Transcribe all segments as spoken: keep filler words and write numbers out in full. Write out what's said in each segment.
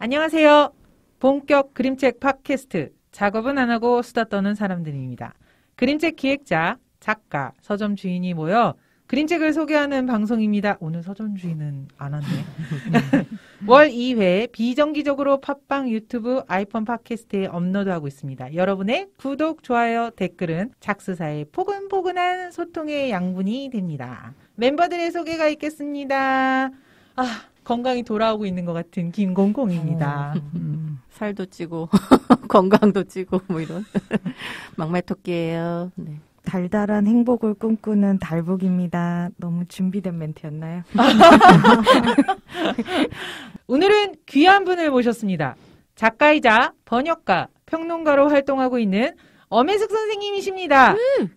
안녕하세요. 본격 그림책 팟캐스트 작업은 안 하고 수다 떠는 사람들입니다. 그림책 기획자, 작가, 서점 주인이 모여 그림책을 소개하는 방송입니다. 오늘 서점 주인은 안 왔네. 월 이 회 비정기적으로 팟빵, 유튜브, 아이폰 팟캐스트에 업로드하고 있습니다. 여러분의 구독, 좋아요, 댓글은 작스사의 포근포근한 소통의 양분이 됩니다. 멤버들의 소개가 있겠습니다. 아, 건강이 돌아오고 있는 것 같은 김공공입니다. 어, 음, 살도 찌고 건강도 찌고 뭐 이런 막말 토끼예요. 네. 달달한 행복을 꿈꾸는 달복입니다. 너무 준비된 멘트였나요? 오늘은 귀한 분을 모셨습니다. 작가이자 번역가, 평론가로 활동하고 있는 엄혜숙 선생님이십니다. 음.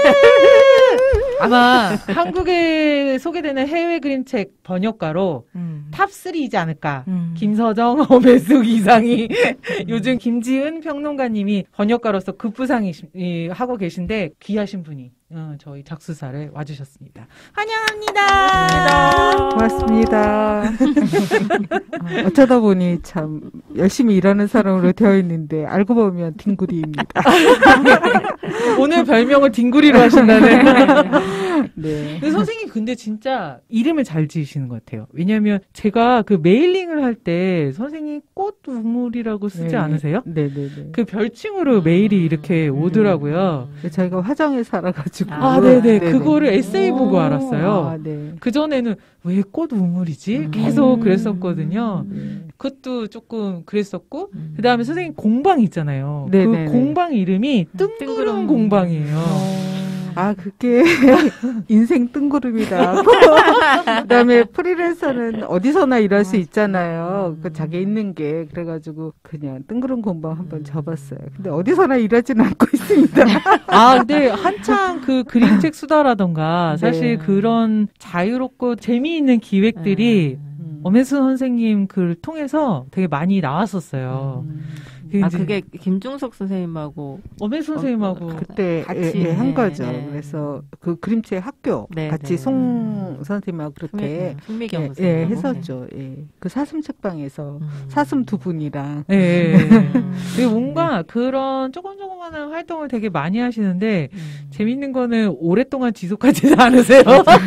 아마 한국에 소개되는 해외 그림책 번역가로 음. 탑삼이지 않을까. 음. 김서정, 엄혜숙 이상이 요즘 김지은 평론가님이 번역가로서 급부상이 하고 계신데 귀하신 분이 어, 저희 작수사를 와주셨습니다. 환영합니다. 고맙습니다. 어, 어쩌다 보니 참 열심히 일하는 사람으로 되어 있는데 알고 보면 딩구리입니다. 오늘 별명을 딩구리로 하신다네. 네. 근데 선생님 근데 진짜 이름을 잘 지으시는 것 같아요. 왜냐하면 제가 그 메일링을 할 때 선생님 꽃 우물이라고 쓰지 네. 않으세요? 네네네. 그 별칭으로 메일이 이렇게 오더라고요. 음. 저희가 화정에 살아가지고. 아, 네네. 네네. 그거를 에세이 보고 알았어요. 아, 네. 그전에는 왜 꽃 우물이지? 계속 음. 그랬었거든요. 음. 그것도 조금 그랬었고, 음. 그 다음에 선생님 공방 있잖아요. 네네네. 그 공방 이름이 뜬구름 공방이에요. 어. 아, 그게 인생 뜬구름이다. 그다음에 프리랜서는 어디서나 일할 수 있잖아요. 그 자기 있는 게. 그래가지고 그냥 뜬구름 공방 한번 접었어요. 근데 어디서나 일하지는 않고 있습니다. 아, 근데 한창 그 그림책 수다라던가 사실 네. 그런 자유롭고 재미있는 기획들이 음. 엄혜숙 선생님 글 통해서 되게 많이 나왔었어요. 음. 아, 그게 김중석 선생님하고 엄혜숙 선생님하고 어, 그때 같이 예, 예, 한 거죠. 네. 그래서 그 그림책 학교 네, 같이 네. 송 선생님하고 그렇게 송미경 예, 예, 했었죠. 예. 그 사슴 책방에서 음. 사슴 두 분이랑 예. 예. 음. 뭔가 네. 그런 조금 조그마한 활동을 되게 많이 하시는데 음. 재밌는 거는 오랫동안 지속하지 않으세요.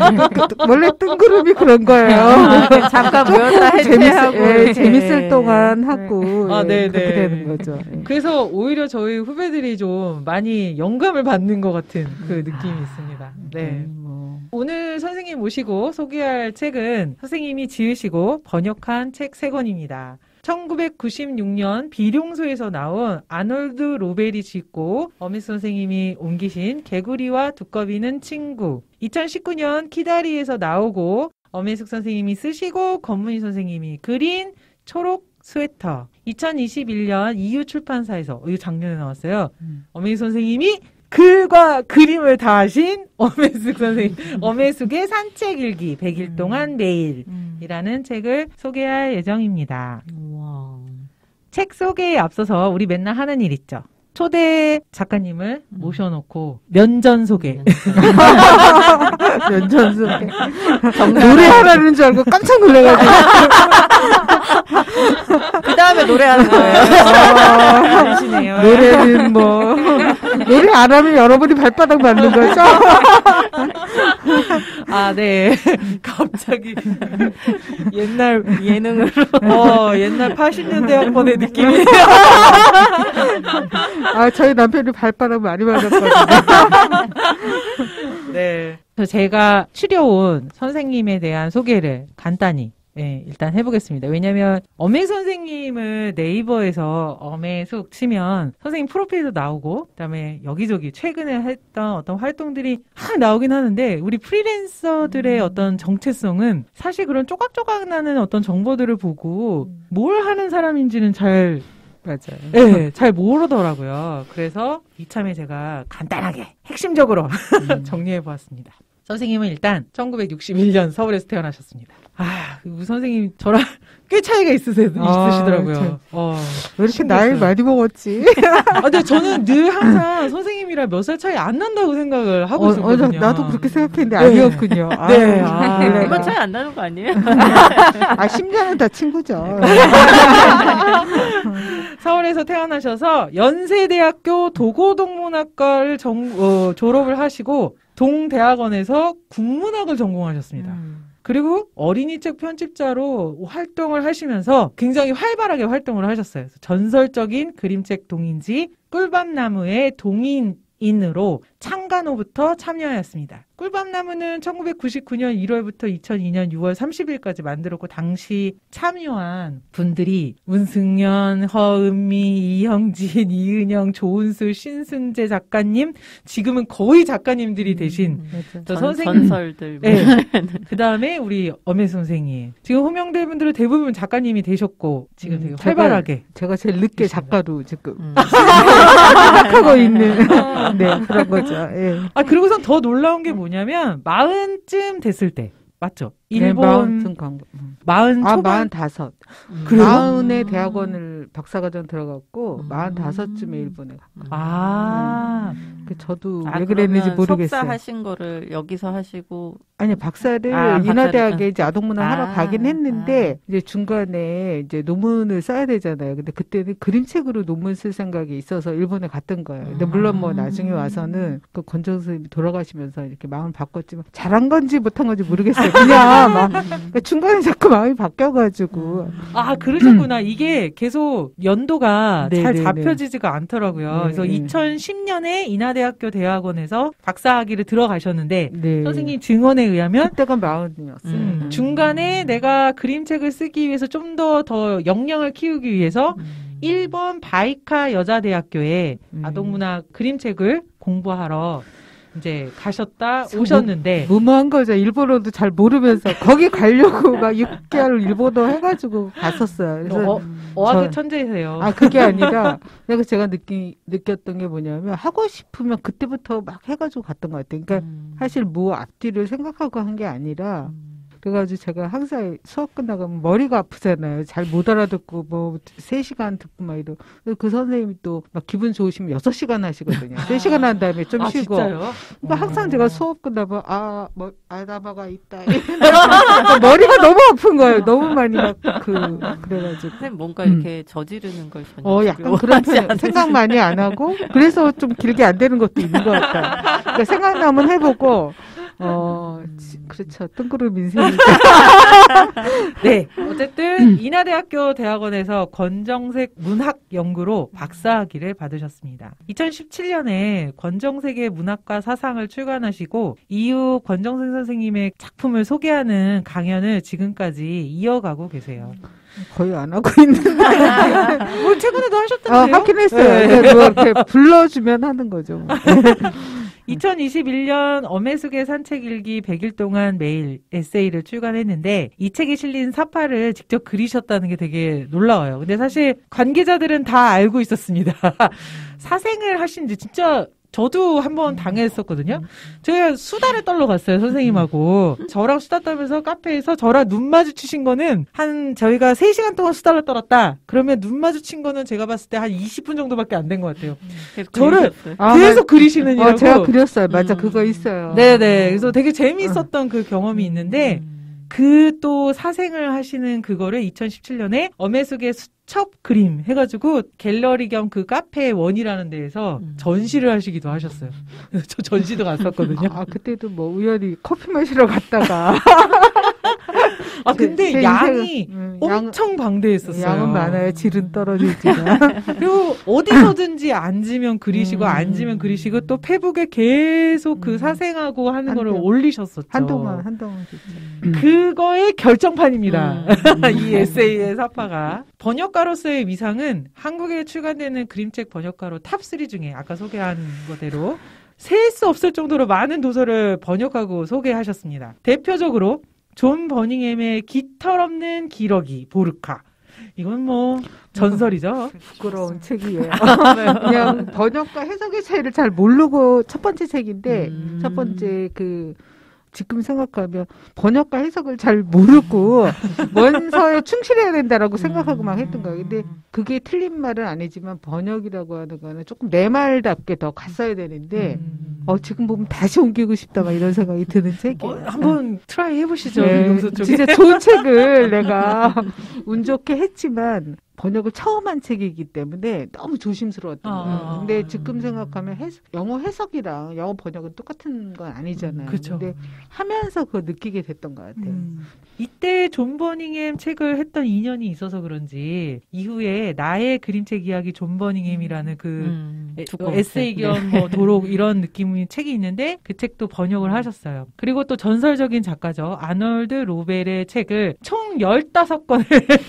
원래 뜬구름이 그런 거예요. 아, 잠깐 모였다 해체하고 예, 재밌을 동안 하고 아, 네, 그렇게 네. 되는 거죠. 거죠. 네. 그래서 오히려 저희 후배들이 좀 많이 영감을 받는 것 같은 그 느낌이 아, 있습니다. 네. 음, 뭐. 오늘 선생님 모시고 소개할 책은 선생님이 지으시고 번역한 책 세 권입니다. 천구백구십육 년 비룡소에서 나온 아놀드 로벨이 짓고 엄혜숙 선생님이 옮기신 개구리와 두꺼비는 친구. 이천십구 년 키다리에서 나오고 엄혜숙 선생님이 쓰시고 권문희 선생님이 그린 초록 스웨터. 이천이십일 년 이유 출판사에서 이거 작년에 나왔어요. 음. 엄혜숙 선생님이 글과 그림을 다 하신 엄혜숙 선생님. 엄혜숙의 산책일기 백 일 동안 매일이라는 음. 책을 소개할 예정입니다. 우와. 책 소개에 앞서서 우리 맨날 하는 일 있죠. 초대 작가님을 음. 모셔놓고 면전 소개. 면전 소개. 노래하라는 줄 알고 깜짝 놀라가지고. 그 다음에 노래하는 거예요. 아, 노래는 뭐 노래 안 하면 여러분이 발바닥 맞는 거죠? 아, 네. 갑자기 옛날 예능으로. 어, 옛날 팔십 년대 학번의 느낌이. 아, 저희 남편이 발바닥 많이 맞았거든요. 네. 제가 추려온 선생님에 대한 소개를 간단히 네, 일단 해보겠습니다. 왜냐면 엄혜숙 선생님을 네이버에서 엄혜숙 치면 선생님 프로필도 나오고 그다음에 여기저기 최근에 했던 어떤 활동들이 하 나오긴 하는데 우리 프리랜서들의 음. 어떤 정체성은 사실 그런 쪼각쪼각 나는 어떤 정보들을 보고 음. 뭘 하는 사람인지는 잘 맞아요. 네, 잘 모르더라고요. 그래서 이참에 제가 간단하게 핵심적으로 음. 정리해보았습니다. 선생님은 일단 천구백육십일 년 서울에서 태어나셨습니다. 아, 우리 선생님 저랑 꽤 차이가 있으세, 아, 있으시더라고요. 참. 어, 왜 이렇게 나이 많이 먹었지? 아, 근데 저는 늘 항상 선생님이랑 몇 살 차이 안 난다고 생각을 하고 어, 있었거든요. 어, 나도 그렇게 생각했는데 네. 아니었군요. 네. 아, 아, 그래. 그건 차이 안 나는 거 아니에요? 아, 십 년은 다 친구죠. 서울에서 태어나셔서 연세대학교 도고동문학과를 정, 어, 졸업을 하시고 동대학원에서 국문학을 전공하셨습니다. 음. 그리고 어린이책 편집자로 활동을 하시면서 굉장히 활발하게 활동을 하셨어요. 전설적인 그림책 동인지 꿀밤나무의 동인인으로 창간호부터 참여하였습니다. 꿀밤나무는 천구백구십구 년 일월부터 이천이 년 유월 삼십일까지 만들었고 당시 참여한 분들이 문승연, 허은미, 이형진, 이은영, 조은수, 신순재 작가님, 지금은 거의 작가님들이 되신 음, 저 전, 선생님. 전설들. 네. 그 다음에 우리 엄혜 선생님. 지금 호명대 분들은 대부분 작가님이 되셨고 지금 되게 음, 활발하게. 제가 제일 늦게 있습니다. 작가로 지금 음. 생각하고 있는 네 그런 거죠. 예. 아 그리고선 더 놀라운 게 뭐냐면 마흔쯤 됐을 때 맞죠? 네, 일본 마흔 광고. 마흔 아 초반 마흔다섯. 음. 그래요? 마흔에 대학원을 박사과정 들어갔고 음. 마흔다섯쯤에 일본에 가. 아 그 저도 아, 왜 그랬는지 그러면 모르겠어요. 석사 하신 거를 여기서 하시고 아니 박사를 아, 인하대학에 박사를. 이제 아동문화 하러 아, 가긴 했는데 이제 중간에 이제 논문을 써야 되잖아요. 근데 그때는 그림책으로 논문 쓸 생각이 있어서 일본에 갔던 거예요. 근데 물론 뭐 나중에 와서는 그 권정 선생님이 돌아가시면서 이렇게 마음을 바꿨지만 잘한 건지 못한 건지 모르겠어요. 그냥 막 그러니까 중간에 자꾸 마음이 바뀌어가지고 아, 그러셨구나. 이게 계속 연도가 네, 잘 네, 잡혀지지가 않더라고요. 네, 그래서 네. 이천십 년에 인하대학교 대학원에서 박사학위를 들어가셨는데 네. 선생님 증언에 의하면 그때가 마흔이었어요. 음, 음. 중간에 내가 그림책을 쓰기 위해서 좀 더 더 역량을 키우기 위해서 음. 일본 바이카 여자대학교에 음. 아동문학 그림책을 공부하러 이제 가셨다 참 오셨는데 무모한 거죠. 일본어도 잘 모르면서 거기 가려고 막 육 개월 일본어 해가지고 갔었어요. 그래서 어, 어학의 저- 천재세요. 아 그게 아니라 내가 제가 느끼 느꼈던 게 뭐냐면 하고 싶으면 그때부터 막 해가지고 갔던 것 같아요. 그러니까 음. 사실 뭐 앞뒤를 생각하고 한 게 아니라 음. 그래가지고 제가 항상 수업 끝나가면 머리가 아프잖아요. 잘 못 알아듣고 뭐 세 시간 듣고 막 이러. 그래서 그 선생님이 또 막 기분 좋으시면 여섯 시간 하시거든요. 세 시간 한 다음에 좀 아, 쉬고. 진짜요? 그러니까 항상 어. 제가 수업 끝나면 아, 뭐 아다마가 있다. 머리가 너무 아픈 거예요. 너무 많이 막 그 그래가지고. 선생님 뭔가 음. 이렇게 저지르는 걸 전혀 어, 약간 그런 편, 생각 많이 안 하고, 그래서 좀 길게 안 되는 것도 있는 것 같아요. 그러니까 생각나면 해보고, 어, 지- 그렇죠. 뜬구름 인생이죠. 네. 어쨌든 인하대학교 대학원에서 권정색 문학 연구로 박사학위를 받으셨습니다. 이천십칠 년에 권정색의 문학과 사상을 출간하시고 이후 권정색 선생님의 작품을 소개하는 강연을 지금까지 이어가고 계세요. 거의 안 하고 있는데. 뭐 최근에도 아, 하셨던데요? 하긴 했어요. 네. 그러니까 뭐 이렇게 불러주면 하는 거죠. 이천이십일 년 엄혜숙의 산책일기 백 일 동안 매일 에세이를 출간했는데 이 책에 실린 사파를 직접 그리셨다는 게 되게 놀라워요. 근데 사실 관계자들은 다 알고 있었습니다. 사생을 하신 지 진짜 저도 한번 당했었거든요. 제가 수다를 떨러 갔어요, 선생님하고. 저랑 수다 떨면서 카페에서 저랑 눈 마주치신 거는 한, 저희가 세 시간 동안 수다를 떨었다. 그러면 눈 마주친 거는 제가 봤을 때 한 이십 분 정도밖에 안 된 것 같아요. 계속 저를 그리셨어요. 아, 계속 그리시느냐고. 어, 제가 그렸어요. 맞아, 음. 그거 있어요. 네네. 그래서 되게 재미있었던 그 경험이 있는데, 음. 그 또 사생을 하시는 그거를 이천십칠 년에 엄혜숙의 수첩 그림 해가지고 갤러리 겸 그 카페 원이라는 데에서 음. 전시를 하시기도 하셨어요. 저 전시도 갔었거든요. 아, 그때도 뭐 우연히 커피 마시러 갔다가. 아, 근데 제 양이 인생은, 음, 양- 엄청 방대했었어요. 양은 많아요. 질은 떨어지지만. 그리고 어디서든지 앉으면 그리시고 음. 앉으면 그리시고 또 페북에 계속 그 음. 사생하고 하는 한동안. 거를 올리셨었죠. 한동안, 한동안 진짜. 그거의 결정판입니다. 음. 이 에세이의 사파가. 번역가로서의 위상은 한국에 출간되는 그림책 번역가로 탑삼 중에 아까 소개한 거대로 셀 수 없을 정도로 많은 도서를 번역하고 소개하셨습니다. 대표적으로 존 버닝햄의 깃털없는 기러기 보르카. 이건 뭐 전설이죠. 부끄러운 책이에요. 그냥 번역과 해석의 차이를 잘 모르고 첫 번째 책인데 음. 첫 번째 그 지금 생각하면 번역과 해석을 잘 모르고 원서에 충실해야 된다라고 생각하고 막 했던 거예요. 근데 그게 틀린 말은 아니지만 번역이라고 하는 거는 조금 내 말답게 더 갔어야 되는데 음. 어, 지금 보면 다시 옮기고 싶다 막 이런 생각이 드는 책이에요. 어, 한번 트라이 해보시죠. 네, 용서 쪽에. 진짜 좋은 책을 내가 운 좋게 했지만 번역을 처음 한 책이기 때문에 너무 조심스러웠던 아. 거예요. 근데 지금 생각하면 해석, 영어 해석이랑 영어 번역은 똑같은 건 아니잖아요. 그쵸. 근데 하면서 그거 느끼게 됐던 것 같아요. 음. 이때 존 버닝햄 책을 했던 인연이 있어서 그런지 이후에 나의 그림책 이야기 존 버닝햄이라는 그 음, 에, 두꺼운 에세이 책. 겸 뭐 도록 이런 느낌의 책이 있는데 그 책도 번역을 하셨어요. 그리고 또 전설적인 작가죠. 아놀드 로벨의 책을 총 열다섯 권을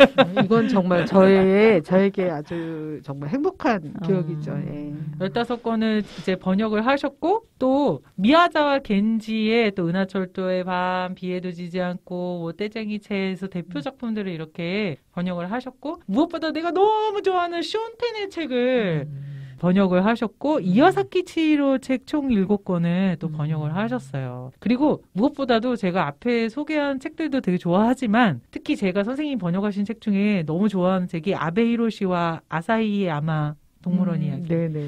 이건 정말 저의, 저에게 아주 정말 행복한 기억이죠. 예. 열다섯 권을 이제 번역을 하셨고 또 미야자와 겐지의 또 은하철도의 밤, 비에도 지지 않고 뭐 떼쟁이채에서 대표 작품들을 이렇게 번역을 하셨고 무엇보다 내가 너무 좋아하는 쇼텐의 책을 번역을 하셨고 이와사키 치히로 책 총 일곱 권을 또 번역을 하셨어요. 그리고 무엇보다도 제가 앞에 소개한 책들도 되게 좋아하지만 특히 제가 선생님이 번역하신 책 중에 너무 좋아하는 책이 아베 히로시와 아사히의 아마 동물원 음, 이야기. 네네네.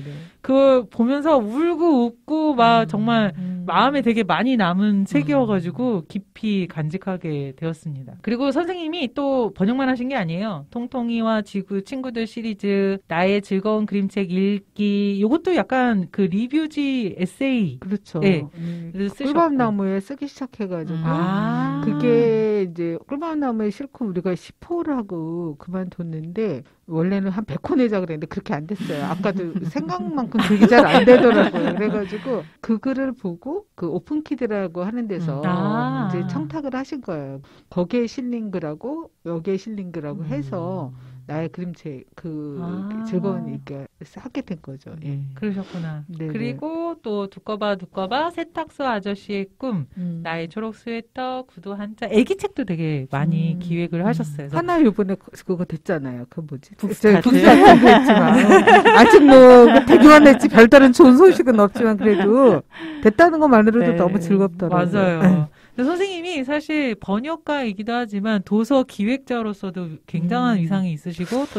그 보면서 울고 웃고 막 음. 정말 음. 마음에 되게 많이 남은 책이어가지고 깊이 간직하게 되었습니다. 그리고 선생님이 또 번역만 하신 게 아니에요. 통통이와 지구 친구들 시리즈, 나의 즐거운 그림책 읽기, 요것도 약간 그 리뷰지 에세이. 그렇죠. 네. 음, 그래서 쓰셨고. 꿀밤나무에 쓰기 시작해가지고 아. 그게 이제 꿀밤나무에 싫고 우리가 십 호를 하고 그만뒀는데 원래는 한 백 호 내자 그랬는데 그렇게 안 됐어요. 아까도 생각만큼 그게 잘 안 되더라고요. 그래가지고 그 글을 보고 그 오픈키드라고 하는 데서 아. 이제 청탁을 하신 거예요. 거기에 실린 글하고 여기에 실린 글하고 음. 해서 나의 그림책 그 아. 즐거운 읽기를 하게 된 거죠. 예. 그러셨구나. 네네. 그리고 또 두꺼봐 두꺼봐 세탁소 아저씨의 꿈, 음. 나의 초록 스웨터, 구두 한자, 애기 책도 되게 많이 음. 기획을 하셨어요. 그래서 하나 요번에 그- 그거 됐잖아요. 그 뭐지? 북스타트. 북스타트도 했지만 아직 뭐 되기만 했지 별다른 좋은 소식은 없지만 그래도 됐다는 것만으로도 네. 너무 즐겁더라고요. 맞아요. 근데 선생님이 사실 번역가이기도 하지만 도서 기획자로서도 굉장한 음. 위상이 있으시고 또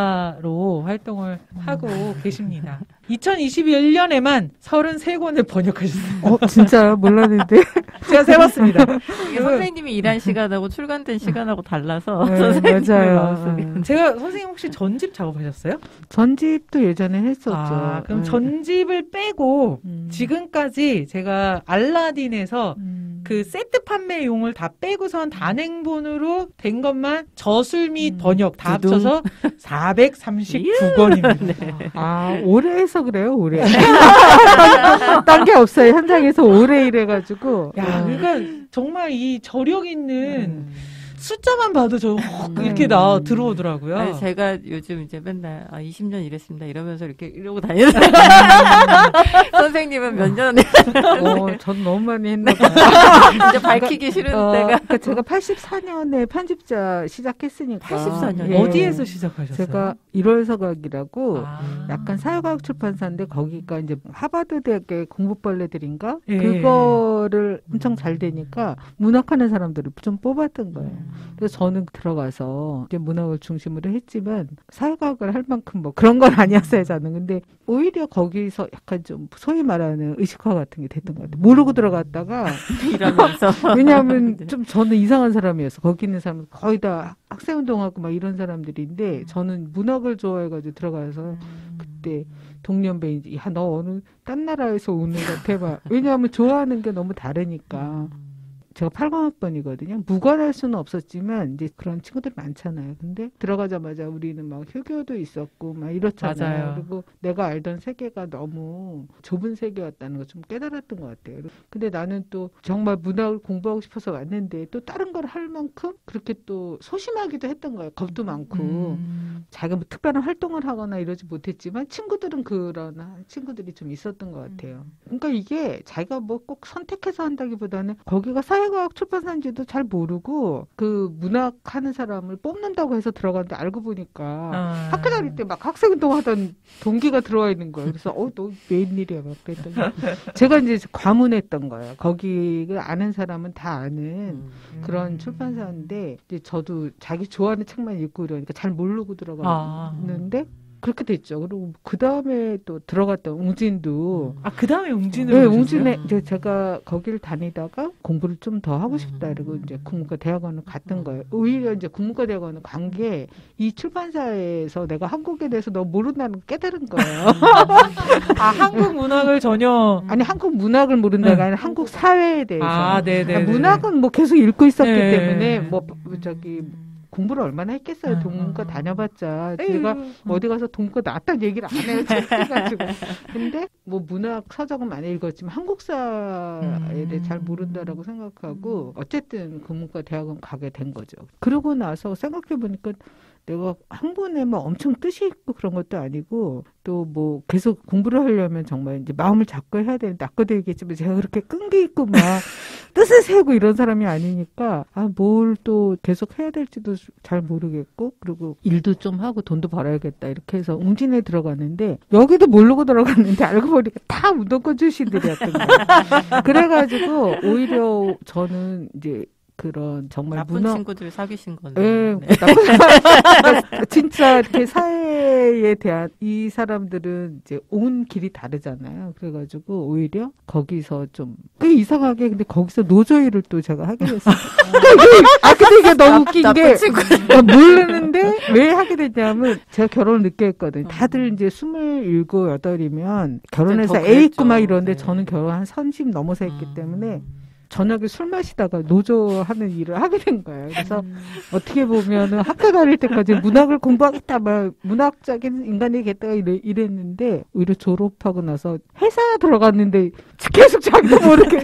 작가로 활동을 하고 계십니다. 이천이십일 년에만 서른세 권을 번역하셨어요. 어 진짜 몰랐는데. 제가 세봤습니다. 이게 선생님이 일한 시간하고 출간된 시간하고 달라서 네, 선생님의 맞아요. 마음속에. 제가 선생님 혹시 전집 작업하셨어요? 전집도 예전에 했었죠. 아, 그럼 네. 전집을 빼고 음. 지금까지 제가 알라딘에서 음. 그 세트 판매용을 다 빼고선 단행본으로 된 것만 저술 및 음. 번역 다 두둥. 합쳐서 사백삼십구 권입니다. 아 오래 해서 그래요. 오래. 딴 게 없어요. 현장에서 오래 일해가지고. 야, 어. 그러니까 정말 이 저력 있는 음. 숫자만 봐도 저 음. 이렇게 나 들어오더라고요. 아니, 제가 요즘 이제 맨날 아, 이십 년 일했습니다 이러면서 이렇게 이러고 다니는 선생님은 몇 년에 어, 전 너무 많이 했나 봐요. 이제 밝히기 싫은 어, 때가 그러니까 제가 팔십사 년에 편집자 시작했으니까. 팔십사 년? 예. 어디에서 시작하셨어요? 제가 일월 서각이라고 아. 약간 사회과학 출판사인데 거기가 이제 하버드 대학의 공부벌레들인가 예. 그거를 엄청 잘 되니까 문학하는 사람들을 좀 뽑았던 거예요. 그래서 저는 들어가서 이제 문학을 중심으로 했지만 사회과학을 할 만큼 뭐 그런 건 아니었어요 저는. 근데 오히려 거기서 약간 좀 소위 말하는 의식화 같은 게 됐던 것 같아요. 모르고 들어갔다가 일하면서 왜냐하면 좀 저는 이상한 사람이었어. 거기 있는 사람은 거의 다 학생운동하고 막 이런 사람들인데 저는 문학을 좋아해가지고 들어가서 그때 동년배인지 야 너 어느 딴 나라에서 오는 것 같아 봐. 왜냐하면 좋아하는 게 너무 다르니까. 제가 팔공학번이거든요. 무관할 수는 없었지만 이제 그런 친구들 많잖아요. 근데 들어가자마자 우리는 막 휴교도 있었고 막 이렇잖아요. 맞아요. 그리고 내가 알던 세계가 너무 좁은 세계였다는 걸 좀 깨달았던 것 같아요. 근데 나는 또 정말 문학을 공부하고 싶어서 왔는데 또 다른 걸 할 만큼 그렇게 또 소심하기도 했던 거예요. 겁도 많고 음. 자기가 뭐 특별한 활동을 하거나 이러지 못했지만 친구들은 그런 친구들이 좀 있었던 것 같아요. 그러니까 이게 자기가 뭐 꼭 선택해서 한다기보다는 거기가 사회 사회과학 출판사인지도 잘 모르고 그 문학 하는 사람을 뽑는다고 해서 들어갔는데 알고 보니까 아. 학교 다닐 때 막 학생운동 하던 동기가 들어와 있는 거예요. 그래서 어, 너 웬일이야 막 그랬더니 제가 이제 과문했던 거예요. 거기를 아는 사람은 다 아는 음. 그런 출판사인데 이제 저도 자기 좋아하는 책만 읽고 이러니까 잘 모르고 들어갔는데 아. 그렇게 됐죠. 그리고 그 다음에 또 들어갔던 웅진도 아, 그 다음에 웅진으로 네, 오셨어요? 웅진에 이제 제가 거기를 다니다가 공부를 좀 더 하고 싶다 이러고 이제 국문과 대학원을 갔던 거예요. 오히려 이제 국문과 대학원을 간 게 이 출판사에서 내가 한국에 대해서 너무 모른다는 걸 깨달은 거예요. 아, 한국 문학을 전혀 아니 한국 문학을 모른다가 네. 아니라 한국 사회에 대해서. 아, 네네. 아니, 문학은 뭐 계속 읽고 있었기 네. 때문에 뭐 저기 공부를 얼마나 했겠어요. 음. 동문과 다녀봤자 에휴. 제가 어디 가서 동문과 나왔다는 얘기를 안 해요. 그래가지고 근데 뭐 문학 서적은 많이 읽었지만 한국사에 대해 잘 모른다라고 생각하고 어쨌든 국문과 대학원 가게 된 거죠. 그러고 나서 생각해 보니까 내가 학문에 뭐 엄청 뜻이 있고 그런 것도 아니고 또 뭐 계속 공부를 하려면 정말 이제 마음을 잡고 해야 되는데 아까도 얘기했지만 제가 그렇게 끈기 있고 막 뜻을 세우고 이런 사람이 아니니까 아 뭘 또 계속 해야 될지도 잘 모르겠고 그리고 일도 좀 하고 돈도 벌어야겠다 이렇게 해서 웅진에 들어갔는데 여기도 모르고 들어갔는데 알고 보니까 다 운동권 출신들이었던 거예요. 그래가지고 오히려 저는 이제 그런 정말 나쁜 문화 친구들 사귀신 거네. 예, 네. 나쁜 사람. 진짜 이렇게 사회에 대한 이 사람들은 이제 온 길이 다르잖아요. 그래가지고 오히려 거기서 좀 꽤 이상하게 근데 거기서 노조일을 또 제가 하게 됐어요. 아 근데 이게 너무 웃긴 나쁜 게 친구들. 모르는데 왜 하게 됐냐면 제가 결혼을 늦게 했거든요. 다들 이제 스물일곱 여덟이면 결혼해서 더 애 있고 막 그랬죠. 이러는데 네. 저는 결혼 한 삼십 넘어서 했기 음. 때문에 저녁에 술 마시다가 노조하는 일을 하게 된 거예요. 그래서 음. 어떻게 보면은 학교 다닐 때까지 문학을 공부하겠다, 막 문학적인 인간이겠다 이래, 이랬는데 오히려 졸업하고 나서 회사 들어갔는데 계속 자기도 모르게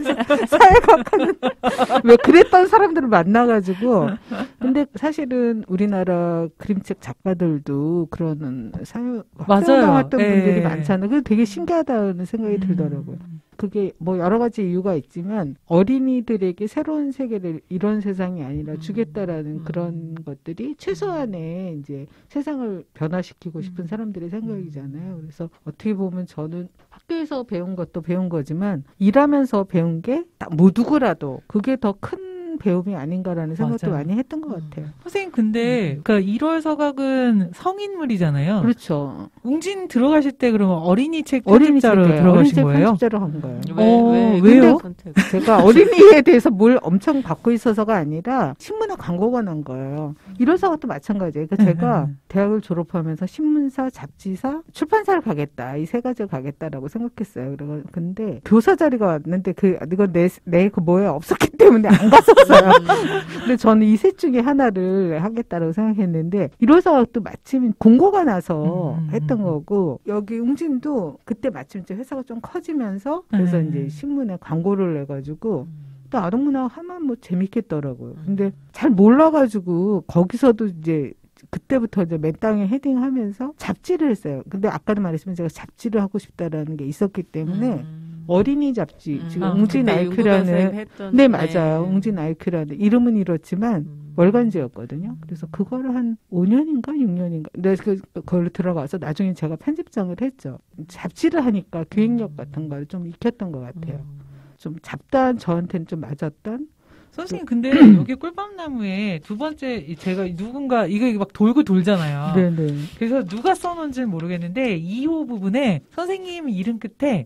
사회과학하는 왜 그랬던 사람들을 만나가지고 근데 사실은 우리나라 그림책 작가들도 그런 사회 맞아요. 활동 예. 분들이 많잖아요. 그게 되게 신기하다는 생각이 음. 들더라고요. 그게 뭐 여러 가지 이유가 있지만 어린이들에게 새로운 세계를 이런 세상이 아니라 주겠다라는 음. 그런 것들이 최소한의 이제 세상을 변화시키고 싶은 사람들의 생각이잖아요. 그래서 어떻게 보면 저는 학교에서 배운 것도 배운 거지만 일하면서 배운 게 뭐 누구라도 그게 더 큰 배움이 아닌가라는 생각도 맞아요. 많이 했던 것 같아요. 선생님 근데 그러니까 일월 서각은 성인물이잖아요. 그렇죠. 웅진 들어가실 때 그러면 어린이 책 어린이 편집자로 책이에요. 들어가신 어린이 책 거예요? 편집자로 한 거예요. 왜, 어, 왜, 왜요? 선택? 제가 어린이에 대해서 뭘 엄청 받고 있어서가 아니라 신문에 광고가 난 거예요. 이런 것도 마찬가지예요. 그러니까 제가 음. 대학을 졸업하면서 신문사, 잡지사, 출판사를 가겠다. 이 세 가지를 가겠다라고 생각했어요. 그리고 근데 교사 자리가 왔는데 그 이건 내내 그 뭐에 없었기 때문에 안 갔었어요. 근데 저는 이 셋 중에 하나를 하겠다라고 생각했는데 이로사도 마침 공고가 나서 음. 했던 거고 여기 웅진도 그때 마침 이제 회사가 좀 커지면서 그래서 음. 이제 신문에 광고를 내가지고 또 아동문학 하면 뭐 재밌겠더라고요. 근데 잘 몰라가지고 거기서도 이제 그때부터 이제 맨 땅에 헤딩하면서 잡지를 했어요. 근데 아까도 말했지만 제가 잡지를 하고 싶다라는 게 있었기 때문에 음. 어린이 잡지 음. 지금 아, 웅진 그때 아이큐라는 윤구변 쌤 했던, 네 맞아요. 웅진 아이큐라는 이름은 이렇지만 음. 월간지였거든요. 그래서 그거를 한 오 년인가 육 년인가 근데 그 그걸로 들어가서 나중에 제가 편집장을 했죠. 잡지를 하니까 기획력 같은 걸 좀 익혔던 것 같아요. 음. 좀 잡다한 저한테는 좀 맞았던 선생님 근데 여기 꿀밤나무에 두 번째 이 제가 누군가 이거 막 돌고 돌잖아요. 네네. 그래서 누가 써놓은지는 모르겠는데 이 호 부분에 선생님 이름 끝에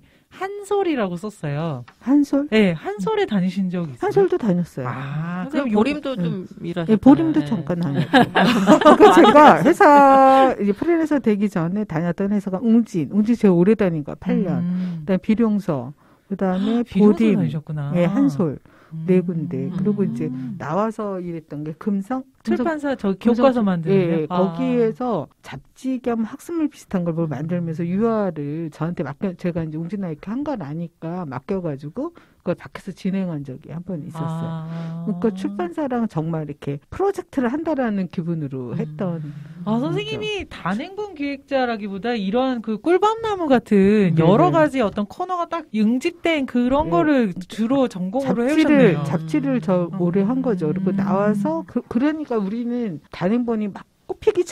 한솔이라고 썼어요. 한솔? 네, 한솔에 다니신 적 있어요? 한솔도 다녔어요. 아, 그럼 그럼 보림도 요- 좀 일하셨잖아요. 네, 보림도 잠깐 다녔고. 그러니까 제가 회사 이제 프리랜서 되기 전에 다녔던 회사가 웅진, 웅진 제가 오래 다닌 거야, 팔 년. 음. 그다음에 비룡서, 그다음에 비룡소 보림, 다니셨구나. 네, 한솔 음. 네 군데. 그리고 이제 나와서 일했던 게 금성, 금성 출판사 저 금성- 교과서 만드는 예, 예, 아. 거기에서 잡지 잡지 겸 학습물 비슷한 걸 뭘 만들면서 유아를 저한테 맡겨, 제가 이제 웅진아 이렇게 한 건 아니까 맡겨가지고 그걸 밖에서 진행한 적이 한 번 있었어요. 아. 그러니까 출판사랑 정말 이렇게 프로젝트를 한다라는 기분으로 했던. 아, 선생님이 단행본 기획자라기보다 이런 그 꿀밤나무 같은 네네. 여러 가지 어떤 코너가 딱 응집된 그런 네. 거를 주로 전공으로 잡지를 해오셨네요. 잡지를 저 음. 오래 한 거죠. 그리고 음. 나와서 그, 그러니까 우리는 단행본이 막 꼽히기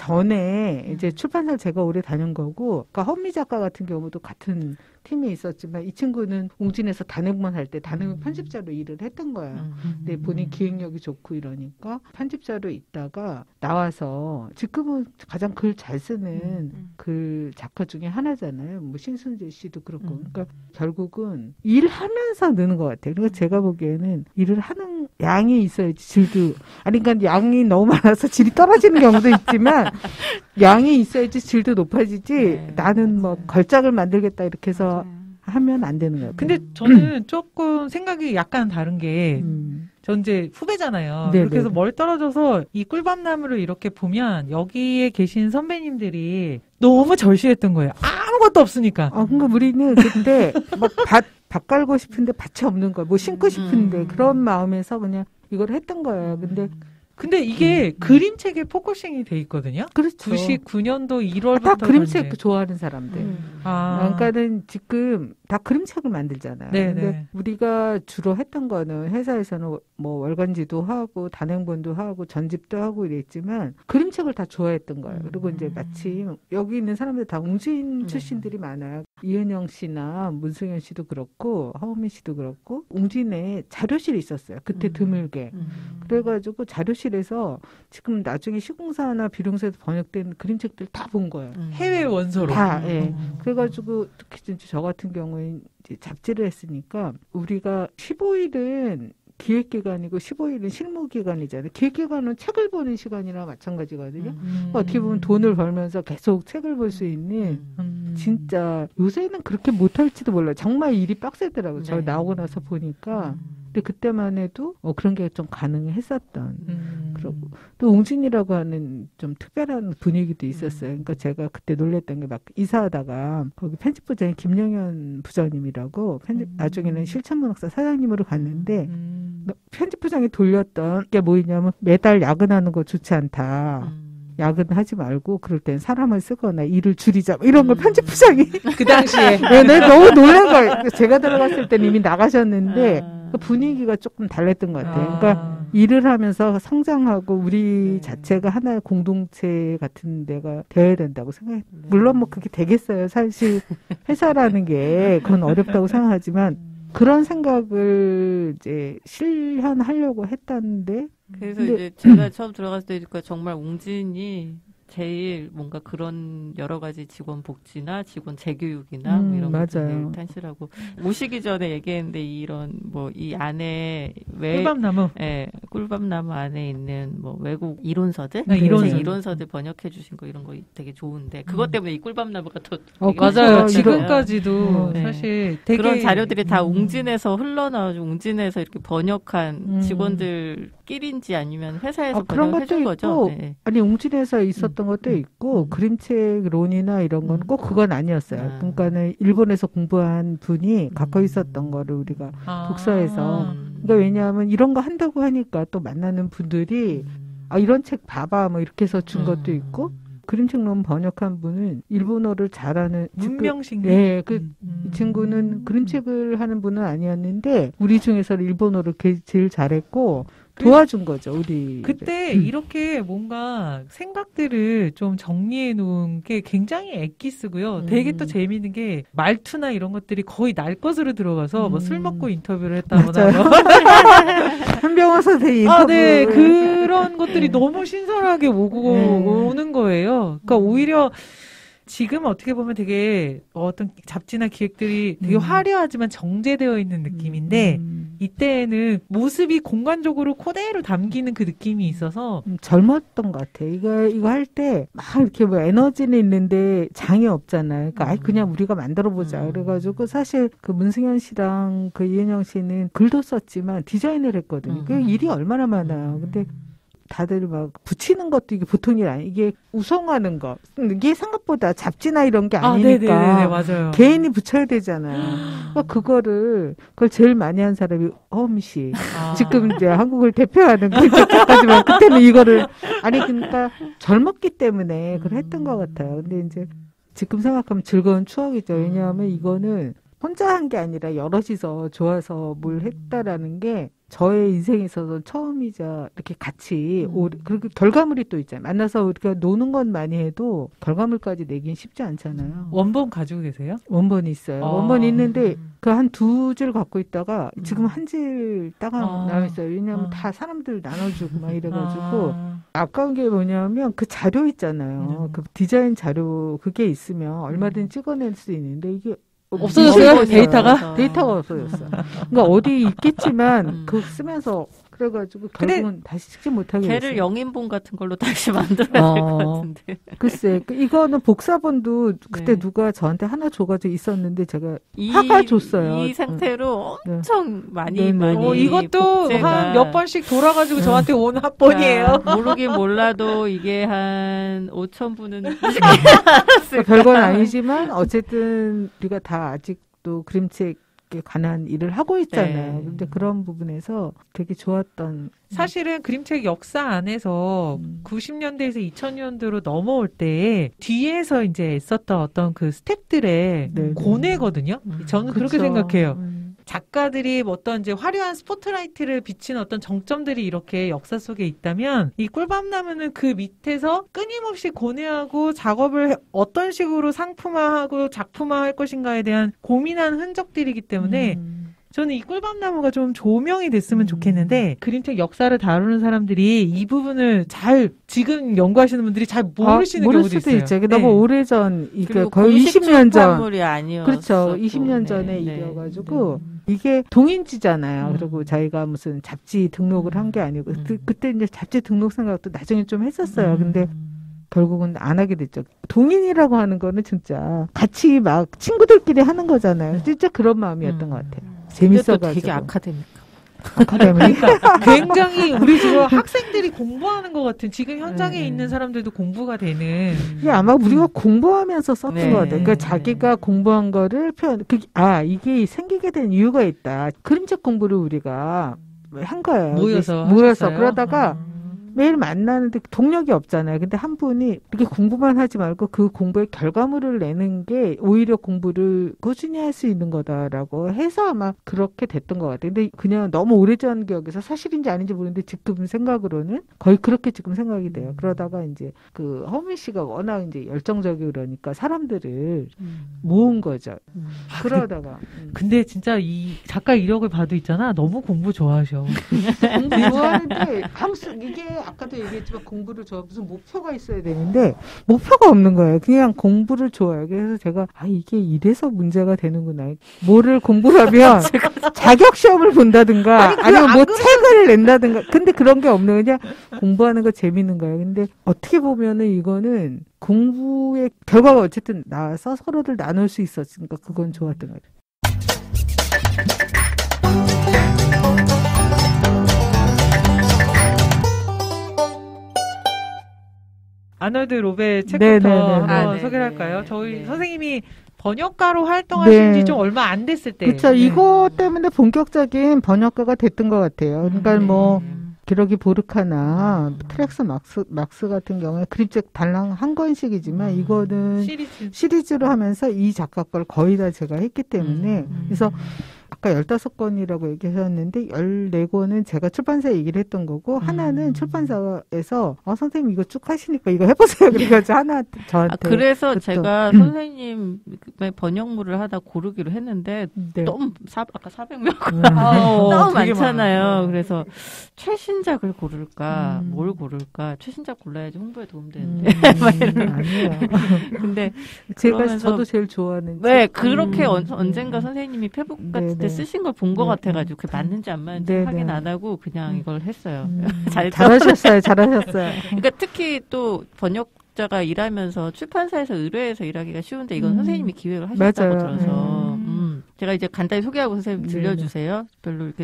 전에 이제 출판사를 제가 오래 다닌 거고, 그러니까 허미 작가 같은 경우도 같은 팀에 있었지만 이 친구는 웅진에서 단행본 할 때 단행본 편집자로 일을 했던 거예요. 음. 근데 본인 기획력이 좋고 이러니까 편집자로 있다가 나와서 지금은 가장 글 잘 쓰는 음. 그 작가 중에 하나잖아요. 뭐 신순재 씨도 그렇고. 음. 그러니까 결국은 일하면서 느는 것 같아요. 그러니까 제가 보기에는 일을 하는 양이 있어야지 질도, 아니 그러니까 양이 너무 많아서 질이 떨어지는 경우도 있지만 양이 있어야지 질도 높아지지. 네, 나는 뭐 맞아요. 걸작을 만들겠다 이렇게 해서 맞아요. 하면 안 되는 거예요. 근데 저는 조금 생각이 약간 다른 게, 음. 전 이제 후배잖아요. 네네. 그렇게 해서 멀 떨어져서 이 꿀밤나무를 이렇게 보면 여기에 계신 선배님들이 너무 절실했던 거예요. 아무것도 없으니까. 아, 그러니까 우리는 그때 막 밭, 밭 깔고 싶은데 밭이 없는 거야. 뭐 심고 싶은데 음. 그런 마음에서 그냥 이걸 했던 거예요. 근데 근데 이게 그림책에 포커싱이 돼 있거든요. 그렇죠. 구십구 년도 아, 일월부터. 다 그림책 좋아하는 사람들. 음. 아. 그러니까는 지금 다 그림책을 만들잖아요. 네네. 근데 우리가 주로 했던 거는 회사에서는 뭐 월간지도 하고 단행본도 하고 전집도 하고 이랬지만 그림책을 다 좋아했던 거예요. 그리고 이제 마침 여기 있는 사람들 다 웅진 출신들이 많아요. 이은영 씨나 문승현 씨도 그렇고 허우민 씨도 그렇고 웅진에 자료실이 있었어요. 그때 음. 드물게. 음. 그래가지고 자료실에서 지금 나중에 시공사나 비룡사에서 번역된 그림책들 다 본 거예요. 음. 해외 원서로. 다, 예. 음. 그래가지고 특히 진짜 저 같은 경우에 이제 잡지를 했으니까 우리가 십오 일은 기획기간이고 십오 일은 실무기간이잖아요. 기획기간은 책을 보는 시간이나 마찬가지거든요. 음. 어떻게 보면 돈을 벌면서 계속 책을 볼 수 있는 음. 진짜 요새는 그렇게 못할지도 몰라요. 정말 일이 빡세더라고요. 저 네. 나오고 나서 보니까. 음. 근데 그때만 해도 어, 그런 게 좀 가능했었던. 음. 그러고 또 웅진이라고 하는 좀 특별한 분위기도 있었어요. 그러니까 제가 그때 놀랬던 게 막 이사하다가 거기 편집부장이 김영현 부장님이라고 편집 음. 나중에는 실천문학사 사장님으로 갔는데 음. 편집부장이 돌렸던 게 뭐냐면 매달 야근하는 거 좋지 않다. 음. 야근하지 말고 그럴 땐 사람을 쓰거나 일을 줄이자 뭐 이런 걸 음. 편집부장이 그 당시에. 네, 네, 너무 놀란 거예요. 제가 들어갔을 때는 이미 나가셨는데 아. 그 분위기가 조금 달랐던 것 같아요. 아. 그러니까 일을 하면서 성장하고 우리 네. 자체가 하나의 공동체 같은 데가 되어야 된다고 생각해요. 네. 물론 뭐 그게 되겠어요. 사실 회사라는 게 그건 어렵다고 생각하지만 그런 생각을 이제 실현하려고 했다는데 그래서 근데- 이제 제가 처음 들어갔을 때니까 정말 웅진이 제일 뭔가 그런 여러 가지 직원 복지나 직원 재교육이나 뭐 음, 이런 맞아요. 것들 탄실하고 오시기 전에 얘기했는데 이런 뭐 이 안에 왜 꿀밤나무. 예, 꿀밤나무 안에 있는 뭐 외국 이론서들, 네, 이론서. 이론서. 이론서들 번역해 주신 거 이런 거 되게 좋은데 그것 음. 때문에 이 꿀밤나무가 또 어, 되게 그렇죠. 맞아요. 이거- 지금까지도 네. 사실 되게 그런 자료들이 다 음. 웅진에서 흘러나와서 웅진에서 이렇게 번역한 음. 직원들끼리인지 아니면 회사에서 아, 그런 번역해 것도 준 거죠. 있고 네. 아니 웅진에서 있었던 것도 있고 음. 그림책론이나 이런 건 음. 꼭 그건 아니었어요. 아. 그러니까는 일본에서 공부한 분이 갖고 음. 있었던 거를 우리가 아. 독서에서 음. 그러니까 왜냐하면 이런 거 한다고 하니까 또 만나는 분들이 음. 아 이런 책 봐봐 뭐 이렇게 해서 준 음. 것도 있고 그림책론 번역한 분은 일본어를 잘하는 문명식. 네, 그 음. 이 친구는 그림책을 하는 분은 아니었는데 우리 중에서 일본어를 게- 제일 잘했고 도와준 거죠 우리. 그때 이렇게 뭔가 생각들을 좀 정리해 놓은 게 굉장히 애기 쓰고요. 되게 또 음. 재미있는 게 말투나 이런 것들이 거의 날 것으로 들어가서 뭐 술 음. 먹고 인터뷰를 했다거나 맞아요. 뭐. 한병호 선생님 인터뷰. 아, 네. 그런 것들이 너무 신선하게 오고 네. 오는 거예요. 그러니까 오히려 지금 어떻게 보면 되게 어떤 잡지나 기획들이 되게 음. 화려하지만 정제되어 있는 느낌인데 음. 이때는 모습이 공간적으로 그대로 담기는 그 느낌이 있어서 음, 젊었던 것 같아. 이거 이거 할 때 막 이렇게 뭐 에너지는 있는데 장이 없잖아요. 그러니까 아이 그냥 우리가 만들어 보자. 음. 그래가지고 사실 그 문승현 씨랑 그 이은영 씨는 글도 썼지만 디자인을 했거든요. 그 음. 일이 얼마나 많아요. 근데 다들 막 붙이는 것도 이게 보통이 아니 이게 우성하는 거 이게 생각보다 잡지나 이런 게 아니니까 아, 네네네, 맞아요. 개인이 붙여야 되잖아요. 그러니까 그거를 그걸 제일 많이 한 사람이 허미 씨. 아. 지금 이제 한국을 대표하는 그 작가지만 그때는 이거를 아니 그러니까 젊었기 때문에 그걸 했던 것 같아요. 근데 이제 지금 생각하면 즐거운 추억이죠. 왜냐하면 이거는 혼자 한 게 아니라 여럿이서 좋아서 뭘 했다라는 게 저의 인생에 있어서 처음이자 이렇게 같이 음. 오, 그리고 결과물이 또 있잖아요. 만나서 우리가 노는 건 많이 해도 결과물까지 내긴 쉽지 않잖아요. 원본 가지고 계세요? 원본이 있어요. 아. 원본이 있는데 그 한 두 줄 갖고 있다가 음. 지금 한 줄 따가 아. 남아있어요. 왜냐하면 아. 다 사람들 나눠주고 막 이래가지고 아. 아까운 게 뭐냐면 그 자료 있잖아요. 음. 그 디자인 자료 그게 있으면 얼마든지 찍어낼 수 있는데 이게 없어졌어요? 없어졌어요. 데이터가? 데이터가 없어졌어요. 그러니까 어디 있겠지만 음. 그거 쓰면서 그래가지고 근데 결국은 다시 찍지 못하게 걔를 됐어요. 영인본 같은 걸로 다시 만들어야 될 것 어. 같은데. 글쎄 그 이거는 복사본도 그때 네. 누가 저한테 하나 줘가지고 있었는데 제가 이, 화가 줬어요. 이 상태로 네. 엄청 많이 네, 네. 많이 어, 이것도 복제가 한 몇 번씩 돌아가지고 음. 저한테 온 합본이에요. 아, 모르긴 몰라도 이게 한 오천 부는 그러니까 별건 아니지만 어쨌든 우리가 다 아직도 그림책에 관한 일을 하고 있잖아요. 네. 근데 그런 부분에서 되게 좋았던 사실은 그림책 역사 안에서 음. 구십 년대에서 이천 년대로 넘어올 때 뒤에서 이제 있었던 어떤 그 스탭들의 네. 고뇌거든요. 음. 저는 그렇게 그쵸. 생각해요. 음. 작가들이 어떤 이제 화려한 스포트라이트를 비치는 어떤 정점들이 이렇게 역사 속에 있다면 이 꿀밤나무는 그 밑에서 끊임없이 고뇌하고 작업을 어떤 식으로 상품화하고 작품화할 것인가에 대한 고민한 흔적들이기 때문에 음. 저는 이 꿀밤나무가 좀 조명이 됐으면 음. 좋겠는데 그림책 역사를 다루는 사람들이 이 부분을 잘 지금 연구하시는 분들이 잘 모르시는 아, 모를 경우도 수도 있어요. 있죠. 이게 네. 너무 오래전, 이게 그리고 거의 공식 이십 년 전. 출판물이 아니었었고. 그렇죠. 이십 년 네, 전에 네, 일이어가지고 네. 이게 동인지잖아요. 음. 그리고 자기가 무슨 잡지 등록을 한 게 아니고 음. 그, 그때 이제 잡지 등록 생각도 나중에 좀 했었어요. 음. 근데 결국은 안 하게 됐죠. 동인이라고 하는 거는 진짜 같이 막 친구들끼리 하는 거잖아요. 진짜 그런 마음이었던 음. 것 같아요. 근데 또 재밌어가지고. 되게 아카데믹. 아카데미. 굉장히 우리 지금 학생들이 공부하는 것 같은 지금 현장에 네. 있는 사람들도 공부가 되는 이게 아마 우리가 공부하면서 썼던 네. 것 같아요. 그러니까 자기가 공부한 거를 표현, 그, 아, 이게 생기게 된 이유가 있다. 그림책 공부를 우리가 한 거예요. 모여서 모여서. 하셨어요? 그러다가 음. 매일 만나는데 동력이 없잖아요. 근데 한 분이 이렇게 공부만 하지 말고 그 공부의 결과물을 내는 게 오히려 공부를 꾸준히 할 수 있는 거다라고 해서 아마 그렇게 됐던 것 같아요. 근데 그냥 너무 오래전 기억에서 사실인지 아닌지 모르는데 지금 생각으로는 거의 그렇게 지금 생각이 돼요. 그러다가 이제 그 허민 씨가 워낙 이제 열정적이고 그러니까 사람들을 모은 거죠. 아, 그러다가. 음. 근데 진짜 이 작가 이력을 봐도 있잖아. 너무 공부 좋아하셔. 공부 좋아하는데 아무 수- 이게 아까도 얘기했지만 공부를 좋아 무슨 목표가 있어야 되는데 목표가 없는 거예요. 그냥 공부를 좋아해요. 그래서 제가 아 이게 이래서 문제가 되는구나. 뭐를 공부를 하면 자격 시험을 본다든가 아니, 그거 아니면 안 뭐 그러셔도- 책을 낸다든가. 근데 그런 게 없는 그냥 공부하는 거 재밌는 거예요. 근데 어떻게 보면은 이거는 공부의 결과가 어쨌든 나와서 서로를 나눌 수 있었으니까 그건 좋았던 거예요. 아놀드 로베 책부터 네네네. 한번 아, 네네. 소개를 할까요? 저희 네. 선생님이 번역가로 활동하신 지 네. 좀 얼마 안 됐을 때. 그렇죠. 네. 이거 때문에 본격적인 번역가가 됐던 것 같아요. 그러니까 음. 뭐 음. 기러기 보르카나 트렉스 막스, 막스 같은 경우에 그림책 달랑 한 권씩이지만 음. 이거는 시리즈. 시리즈로 하면서 이 작가 걸 거의 다 제가 했기 때문에 음. 그래서 아까 열다섯 권이라고 얘기하셨는데 열네 권은 제가 출판사에 얘기를 했던 거고 음. 하나는 출판사에서 아 선생님 이거 쭉 하시니까 이거 해보세요. 그래가지고 하나 저한테 아, 그래서 그랬던- 제가 선생님의 번역물을 하다 고르기로 했는데 네. 너무 사, 아까 사백 명 음. 어, 너무 되게 많잖아요. 많아요. 그래서 최신작을 고를까, 음. 뭘 고를까? 최신작 골라야지 홍보에 도움되는데. 음, 아니에요. 근데 제가 그러면서 저도 제일 좋아하는 왜 책. 그렇게 음. 언, 언젠가 선생님이 페북 같은 때 네네. 쓰신 걸 본 것 네, 같아가지고 그게 네. 맞는지 안 맞는지 네네. 확인 안 하고 그냥 음. 이걸 했어요. 음, 잘 잘하셨어요, 잘하셨어요. 그러니까 특히 또 번역자가 일하면서 출판사에서 의뢰해서 일하기가 쉬운데 이건 음. 선생님이 기획을 하셨다고 맞아요. 들어서 음. 음. 제가 이제 간단히 소개하고 선생님 네네. 들려주세요. 별로 이렇게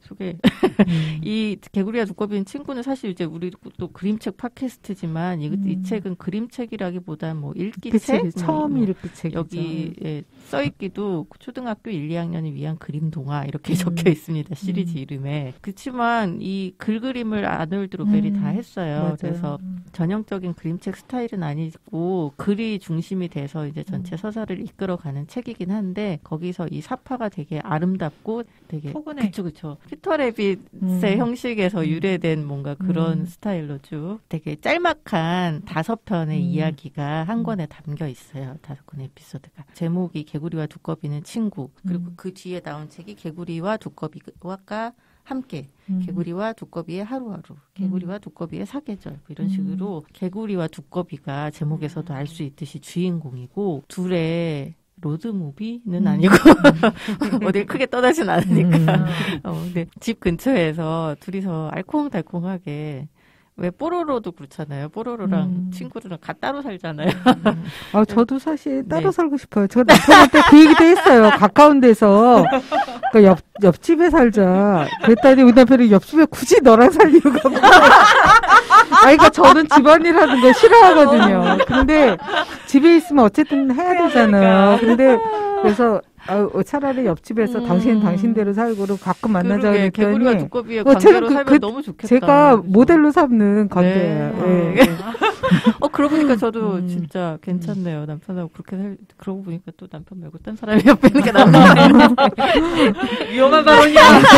소개. 이 개구리와 두꺼비는 친구는 사실 이제 우리 또 그림책 팟캐스트지만 이, 음. 이 책은 그림책이라기보다 뭐 읽기 그치, 책 처음 뭐, 읽기 책이죠. 여기 예, 써있기도 초등학교 일, 이 학년을 위한 그림 동화 이렇게 음. 적혀 있습니다. 시리즈 음. 이름에. 그렇지만 이 글그림을 아놀드 로벨이 음. 다 했어요. 맞아요. 그래서 전형적인 그림책 스타일은 아니고 글이 중심이 돼서 이제 전체 서사를 이끌어가는 책이긴 한데 거기서 이 사파가 되게 아름답고 되게 포근해. 그쵸 그쵸 피터 레빗의 음. 형식에서 유래된 뭔가 그런 음. 스타일로 쭉 되게 짤막한 다섯 편의 음. 이야기가 한 권에 담겨 있어요. 다섯 권의 에피소드가. 제목이 개구리와 두꺼비는 친구. 그리고 음. 그 뒤에 나온 책이 개구리와 두꺼비와 함께. 음. 개구리와 두꺼비의 하루하루, 개구리와 두꺼비의 사계절 뭐 이런 음. 식으로 개구리와 두꺼비가 제목에서도 알 수 있듯이 주인공이고 둘의 로드무비는 음. 아니고 어딜 크게 떠나진 않으니까 음. 어, 근데 집 근처에서 둘이서 알콩달콩하게 왜 뽀로로도 그렇잖아요. 뽀로로랑 음. 친구들은 가 따로 살잖아요. 아, 저도 사실 따로 네. 살고 싶어요. 저 남편한테 그 얘기도 했어요. 가까운 데서. 그러니까 옆, 옆집에 살자. 그랬더니 우리 남편이 옆집에 굳이 너랑 살 이유가 없어. 아, 그러니까 저는 집안일 하는 거 싫어하거든요. 근데 집에 있으면 어쨌든 해야 되잖아요. 근데 그래서 아, 차라리 옆집에서 음. 당신은 당신대로 살고 그리고 가끔 만나자 그러게, 개구리와 그랬더니 두꺼비의 어, 관계로 제가 그- 살면 그- 너무 좋겠다. 제가 그래서. 모델로 삼는 관계예요. 네. 예. 어, 그러고 보니까 저도 음. 진짜 괜찮네요. 남편하고 그렇게 살, 그러고 보니까 또 남편 말고 딴 사람이 옆에 있는 게 낫네. 위험한 발언이야.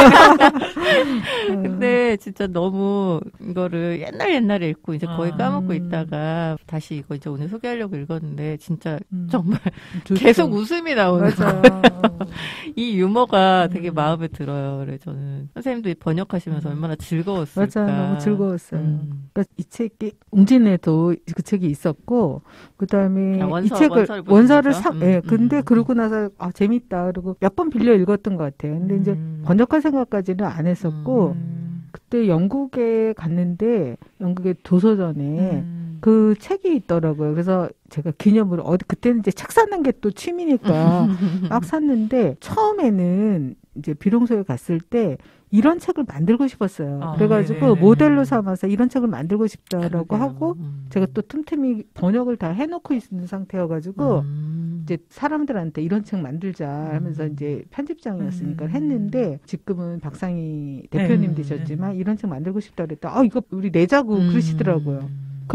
근데 진짜 너무 이거를 옛날 옛날에 읽고 이제 거의 아. 까먹고 음. 있다가 다시 이거 이제 오늘 소개하려고 읽었는데 진짜 음. 정말 좋죠. 계속 웃음이 나오는 맞아요. 이 유머가 되게 음. 마음에 들어요. 그래 저는 선생님도 번역하시면서 음. 얼마나 즐거웠을까. 맞아요. 너무 즐거웠어요. 음. 그러니까 이 책이 웅진에도 그 책이 있었고 그다음에 아, 원서, 이 책을 원서를 보신 원서를 거죠? 사 음, 예. 근데 음. 그러고 나서 아 재밌다. 그리고 몇 번 빌려 읽었던 것 같아요. 근데 이제 음. 번역할 생각까지는 안 했었고 음. 그때 영국에 갔는데 영국의 도서전에 음. 그 책이 있더라고요. 그래서 제가 기념으로 어디 그때는 이제 책 사는 게 또 취미니까 막 샀는데 처음에는 이제 비룡소에 갔을 때 이런 책을 만들고 싶었어요. 아, 그래가지고 네네네. 모델로 삼아서 이런 책을 만들고 싶다라고 그러게요. 하고 음. 제가 또 틈틈이 번역을 다 해놓고 있는 상태여가지고 음. 이제 사람들한테 이런 책 만들자 하면서 음. 이제 편집장이었으니까 음. 했는데 지금은 박상희 대표님 네, 되셨지만 이런 책 만들고 싶다 그랬다. 아 이거 우리 내자고 음. 그러시더라고요.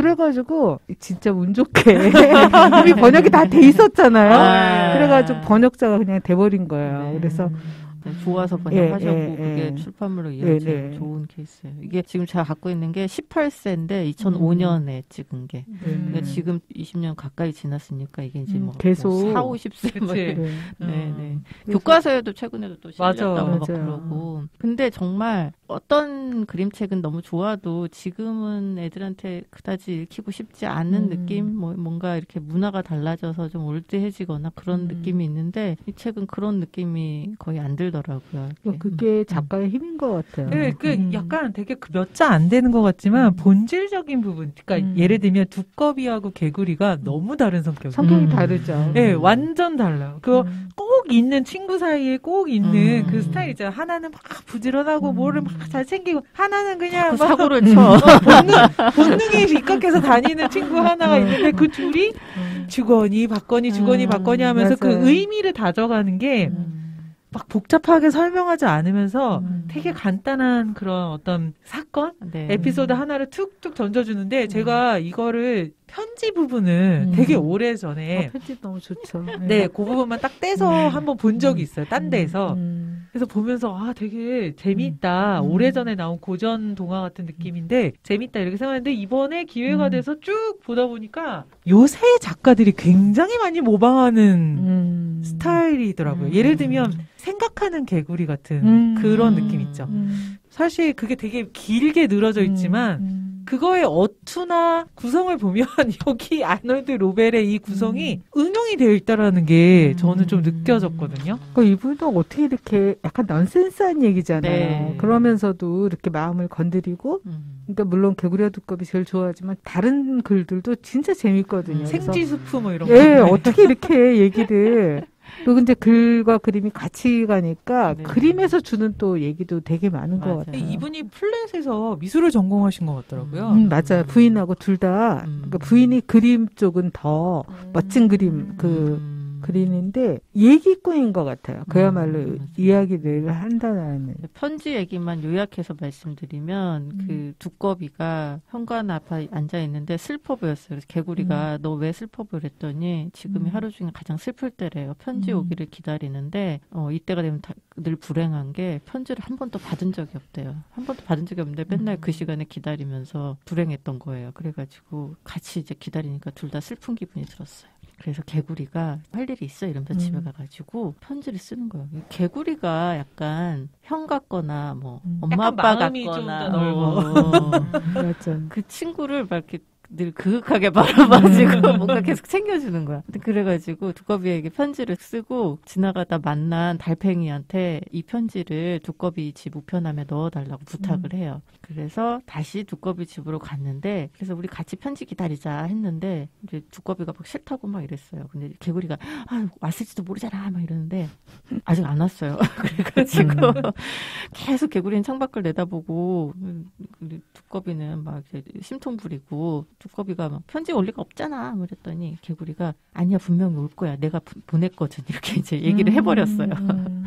그래가지고 진짜 운 좋게 이미 번역이 다 돼 있었잖아요. 아. 그래가지고 번역자가 그냥 돼버린 거예요. 네. 그래서 네, 좋아서 번역하셨고 예, 예, 그게 예. 출판물로 이어진 네, 네. 좋은 케이스예요. 이게 지금 제가 갖고 있는 게 십팔 세인데 이천오 년에 찍은 게. 음. 그러니까 지금 이십 년 가까이 지났으니까 이게 이제 음, 뭐 계속. 사, 오십 세 뭐 그치. 이렇게. 네. 네, 네. 그래서- 교과서에도 최근에도 또 맞아. 실렸다고 막 맞아요. 그러고. 근데 정말 어떤 그림책은 너무 좋아도 지금은 애들한테 그다지 읽히고 싶지 않은 음. 느낌? 뭐 뭔가 이렇게 문화가 달라져서 좀 올드해지거나 그런 음. 느낌이 있는데 이 책은 그런 느낌이 거의 안 들더라고요. 이렇게. 그게 작가의 힘인 것 같아요. 네, 그 음. 약간 되게 몇 자 안 되는 것 같지만 음. 본질적인 부분, 그러니까 음. 예를 들면 두꺼비하고 개구리가 너무 다른 성격이에요. 성격이 음. 다르죠. 네, 완전 달라요. 그거 음. 꼭 있는 친구 사이에 꼭 있는 음. 그 스타일 있잖아요. 하나는 막 부지런하고 음. 뭐를 막 잘 챙기고 하나는 그냥 자꾸 막 사고를 음. 쳐. 어, 본능, 본능에 입각해서 다니는 친구 하나가 있는데 그 둘이 음. 주거니 받거니 주거니 음, 받거니 하면서 그 맞아요. 의미를 다져가는 게 막 음. 복잡하게 설명하지 않으면서 음. 되게 간단한 그런 어떤 사건? 네. 에피소드 하나를 툭툭 던져주는데 제가 이거를 편지 부분을 음. 되게 오래 어, 전에 편집 너무 좋죠. 네, 그 부분만 딱 떼서 음. 한번 본 적이 있어요. 딴 데에서. 음. 그래서 보면서 아 되게 재밌다. 음. 오래전에 나온 고전 동화 같은 느낌인데 재밌다 이렇게 생각했는데 이번에 기회가 음. 돼서 쭉 보다 보니까 요새 작가들이 굉장히 많이 모방하는 음. 스타일이더라고요. 음. 예를 들면 생각하는 개구리 같은 음. 그런 음. 느낌 있죠. 음. 사실 그게 되게 길게 늘어져 있지만 음. 그거의 어투나 구성을 보면 여기 아놀드 로벨의 이 구성이 응용이 되어 있다라는 게 저는 좀 느껴졌거든요. 그 이분도 어떻게 이렇게 약간 넌센스한 얘기잖아요. 네. 그러면서도 이렇게 마음을 건드리고, 음. 그러니까 물론 개구리와 두꺼비 제일 좋아하지만 다른 글들도 진짜 재밌거든요. 그래서 생쥐수프 뭐 이런 거. 예, 어떻게 이렇게 얘기를 또 이제 글과 그림이 같이 가니까 네. 그림에서 주는 또 얘기도 되게 많은 맞아요. 것 같아요. 이분이 플랫에서 미술을 전공하신 것 같더라고요. 음, 맞아요. 부인하고 둘 다 음. 그러니까 부인이 그림 쪽은 더 멋진 그림 그 음. 그리는데 얘기꾼인 것 같아요. 그야말로 음, 이야기를 한다는. 편지 얘기만 요약해서 말씀드리면 음. 그 두꺼비가 현관 앞에 앉아 있는데 슬퍼 보였어요. 그래서 개구리가 너 왜 슬퍼 보였더니 지금이 음. 하루 중에 가장 슬플 때래요. 편지 음. 오기를 기다리는데 어, 이때가 되면 다, 늘 불행한 게 편지를 한 번도 받은 적이 없대요. 한 번도 받은 적이 없는데 맨날 음. 그 시간에 기다리면서 불행했던 거예요. 그래가지고 같이 이제 기다리니까 둘 다 슬픈 기분이 들었어요. 그래서 개구리가 할 일이 있어 이러면서 음. 집에 가가지고 편지를 쓰는 거예요. 개구리가 약간 형 같거나 뭐 음. 엄마 약간 아빠 마음이 같거나 좀 더 넓어. 어. 맞아. 그 친구를 막 이렇게 늘 그윽하게 바라봐주고 음. 뭔가 계속 챙겨주는 거야. 근데 그래가지고 두꺼비에게 편지를 쓰고 지나가다 만난 달팽이한테 이 편지를 두꺼비 집 우편함에 넣어달라고 부탁을 해요. 그래서 다시 두꺼비 집으로 갔는데 그래서 우리 같이 편지 기다리자 했는데 이제 두꺼비가 막 싫다고 막 이랬어요. 근데 개구리가 아, 왔을지도 모르잖아 막 이러는데 아직 안 왔어요. 그래가지고 음. 계속 개구리는 창밖을 내다보고 두꺼비는 막 이제 심통 부리고 두꺼비가 막 편지 올 리가 없잖아 그랬더니 개구리가 아니야 분명히 올 거야 내가 부, 보냈거든 이렇게 이제 얘기를 해버렸어요. 음.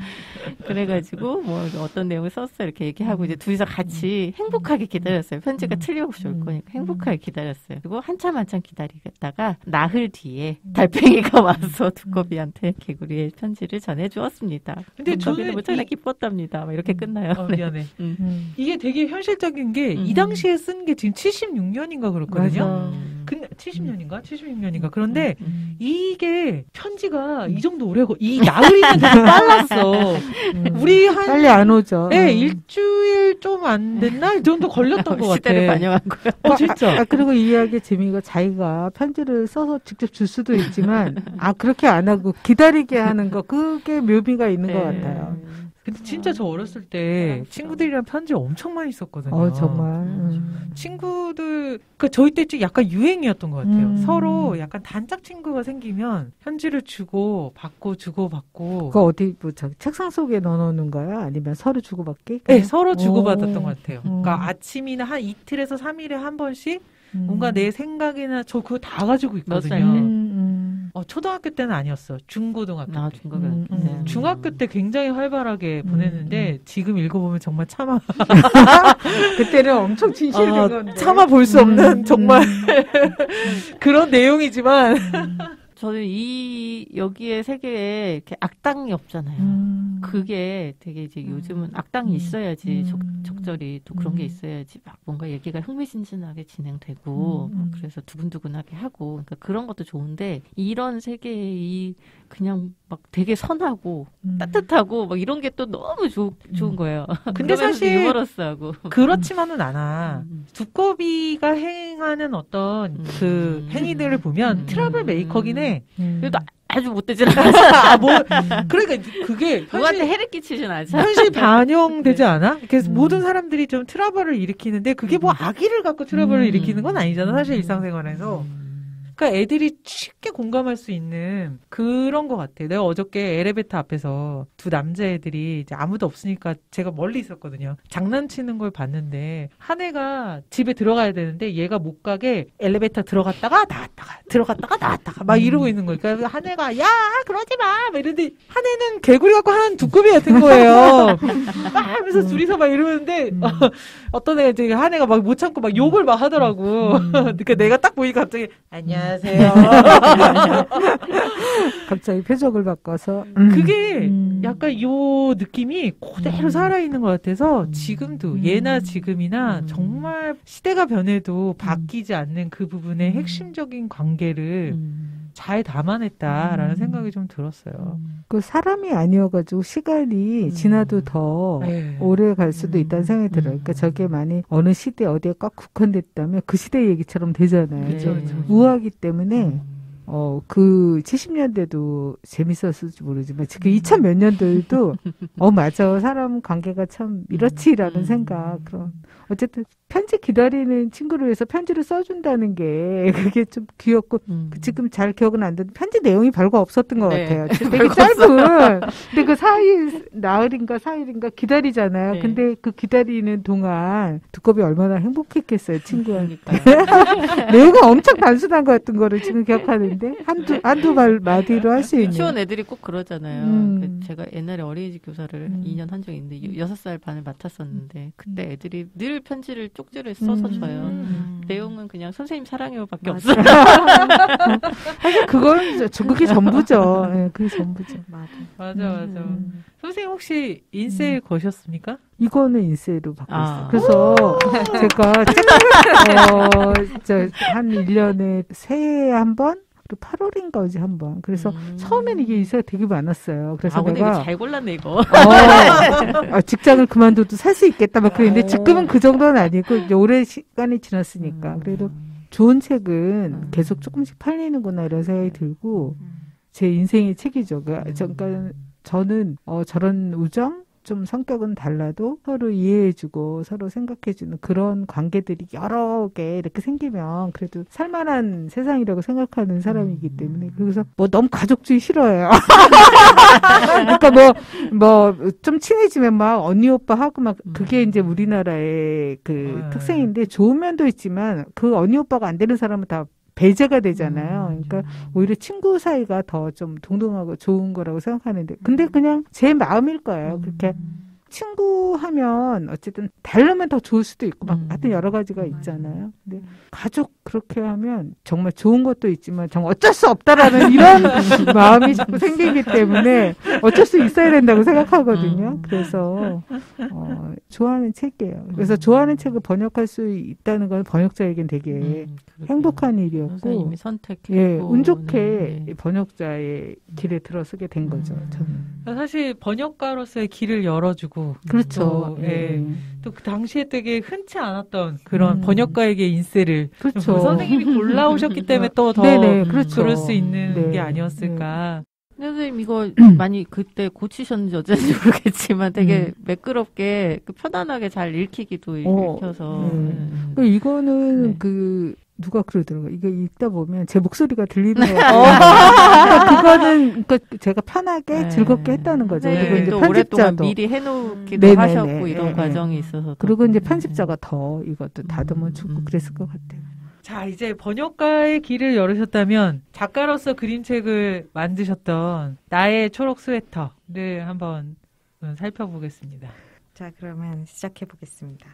그래가지고 뭐 어떤 내용을 썼어 이렇게 얘기하고 이제 둘이서 같이 행복하게 기다렸어요. 편지가 음. 틀림없이 올 음. 거니까 행복하게 기다렸어요. 그리고 한참 한참 기다리다가 나흘 뒤에 달팽이가 와서 두꺼비한테 개구리의 편지를 전해주었습니다. 근데 두꺼비는 저는 무척이나 이- 기뻤답니다. 막 이렇게 끝나요. 어, 네. 미안해. 음. 음. 이게 되게 현실적인 게 이 음. 당시에 쓴 게 지금 칠십육 년인가 그렇거든요. 맞아. 음. 근데 칠십 년인가? 칠십육 년인가? 그런데 음. 이게 편지가 이 정도 오래 걸, 이 나흘이면 되게 빨랐어. 음. 우리 한, 빨리 안 오죠. 네, 음. 일주일 좀 안 됐나? 이 정도 걸렸던 것 같아. 시대를 반영한 거야. 어, 진짜. 아, 그리고 이 이야기의 재미가 자기가 편지를 써서 직접 줄 수도 있지만, 아, 그렇게 안 하고 기다리게 하는 거, 그게 묘미가 있는 네. 것 같아요. 근데 진짜 저 어렸을 때 친구들이랑 편지 엄청 많이 썼거든요. 어, 정말. 음. 음. 친구들, 그 저희 때 좀 약간 유행이었던 것 같아요. 음. 서로 약간 단짝 친구가 생기면 편지를 주고 받고 주고 받고. 그거 어디, 뭐, 저기 책상 속에 넣어놓는 거야? 아니면 서로 주고받기? 네, 서로 주고 오. 받았던 것 같아요. 음. 그러니까 아침이나 한 이틀에서 삼 일에 한 번씩 음. 뭔가 내 생각이나 저 그거 다 가지고 몇 살 있거든요. 때? 음, 어, 초등학교 때는 아니었어. 중고등학교 아, 때. 중국에. 음, 음, 네. 중학교 때 굉장히 활발하게 음, 보냈는데 지금 읽어보면 정말 참아 음. 그때는 엄청 진실된 아, 건데. 참아 볼 수 없는 음, 정말 음, 그런 내용이지만 음, 저는 이 여기에 세계에 이렇게 악당이 없잖아요. 음. 그게 되게 이제 요즘은 악당이 음. 있어야지 적, 음. 적절히 또 그런 게 음. 있어야지 막 뭔가 얘기가 흥미진진하게 진행되고 음, 음. 막 그래서 두근두근하게 하고 그러니까 그런 것도 좋은데 이런 세계에 이 그냥 막 되게 선하고 음. 따뜻하고 막 이런 게 또 너무 좋, 좋은 거예요. 근데 그러면서도 사실 유머러스하고 그렇지만은 않아. 음. 두꺼비가 행하는 어떤 음. 그 행위들을 보면 음. 트러블 메이커긴 해. 음. 그래도 아주 못되진 않아. 아, 뭐, 음. 그러니까 그게 누구한테 현실, 해를 끼치진 않죠. 현실 반영되지 않아? 그래서 음. 모든 사람들이 좀 트러블을 일으키는데 그게 뭐 악의를 갖고 트러블을 음. 일으키는 건 아니잖아. 사실 일상생활에서. 음. 그러니까 애들이 쉽게 공감할 수 있는 그런 것 같아. 내가 어저께 엘리베이터 앞에서 두 남자애들이 이제 아무도 없으니까 제가 멀리 있었거든요. 장난치는 걸 봤는데 한 애가 집에 들어가야 되는데 얘가 못 가게 엘리베이터 들어갔다가 나왔다가 들어갔다가 나왔다가 막 이러고 있는 거예요. 그러니까 한 애가 야 그러지 마! 막 이러는데 한 애는 개구리 갖고 하는 두꺼비 같은 거예요. 막 하면서 둘이서 막 이러는데 음. 어떤 애가 이제 한 애가 막 못 참고 막 욕을 막 하더라고. 음. 그러니까 내가 딱 보니까 갑자기 안녕하세요. 갑자기 표정을 바꿔서 그게 음. 약간 요 느낌이 그대로 음. 살아있는 것 같아서 음. 지금도 음. 예나 지금이나 음. 정말 시대가 변해도 바뀌지 않는 그 부분의 음. 핵심적인 관계를 음. 잘 담아냈다라는 음. 생각이 좀 들었어요. 그 사람이 아니어가지고 시간이 음. 지나도 더 네. 오래 갈 수도 음. 있다는 생각이 들어요. 그러니까 저게 많이 어느 시대 어디에 꽉 국한됐다면 그 시대 얘기처럼 되잖아요. 네. 그렇죠, 그렇죠. 우아하기 때문에 음. 어, 그 칠십 년대도 재밌었을지 모르지만 지금 이천 몇 년도에도 어, 맞아. 사람 관계가 참 이렇지라는 음. 생각. 그런 어쨌든 편지 기다리는 친구를 위해서 편지를 써준다는 게 그게 좀 귀엽고 음. 지금 잘 기억은 안 나는데 편지 내용이 별거 없었던 것 네. 같아요. 되게 짧은 근데 그 사일 나흘인가 사일인가 기다리잖아요. 네. 근데 그 기다리는 동안 두꺼비 얼마나 행복했겠어요. 친구한테. 내용은 엄청 단순한 것 같은 거를 지금 기억하는데 한두 한두 말 마디로 할 수 있는. 유치원 애들이 꼭 그러잖아요. 음. 그 제가 옛날에 어린이집 교사를 음. 이 년 한 적이 있는데 여섯 살 반을 맡았었는데 그때 애들이 늘 편지를 쪽지를 써서 음. 줘요. 음. 내용은 그냥 선생님 사랑해요밖에 맞아요. 없어요. 사실 그건 저- 그게 전부죠. 네, 그게 전부죠. 맞아. 맞아, 맞아. 음. 선생님 혹시 인셀 거셨습니까? 이거는 인쇄로 받고 아. 있어요. 그래서 제가 어, 저한 일 년에 새해에 한 번, 그리고 팔월인가 어제 한 번. 그래서 음. 처음에는 이게 인쇄가 되게 많았어요. 그래서 아, 근데 내가 이거 잘 골랐네, 이거. 어, 아, 직장을 그만둬도 살 수 있겠다 막 그랬는데 오. 지금은 그 정도는 아니고 이제 오랜 시간이 지났으니까. 음. 그래도 좋은 책은 음. 계속 조금씩 팔리는구나 이런 생각이 들고 제 인생의 책이죠. 그, 그러니까 저는 어, 저런 우정? 좀 성격은 달라도 서로 이해해주고 서로 생각해주는 그런 관계들이 여러 개 이렇게 생기면 그래도 살만한 세상이라고 생각하는 사람이기 때문에 그래서 뭐 너무 가족주의 싫어해요. 그러니까 뭐 뭐 좀 친해지면 막 언니 오빠 하고 막 그게 이제 우리나라의 그 음. 특성인데 좋은 면도 있지만 그 언니 오빠가 안 되는 사람은 다 배제가 되잖아요. 그러니까 오히려 친구 사이가 더 좀 동등하고 좋은 거라고 생각하는데 근데 그냥 제 마음일 거예요. 그렇게 친구 하면 어쨌든 다르면 더 좋을 수도 있고 막 음. 하여튼 여러 가지가 있잖아요. 근데 가족 그렇게 하면 정말 좋은 것도 있지만 정말 어쩔 수 없다라는 이런 마음이 자꾸 생기기 때문에 어쩔 수 있어야 된다고 생각하거든요. 그래서 어, 좋아하는 책이에요. 그래서 좋아하는 책을 번역할 수 있다는 건 번역자에겐 되게 음, 그러게요. 행복한 일이었고 선생님이 선택했고. 예, 운 좋게 네, 네. 번역자의 길에 들어서게 된 거죠. 저는. 사실 번역가로서의 길을 열어주고 그렇죠. 또, 예. 예. 또 그 당시에 되게 흔치 않았던 그런 음. 번역가에게 인쇄를 그렇죠. 그 선생님이 골라오셨기 때문에 또 더 네네, 그렇죠. 그럴 수 있는 네. 게 아니었을까. 선생님 이거 많이 그때 고치셨는지 어쩐지 모르겠지만 되게 음. 매끄럽게 그 편안하게 잘 읽히기도 어, 읽혀서. 네. 음. 그 이거는 네. 그 누가 그러더라고요. 이거 읽다 보면 제 목소리가 들리는 거예요. 그러니까 그거는 그러니까 제가 편하게 네. 즐겁게 했다는 거죠. 네. 그리고 이제 또 오랫동안 편집자도 미리 해놓기도 네네네. 하셨고 이런 네. 과정이 있어서. 그리고 이제 음. 편집자가 더 이것도 다듬어 주고 음. 그랬을 것 같아요. 자, 이제 번역가의 길을 열으셨다면 작가로서 그림책을 만드셨던 나의 초록 스웨터를 한번 살펴보겠습니다. 자, 그러면 시작해 보겠습니다.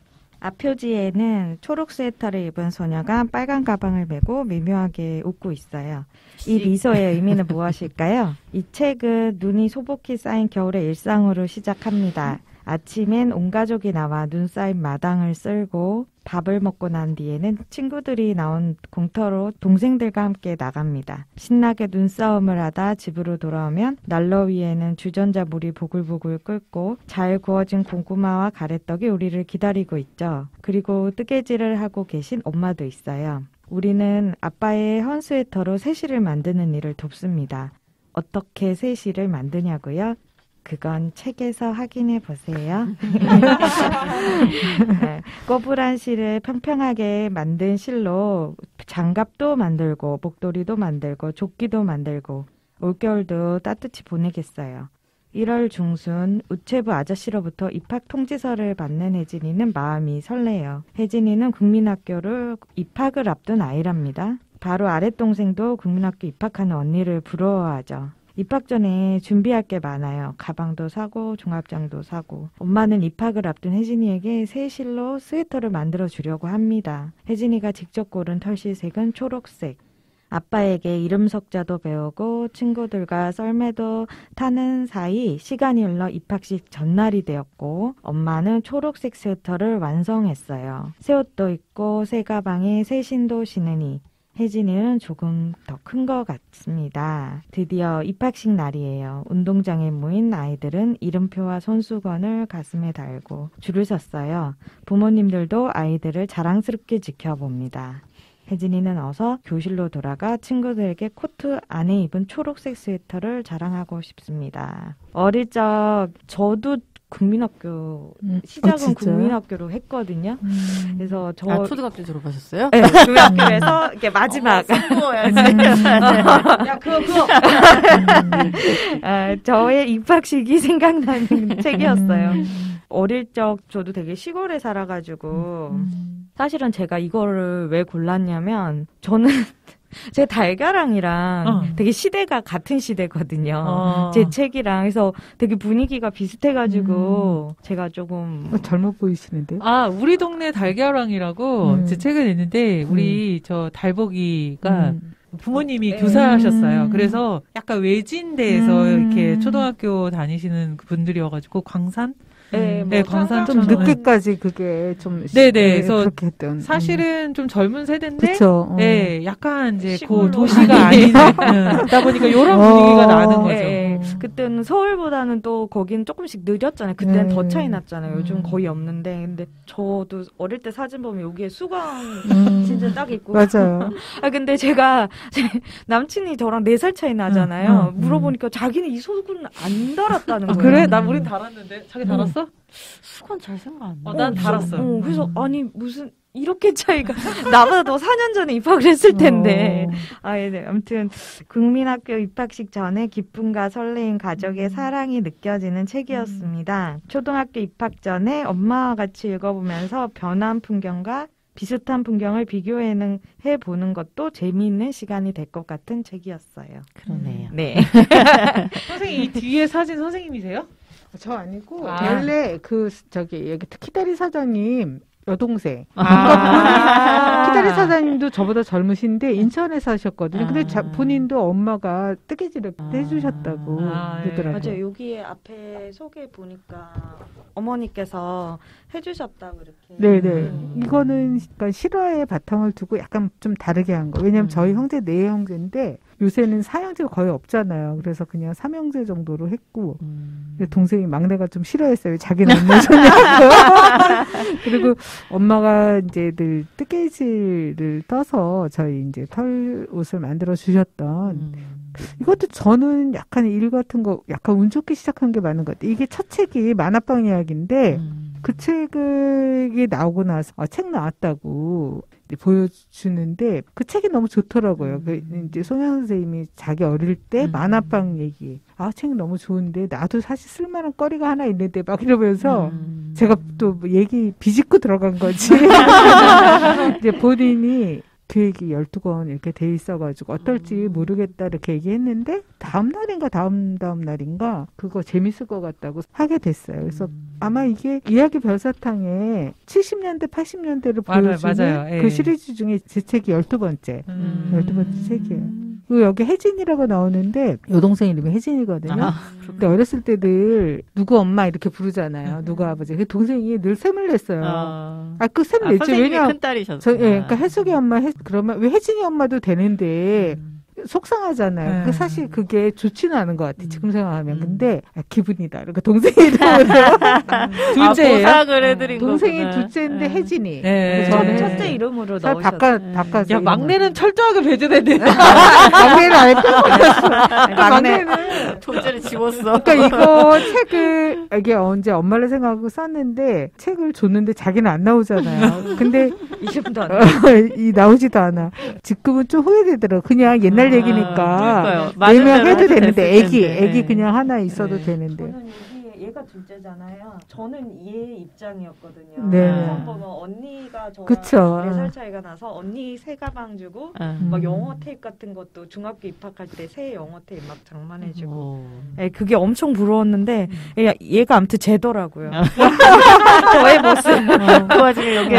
앞표지에는 초록 스웨터를 입은 소녀가 빨간 가방을 메고 미묘하게 웃고 있어요. 이 미소의 의미는 무엇일까요? 이 책은 눈이 소복히 쌓인 겨울의 일상으로 시작합니다. 아침엔 온 가족이 나와 눈 쌓인 마당을 쓸고 밥을 먹고 난 뒤에는 친구들이 나온 공터로 동생들과 함께 나갑니다. 신나게 눈싸움을 하다 집으로 돌아오면 난로 위에는 주전자 물이 보글보글 끓고 잘 구워진 고구마와 가래떡이 우리를 기다리고 있죠. 그리고 뜨개질을 하고 계신 엄마도 있어요. 우리는 아빠의 헌 스웨터로 새실을 만드는 일을 돕습니다. 어떻게 새실을 만드냐고요? 그건 책에서 확인해 보세요. 네, 꼬불한 실을 평평하게 만든 실로 장갑도 만들고 목도리도 만들고 조끼도 만들고 올겨울도 따뜻히 보내겠어요. 일월 중순 우체부 아저씨로부터 입학 통지서를 받는 혜진이는 마음이 설레요. 혜진이는 국민학교를 입학을 앞둔 아이랍니다. 바로 아랫동생도 국민학교 입학하는 언니를 부러워하죠. 입학 전에 준비할 게 많아요. 가방도 사고 종합장도 사고. 엄마는 입학을 앞둔 혜진이에게 새 실로 스웨터를 만들어 주려고 합니다. 혜진이가 직접 고른 털실색은 초록색. 아빠에게 이름 석자도 배우고 친구들과 썰매도 타는 사이 시간이 흘러 입학식 전날이 되었고 엄마는 초록색 스웨터를 완성했어요. 새 옷도 입고 새 가방에 새 신도 신으니 혜진이는 조금 더 큰 것 같습니다. 드디어 입학식 날이에요. 운동장에 모인 아이들은 이름표와 손수건을 가슴에 달고 줄을 섰어요. 부모님들도 아이들을 자랑스럽게 지켜봅니다. 혜진이는 어서 교실로 돌아가 친구들에게 코트 안에 입은 초록색 스웨터를 자랑하고 싶습니다. 어릴 적 저도 국민학교 음. 시작은 어, 진짜요? 국민학교로 했거든요. 음. 그래서 저 아, 초등학교 졸업하셨어요? 네, 국민학교에서 이렇게 마지막 성공해야지. 야, 그거, 그거. 아, 저의 입학식이 생각나는 책이었어요. 어릴 적 저도 되게 시골에 살아가지고 음. 사실은 제가 이거를 왜 골랐냐면 저는 제 달걀랑이랑 어. 되게 시대가 같은 시대거든요. 어. 제 책이랑 그래서 되게 분위기가 비슷해가지고 제가 조금 어, 젊어 보이시는데. 아, 우리 동네 달걀왕이라고 음. 제 책을 냈는데 우리 저 달복이가 음. 부모님이 음. 교사하셨어요. 그래서 약간 외진데에서 음. 이렇게 초등학교 다니시는 분들이어가지고 광산? 네, 네, 뭐 광산 좀 저는- 늦게까지 그게 좀 네네, 네, 그래서 그렇게 했던. 사실은 좀 젊은 세대인데 그렇죠. 네, 약간 이제 그 시골로 도시가 아닌 다 보니까 이런 어. 분위기가 나는 거죠. 네, 그때는 서울보다는 또 거긴 조금씩 늦었잖아요. 그때는 네. 더 차이 났잖아요. 요즘 음. 거의 없는데. 근데 저도 어릴 때 사진 보면 여기에 수강 음. 진짜 딱 있고. 맞아요. 아 근데 제가 제 남친이 저랑 네 살 차이 나잖아요. 응, 응, 물어보니까 자기는 이 속은 안 달았다는 아, 거예요. 그래? 나 우린 달았는데. 자기 응. 달았어? 수건 잘 생각 안 나. 어, 난 달았어. 어, 그래서 아니 무슨 이렇게 차이가 나보다 더 사 년 전에 입학을 했을 텐데. 어. 아, 예, 네. 아무튼 국민학교 입학식 전에 기쁨과 설레임, 가족의 사랑이 느껴지는 책이었습니다. 초등학교 입학 전에 엄마와 같이 읽어보면서 변한 풍경과 비슷한 풍경을 비교해는 해보는 것도 재미있는 시간이 될 것 같은 책이었어요. 그러네요. 네. 선생님, 이 뒤에 사진 선생님이세요? 저 아니고 아. 원래 그 저기 여기 키다리 사장님 여동생. 아. 키다리 사장님도 저보다 젊으신데 인천에 사셨거든요. 근데 아. 자, 본인도 엄마가 뜨개질을 아. 해주셨다고 아, 예. 그러더라고요. 맞아요. 여기에 앞에 소개 보니까 어머니께서 해주셨다고 이렇게. 네네. 음. 이거는 그러니까 실화의 바탕을 두고 약간 좀 다르게 한 거. 왜냐면 음. 저희 형제 네 형제인데 요새는 사형제가 거의 없잖아요. 그래서 그냥 삼형제 정도로 했고 음. 근데 동생이 막내가 좀 싫어했어요. 자기는 안 내줬냐고. 그리고 엄마가 이제 늘 뜨개질을 떠서 저희 이제 털 옷을 만들어 주셨던 음. 이것도 저는 약간 일 같은 거 약간 운 좋게 시작한 게 많은 것 같아요. 이게 첫 책이 만화방 이야기인데 음. 그 책이 나오고 나서 아, 책 나왔다고 이제 보여주는데 그 책이 너무 좋더라고요. 그 이제 송현 선생님이 자기 어릴 때 음. 만화방 얘기 아, 책 너무 좋은데 나도 사실 쓸만한 거리가 하나 있는데 막 이러면서 음. 제가 또뭐 얘기 비집고 들어간 거지. 이제 본인이 그 얘기 열두 권 이렇게 돼 있어가지고 어떨지 모르겠다 이렇게 얘기했는데 다음 날인가 다음 다음 날인가 그거 재밌을 것 같다고 하게 됐어요. 그래서 음. 아마 이게 이야기 별사탕에 칠십 년대 팔십 년대를 맞아요, 보여주는 맞아요. 예. 그 시리즈 중에 제 책이 열두 번째. 음. 열두 번째 책이에요. 그리고 여기 혜진이라고 나오는데 여동생 이름이 혜진이거든요. 아, 근데 어렸을 때 늘 누구 엄마 이렇게 부르잖아요. 누구 아버지. 그 동생이 늘 샘을 냈어요. 아, 아, 그 샘 아, 냈지. 선생님이 왜냐 큰 딸이셨어요. 저, 예, 그러니까 혜숙이 엄마, 혜, 그러면 왜 혜진이 엄마도 되는데 음. 속상하잖아요. 네. 그 사실 그게 좋지는 않은 것 같아. 음. 지금 생각하면. 음. 근데 아, 기분이다. 그러니까 동생이 이러면 둘째예요? 아, 보상을 해드린 동생이 거구나. 둘째인데 예. 혜진이. 네. 그래서 첫, 저는 첫째 이름으로 잘 넣으셨어요. 바꿔 네. 바꿔서 야, 이름을. 막내는 철저하게 배제됐네. 막내는 안 했고 막내. 막내는 존재를 지웠어. 그러니까 이거 책을 이게 언제 엄마를 생각하고 썼는데 책을 줬는데 자기는 안 나오잖아요. 근데 이름도 안 어, 이 나오지도 않아. 지금은 좀 후회되더라고. 그냥 옛날 아, 얘기니까 그러니까요. 맞은 네명 대로 해도 해도 되는데 됐을 애기 텐데. 애기 그냥 하나 있어도 네. 되는데. 저는 여기에 얘가 둘째잖아요. 저는 얘 입장이었거든요. 네. 우선 보면 언니가 저랑 그쵸. 네 살 차이가 나서 언니 새 가방 주고 아. 막 음. 영어 테이프 같은 것도 중학교 입학할 때 새 영어 테이프 막 장만해주고. 오. 예, 그게 엄청 부러웠는데 얘, 얘가 아무튼 쟤더라고요. 아. 저의 모습. 그 와중에 여기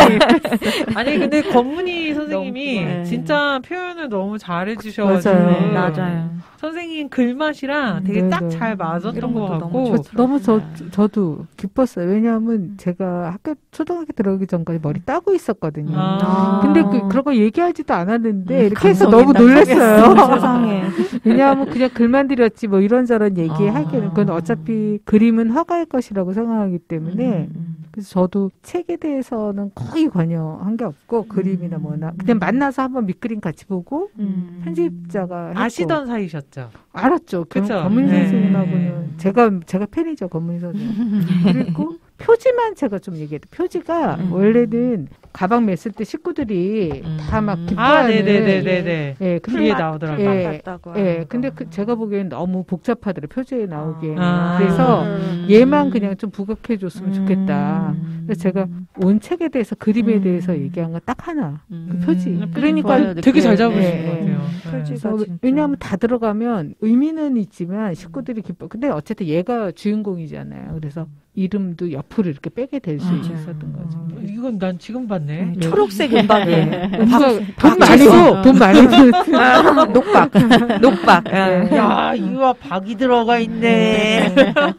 아니, 근데 권문희 선생님이 너무- 네. 진짜 표현을 너무 잘해주셔가지고. 맞아요. 맞아요. 선생님 글맛이랑 되게 네, 딱 네. 잘 맞았던 이런 것 것도 같고. 너무 저, 너무 저 그렇습니다. 저도 기뻤어요. 왜냐하면 제가 학교 초등학교 들어가기 전까지 머리 따고 있었거든요. 아. 근데 그, 그런 거 얘기하지도 않았는데 음, 이렇게 해서 감성이 너무 딱 놀랐어요. 세상에. 왜냐하면 그냥 글만 드렸지 뭐 이런저런 얘기 아. 하기는 그건 어차피 그림은 허가일 것이라고 생각하기 때문에 음, 음. 그래서 저도 책에 대해서는 거의 관여한 게 없고 음. 그림이나 뭐나 그냥 만나서 한번 밑그림 같이 보고 음. 편집자가 했고. 아시던 사이셨죠? 알았죠. 권문희 네. 선생님하고는 제가 제가 팬이죠. 권문희 선생님. 그리고 표지만 제가 좀 얘기해도 표지가 음. 원래는 가방 맸을 때 식구들이 음. 다 막 기뻐하는. 아, 네네네네네. 예, 그게 나오더라고요. 예, 예, 근데 그 제가 보기엔 너무 복잡하더라고요. 표지에 나오기에. 아. 그래서 음. 얘만 그냥 좀 부각해줬으면 좋겠다. 음. 그래서 제가 온 책에 대해서 그림에 음. 대해서 얘기한 건 딱 하나. 음. 그 표지. 음. 그러니까 좋아요, 되게 잘 잡으신 예, 것 같아요. 표지가 그래서 진짜. 왜냐하면 다 들어가면 의미는 있지만 식구들이 기뻐. 근데 어쨌든 얘가 주인공이잖아요. 그래서 이름도 옆으로 이렇게 빼게 될 수 아, 있었던 거죠. 어, 이건 난 지금 봤네. 네, 초록색 은박에 돈 많이 줘. 돈 많이 줘. 아, 녹박, 녹박. 네. 야, 이와 박이 들어가 있네.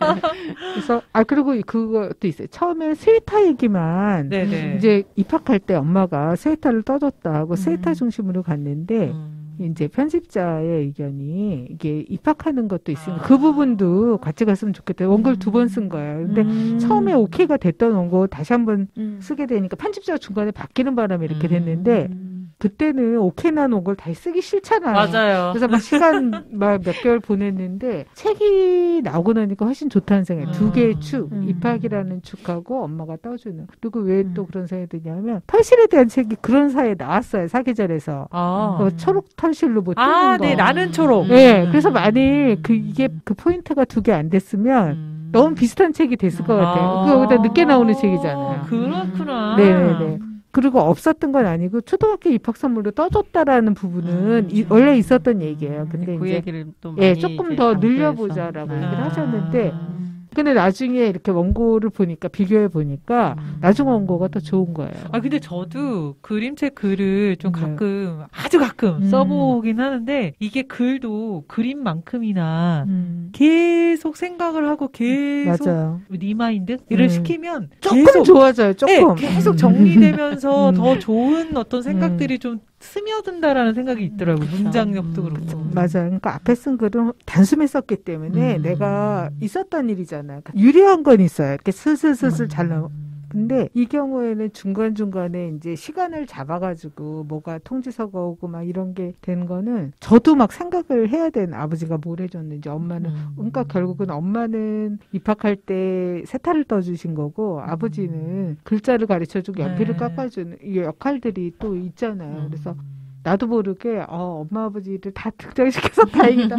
그래서 아 그리고 그것도 있어요. 처음에 스웨터 얘기만 네네. 이제 입학할 때 엄마가 스웨터를 떠줬다 하고 음. 스웨터 중심으로 갔는데 음. 이제 편집자의 의견이 이게 입학하는 것도 있으니까 아. 그 부분도 같이 갔으면 좋겠다. 원고를 두 번 쓴 거예요. 근데 음. 처음에 오케이가 됐던 원고 다시 한번 음. 쓰게 되니까 편집자가 중간에 바뀌는 바람에 이렇게 됐는데 음. 그때는 오케이 난 원고를 다시 쓰기 싫잖아요. 맞아요. 그래서 막 시간 막 몇 개월 보냈는데 책이 나오고 나니까 훨씬 좋다는 생각이 두 개의 축 음. 입학이라는 축하고 엄마가 떠주는 그리고 왜 또 그런 생각이 드냐면 털실에 대한 책이 그런 사이에 나왔어요. 사계절에서 아, 그 초록 털실로 뭐 뜨는 아 거. 네, 나는 초록. 네, 음. 그래서 만일 그 이게 그 포인트가 두 개 안 됐으면 음. 너무 비슷한 책이 됐을 것 같아요. 아. 그거 여기다 늦게 나오는 책이잖아요. 그렇구나. 네네네. 그리고 없었던 건 아니고 초등학교 입학 선물로 떠줬다라는 부분은 음. 이, 원래 있었던 얘기예요. 근데 그 이제 얘기를 또 많이 예, 조금 이제 더 강조해서. 늘려보자라고 얘기를 아. 하셨는데 근데 나중에 이렇게 원고를 보니까 비교해 보니까 음. 나중 원고가 더 좋은 거예요. 아 근데 저도 그림책 글을 좀 네. 가끔 아주 가끔 음. 써보긴 하는데 이게 글도 그림만큼이나 음. 계속 생각을 하고 계속 맞아요. 리마인드를 음. 시키면 조금 계속 좋아져요. 조금. 네, 계속 정리되면서 음. 더 좋은 어떤 생각들이 좀 스며든다라는 생각이 있더라고요. 문장력도 그렇고. 맞아요. 그러니까 앞에 쓴 글은 단숨에 썼기 때문에 음. 내가 있었던 일이잖아요. 그러니까 유리한 건 있어요. 이렇게 슬슬슬슬 잘 나오. 근데 이 경우에는 중간중간에 이제 시간을 잡아가지고 뭐가 통지서가 오고 막 이런 게 된 거는 저도 막 생각을 해야 되는 아버지가 뭘 해줬는지 엄마는 음. 그러니까 결국은 엄마는 입학할 때 세타를 떠주신 거고 아버지는 글자를 가르쳐주고 연필을 네. 깎아주는 이 역할들이 또 있잖아요. 그래서 나도 모르게 어, 엄마 아버지를 다 등장시켜서 다행이다.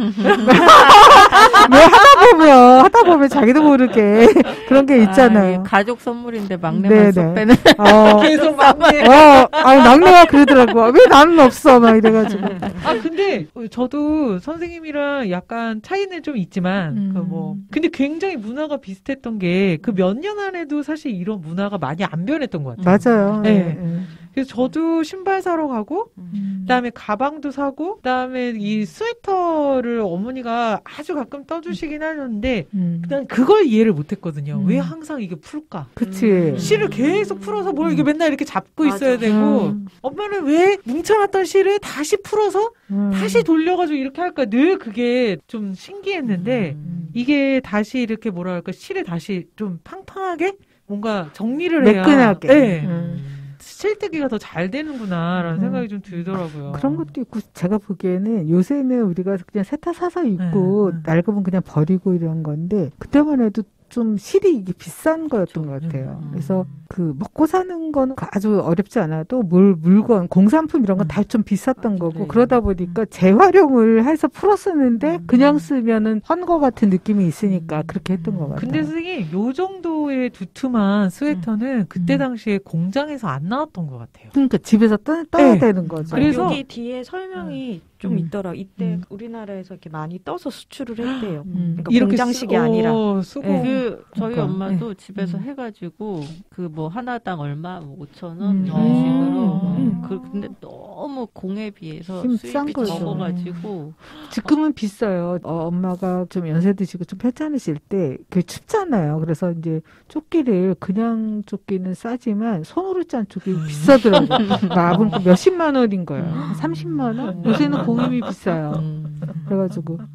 왜 하다 보면 하다 보면 자기도 모르게 그런 게 있잖아요. 아, 가족 선물인데 막내만 네네. 쏙 빼는. 어, 계속 막내. 어, 아니 막내가 그러더라고. 왜 나는 없어? 막 이래가지고. 아 근데 저도 선생님이랑 약간 차이는 좀 있지만 음. 그 뭐 근데 굉장히 문화가 비슷했던 게 그 몇 년 안에도 사실 이런 문화가 많이 안 변했던 것 같아요. 맞아요. 네. 네. 그래서 저도 신발 사러 가고 그다음에 가방도 사고 그다음에 이 스웨터를 어머니가 아주 가끔 떠주시긴 하는데 음. 난 그걸 이해를 못했거든요. 음. 왜 항상 이게 풀까? 그치. 실을 계속 풀어서 뭘 이게 맨날 이렇게 잡고 있어야 되고 음. 엄마는 왜 뭉쳐놨던 실을 다시 풀어서 음. 다시 돌려가지고 이렇게 할까 늘 그게 좀 신기했는데 음. 이게 다시 이렇게 뭐라 할까 실을 다시 좀 팡팡하게 뭔가 정리를 해야 매끈하게. 네. 음. 실뜨기가 더 잘 되는구나라는 음. 생각이 좀 들더라고요. 그런 것도 있고 제가 보기에는 요새는 우리가 그냥 세타 사서 입고 네, 네. 낡으면 그냥 버리고 이런 건데 그때만 해도 좀 실이 이게 비싼 거였던 것 같아요. 음. 그래서 그 먹고 사는 거는 아주 어렵지 않아도 물 물건 공산품 이런 건 다 좀 비쌌던 거고 네. 그러다 보니까 재활용을 해서 풀어 쓰는데 음. 그냥 쓰면은 헌거 같은 느낌이 있으니까 그렇게 했던 것 같아요. 근데 선생님 요 정도의 두툼한 스웨터는 그때 음. 당시에 공장에서 안 나왔던 것 같아요. 그러니까 집에서 떠, 떠야 네. 되는 거죠. 그래서- 여기 뒤에 설명이 좀 음. 있더라. 이때 음. 우리나라에서 이렇게 많이 떠서 수출을 했대요. 음. 그러니까 공장식이 쓰- 아니라. 어, 쓰고 네. 그 저희 그러니까. 엄마도 집에서 음. 해가지고 그 뭐 하나당 얼마 뭐 오천 원 음. 이런 음. 식으로 음. 그 근데 너무 공에 비해서 힘싼 수입이 거죠. 적어가지고 지금은 비싸요. 어, 엄마가 좀 연세 드시고 좀 편찮으실 때 그 춥잖아요. 그래서 이제 조끼를 그냥 조끼는 싸지만 손으로 짠 조끼 음. 비싸더라고요. 마분 몇십만 원인 거예요. 삼십만 원? 요새는 공임이 비싸요. 음. 그래가지고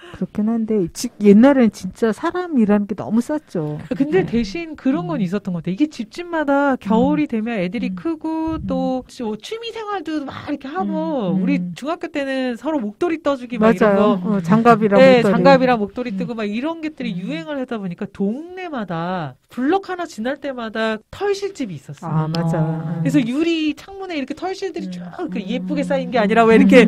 그렇긴 한데 지, 옛날에는 진짜 사람이라는 게 너무 쌌죠. 근데 대신 그런 건 있었던 것 같아요. 이게 집집마다 겨울이 음. 되면 애들이 음. 크고 또 취미 생활도 막 이렇게 하고 음. 우리 중학교 때는 서로 목도리 떠주기 막 맞아요. 이런 거 어, 장갑이랑 네, 목도리. 장갑이랑 목도리 뜨고 막 이런 것들이 음. 유행을 하다 보니까 동네마다 블럭 하나 지날 때마다 털실집이 있었어요. 아 맞아. 어. 그래서 유리 창문에 이렇게 털실들이 쭉 그 예쁘게 쌓인 게 아니라 왜 이렇게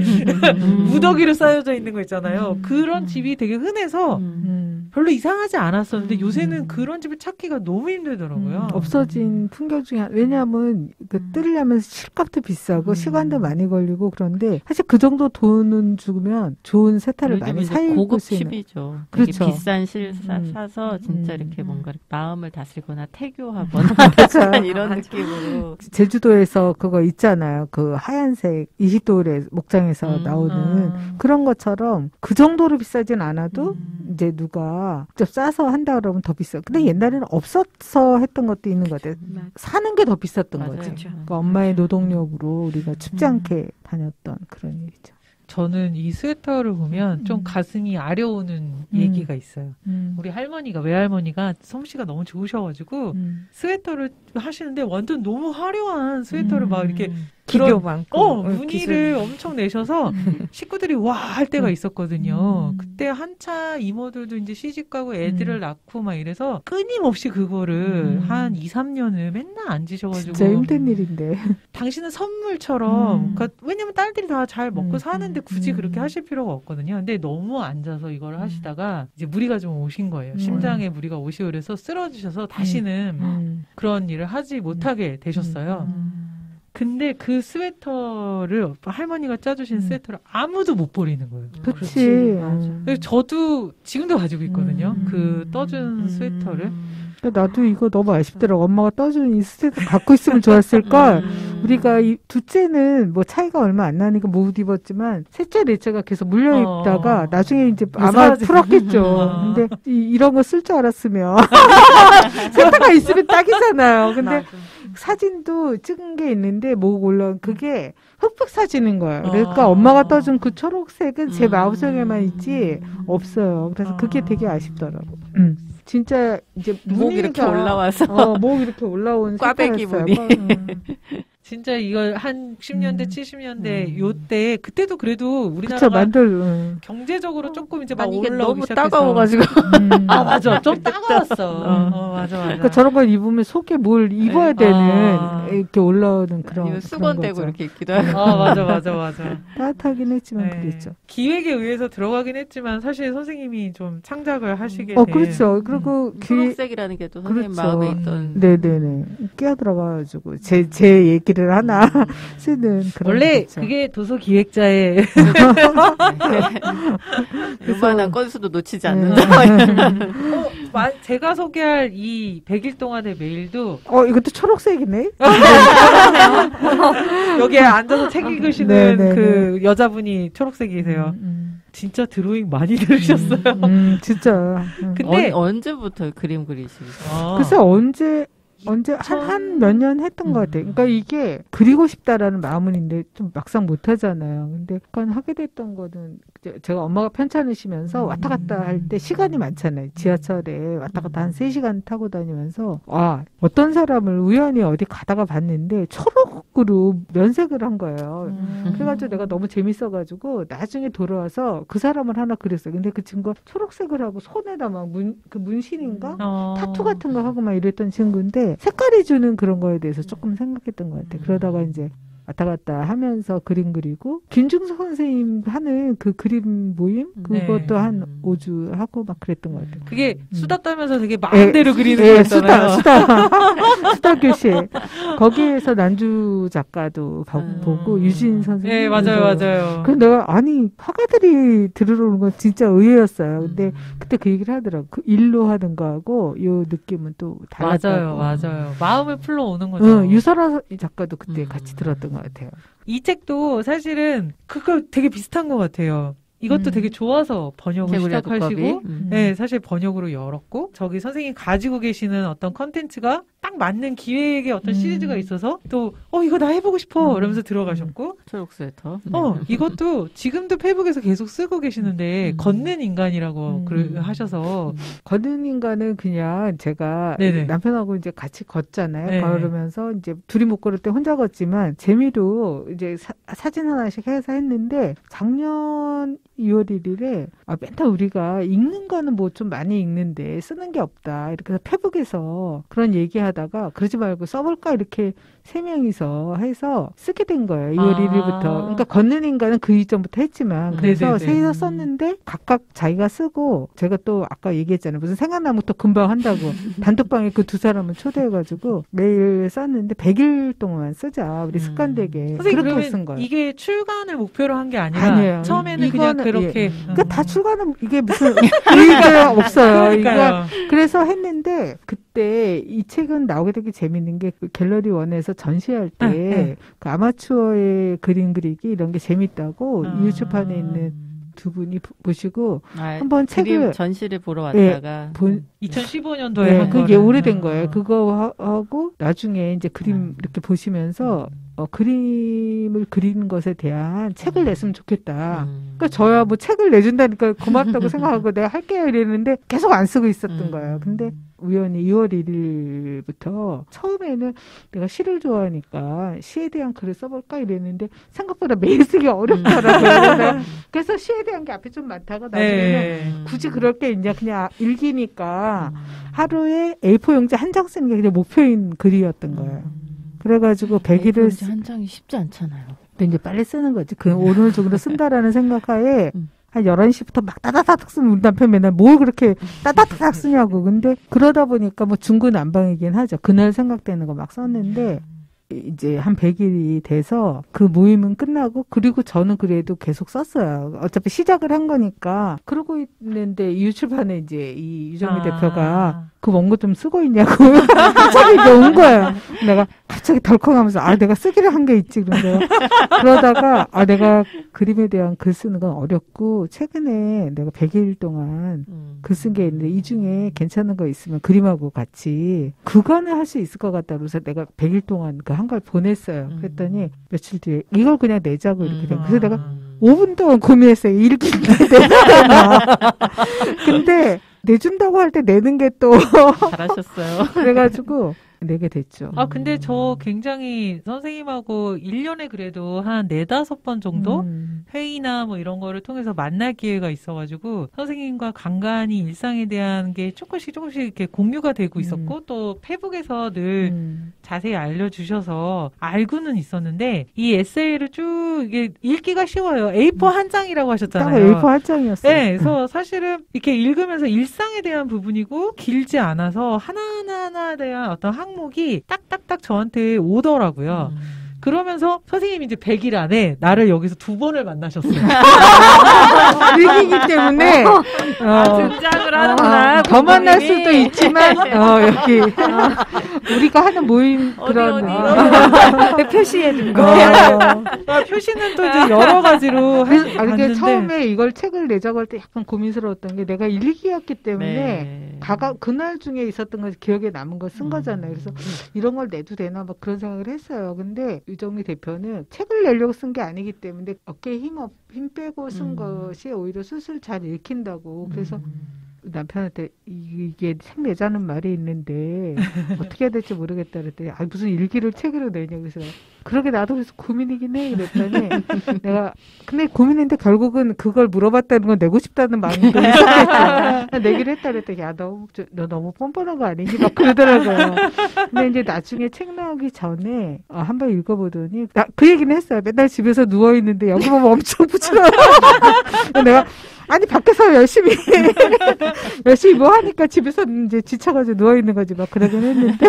무더기로 쌓여져 있는 거 있잖아요. 그런 집이 되게 흔해서 음. 별로 이상하지 않았었는데 음. 요새는 그런 집을 찾기가 너무 힘들더라고요. 음. 없어진 풍경 중에 왜냐하면 그 뜯으려면 실값도 비싸고 음. 시간도 많이 걸리고 그런데 사실 그 정도 돈은 주면 좋은 세타를 많이 사입을 고급 수 있는. 칩이죠. 그렇죠. 비싼 실 사, 음. 사서 진짜 음. 이렇게 뭔가 마음을 다스리거나 태교하거나 약간 이런 느낌으로. 제주도에서 그거 있잖아요. 그 하얀색 이십 도의 목장에서 음. 나오는 음. 그런 것처럼 그 정도로 비싸진 않아도 음. 이제 누가 직접 싸서 한다 그러면 더 비싸. 근데 옛날에는 없어서 했던 것도 있는 것 같아요. 음. 사는 게 더 비쌌던 맞아요. 거죠. 그렇죠. 그러니까 엄마의 노동력으로 우리가 춥지 않게 다녔던 그런 일이죠. 저는 이 스웨터를 보면 좀 음. 가슴이 아려오는 음. 얘기가 있어요. 음. 우리 할머니가 외할머니가 솜씨가 너무 좋으셔가지고 음. 스웨터를 하시는데 완전 너무 화려한 스웨터를 음. 막 이렇게 기교 그런- 많고 어, 어, 무늬를 기술. 엄청 내셔서 식구들이 와 할 때가 있었거든요. 음. 그때 한차 이모들도 이제 시집 가고 애들을 음. 낳고 막 이래서 끊임없이 그거를 음. 한 이, 삼 년을 맨날 앉으셔가지고 진짜 힘든 일인데. 당신은 선물처럼 음. 그러니까 왜냐면 딸들이 다 잘 먹고 음. 사는데 굳이 음. 그렇게 하실 필요가 없거든요. 근데 너무 앉아서 이걸 음. 하시다가 이제 무리가 좀 오신 거예요. 음. 심장에 무리가 오시고 그래서 쓰러지셔서 다시는 음. 그런 일을 하지 못하게 되셨어요. 음. 근데 그 스웨터를 할머니가 짜주신 음. 스웨터를 아무도 못 버리는 거예요. 그치. 음. 그래서 저도 지금도 가지고 있거든요. 음. 그 떠준 스웨터를. 그러니까 나도 이거 너무 아쉽더라고. 엄마가 떠준 이 스웨터 갖고 있으면 좋았을걸. 음. 우리가 이 둘째는 뭐 차이가 얼마 안 나니까 못 입었지만 셋째, 넷째가 계속 물려 입다가 어. 나중에 이제 아마 사라지- 풀었겠죠. 어. 근데 이, 이런 거 쓸 줄 알았으면 세타가 있으면 딱이잖아요. 근데 맞아. 사진도 찍은 게 있는데 뭐 올라온 그게 흑백 사진인 거예요. 그러니까 어. 엄마가 떠준 그 초록색은 제 음. 마음속에만 있지 없어요. 그래서 그게 되게 아쉽더라고. 음. 진짜 이제 목 이렇게 무늬가- 올라와서 어, 목 이렇게 올라온 꽈배기 색깔이었어요. 무늬. 음. 진짜 이걸 한 육십 년대, 음. 칠십 년대 음. 요때 그때도 그래도 그쵸, 우리나라가 만들. 음. 경제적으로 조금 이제 막 아니, 이게 올라오기 너무 시작해서 따가워가지고. 음. 아 맞아 좀 따가웠어. 어. 어, 맞아 맞아. 그러니까 저런 걸 입으면 속에 뭘 입어야 네. 되는 아. 이렇게 올라오는 그런 아니면 수건대고 그런 이렇게 입기도 하고. 어 맞아 맞아 맞아. 따뜻하긴 했지만 네. 그랬죠. 기획에 의해서 들어가긴 했지만 사실 선생님이 좀 창작을 하시게 어 된 그렇죠. 그리고 기 초록색이라는 게 또 선생님 그렇죠. 마음에 있던. 네네네 끼어 들어가가지고 제 제 얘기를 하나 쓰는 그런 원래 게 있죠. 그게 도서 기획자의 요만한 건수도 놓치지 않는 네. 어, 마- 제가 소개할 이 백 일 동안의 메일도 어 이것도 초록색이네. 여기에 앉아서 책 읽으시는 네, 네, 그 여자분이 초록색이세요. 음, 진짜 드로잉 많이 들으셨어요. 음, 음, 진짜. 음. 근데 언, 언제부터 그림 그리시고? 아, 글쎄 언제 언제 한 한 몇 년 했던 것 같아요. 그러니까 이게 그리고 싶다라는 마음은 있는데 좀 막상 못 하잖아요. 근데 약간 하게 됐던 거는 이제 제가 엄마가 편찮으시면서 왔다 갔다 할 때 시간이 많잖아요. 지하철에 왔다 갔다 한 세 시간 타고 다니면서 와 어떤 사람을 우연히 어디 가다가 봤는데 초록으로 면색을 한 거예요. 음. 그래가지고 내가 너무 재밌어가지고 나중에 돌아와서 그 사람을 하나 그렸어요. 근데 그 친구가 초록색을 하고 손에다 막 문, 그 문신인가? 어. 타투 같은 거 하고 막 이랬던 친구인데 색깔이 주는 그런 거에 대해서 조금 생각했던 것 같아요. 그러다가 이제 왔다 갔다 하면서 그림 그리고 김중석 선생님 하는 그 그림 모임 그것도 네. 한 오 주 하고 막 그랬던 것 같아요. 그게 음. 수다 떨면서 되게 마음대로 그리는 예, 거였잖아요. 수다 수다 수다 교실 거기에서 난주 작가도 가, 음. 보고 유진 선생님 네 맞아요 맞아요. 그 내가 아니 화가들이 들으러 오는 건 진짜 의외였어요. 근데 그때 그 얘기를 하더라고. 그 일로 하는 거하고 요 느낌은 또 달랐다고. 맞아요 맞아요. 마음을 풀러 오는 거죠. 응, 유설아 작가도 그때 음. 같이 들었던 것 같아요. 이 책도 사실은 그거 되게 비슷한 것 같아요. 이것도 음. 되게 좋아서 번역을 개구리와 시작하시고 독거비. 음. 네, 사실 번역으로 열었고 저기 선생님 가지고 계시는 어떤 컨텐츠가 딱 맞는 기획의 어떤 음. 시리즈가 있어서 또 어 이거 나 해보고 싶어 음. 이러면서 들어가셨고 초록 스웨터. 어 이것도 지금도 페북에서 계속 쓰고 계시는데 음. 걷는 인간이라고 음. 글 하셔서 걷는 인간은 그냥 제가 네네. 남편하고 이제 같이 걷잖아요. 네. 걸으면서 이제 둘이 못 걸을 때 혼자 걷지만 재미로 이제 사, 사진 하나씩 해서 했는데 작년 이월 일일에 아, 맨날 우리가 읽는 거는 뭐 좀 많이 읽는데 쓰는 게 없다. 이렇게 해서 페북에서 그런 얘기하다가 그러지 말고 써볼까 이렇게 세 명이서 해서 쓰게 된 거예요. 이월 아. 일일부터. 그러니까 걷는 인간은 그 이전부터 했지만 그래서 네네네. 셋이서 썼는데 각각 자기가 쓰고 제가 또 아까 얘기했잖아요. 무슨 생각나면 또 금방 한다고 단톡방에 그 두 사람을 초대해가지고 매일 썼는데 백 일 동안 쓰자. 우리 습관되게. 선생님 그렇게 그러면 쓴 거예요. 이게 출간을 목표로 한 게 아니라 아니에요. 처음에는 그냥 이거는, 그렇게 예. 음. 그러니까 다 출간은 이게 무슨 의의가 없어요. 이거 그러니까요. 그래서 했는데 그때 이 책은 나오게 되게 재밌는 게 그 갤러리 원에서 전시할 때 네, 그 아마추어의 그림 그리기 이런 게 재밌다고 아. 유출판에 있는 두 분이 보- 보시고 아, 한번 그림 책을- 전시를 보러 예, 왔다가 본 이천십오 년도에 네, 한 그게 거를. 오래된 음. 거예요. 그거 하- 하고 나중에 이제 그림 음. 이렇게 보시면서 어, 그림을 그리는 것에 대한 책을 냈으면 좋겠다. 음. 그러니까 저야 뭐 책을 내준다니까 고맙다고 생각하고 내가 할게요 이랬는데 계속 안 쓰고 있었던 음. 거예요. 근데 우연히 이월 일일부터 처음에는 내가 시를 좋아하니까 시에 대한 글을 써볼까 이랬는데 생각보다 매일 쓰기 어렵더라고요. 그래서- 그래서 시에 대한 게 앞에 좀 많다가 나중에는 네. 굳이 그럴 게 이제 그냥 일기니까 하루에 에이포 용지 한 장 쓰는 게 그냥 목표인 글이었던 거예요. 그래가지고 백 일을 에이포 한 장이 쉽지 않잖아요. 또 이제 빨리 쓰는 거지. 그 오늘 중으로 쓴다라는 생각하에 음. 한 열한 시부터 막 따다다닥 쓰면 우리 남편 맨날 뭘 그렇게 따다다닥 쓰냐고. 근데 그러다 보니까 뭐 중구난방이긴 하죠. 그날 생각되는 거 막 썼는데 이제 한 백 일이 돼서 그 모임은 끝나고 그리고 저는 그래도 계속 썼어요. 어차피 시작을 한 거니까. 그러고 있는데 유출판에 이제 이 유정미 아. 대표가 그 원고 좀 쓰고 있냐고 갑자기 이제 온 거예요. 내가 갑자기 덜컹하면서 아 내가 쓰기로 한 게 있지 그런데 그러다가 아 내가 그림에 대한 글 쓰는 건 어렵고 최근에 내가 백 일 동안 음. 글 쓴 게 있는데 이 중에 괜찮은 거 있으면 그림하고 같이 그거는 할 수 있을 것 같다 그래서 내가 백 일 동안 그 한 걸 보냈어요. 음. 그랬더니 며칠 뒤에 이걸 그냥 내자고 이렇게 된 거예요. 그래서 내가 음. 오 분 동안 고민했어요. 읽기 내잖아. 근데 내준다고 할 때 내는 게 또 잘하셨어요. 그래가지고 내게 됐죠. 아, 근데 저 굉장히 선생님하고 일 년에 그래도 한 네다섯 번 정도 음. 회의나 뭐 이런 거를 통해서 만날 기회가 있어가지고 선생님과 간간히 일상에 대한 게 조금씩 조금씩 이렇게 공유가 되고 있었고 또 페북에서 늘 음. 자세히 알려주셔서 알고는 있었는데 이 에세이를 쭉 이게 읽기가 쉬워요. 에이포 한 장이라고 딱 하셨잖아요. 에이포 한 장이었어요. 네, 그래서 사실은 이렇게 읽으면서 일상에 대한 부분이고 길지 않아서 하나하나에 대한 어떤 항목이 딱딱딱 저한테 오더라고요. 음. 그러면서 선생님이 이제 백 일 안에 나를 여기서 두 번을 만나셨어요. 읽기기 때문에 어, 등장을 하는구나. 어, 더 만날 부모님이. 수도 있지만 어, 여기 어, 우리가 하는 모임 어디, 그런 어디. 어, 표시해 둔 거. 어, 아, 표시는 또 이제 여러 가지로 그래서 하- 아, 이게 봤는데 처음에 이걸 책을 내자고 할 때 약간 고민스러웠던 게 내가 일기였기 때문에 네. 가가 그날 중에 있었던 걸 기억에 남은 걸 쓴 음. 거잖아요. 그래서 이런 걸 내도 되나 막 그런 생각을 했어요. 근데 유정미 대표는 책을 내려고 쓴 게 아니기 때문에 어깨에 힘, 없, 힘 빼고 쓴 음. 것이 오히려 술술 잘 읽힌다고. 그래서 음. 남편한테 이- 이게 책 내자는 말이 있는데 어떻게 해야 될지 모르겠다 그랬더니 아 무슨 일기를 책으로 내냐 그래서 그러게 나도 그래서 고민이긴 해 이랬더니 내가 근데 고민했는데 결국은 그걸 물어봤다는 건 내고 싶다는 마음이 또 있었겠죠. 내기로 했다 그랬더니 야 너 너 너무 뻔뻔한 거 아니니 막 그러더라고요. 근데 이제 나중에 책 나오기 전에 어, 한번 읽어보더니 나, 그 얘기는 했어요. 맨날 집에서 누워 있는데 여기 보면 엄청 부지런해. 내가 아니 밖에서 열심히 열심히 뭐 하니까 집에서 이제 지쳐가지고 누워 있는 거지 막 그러긴 했는데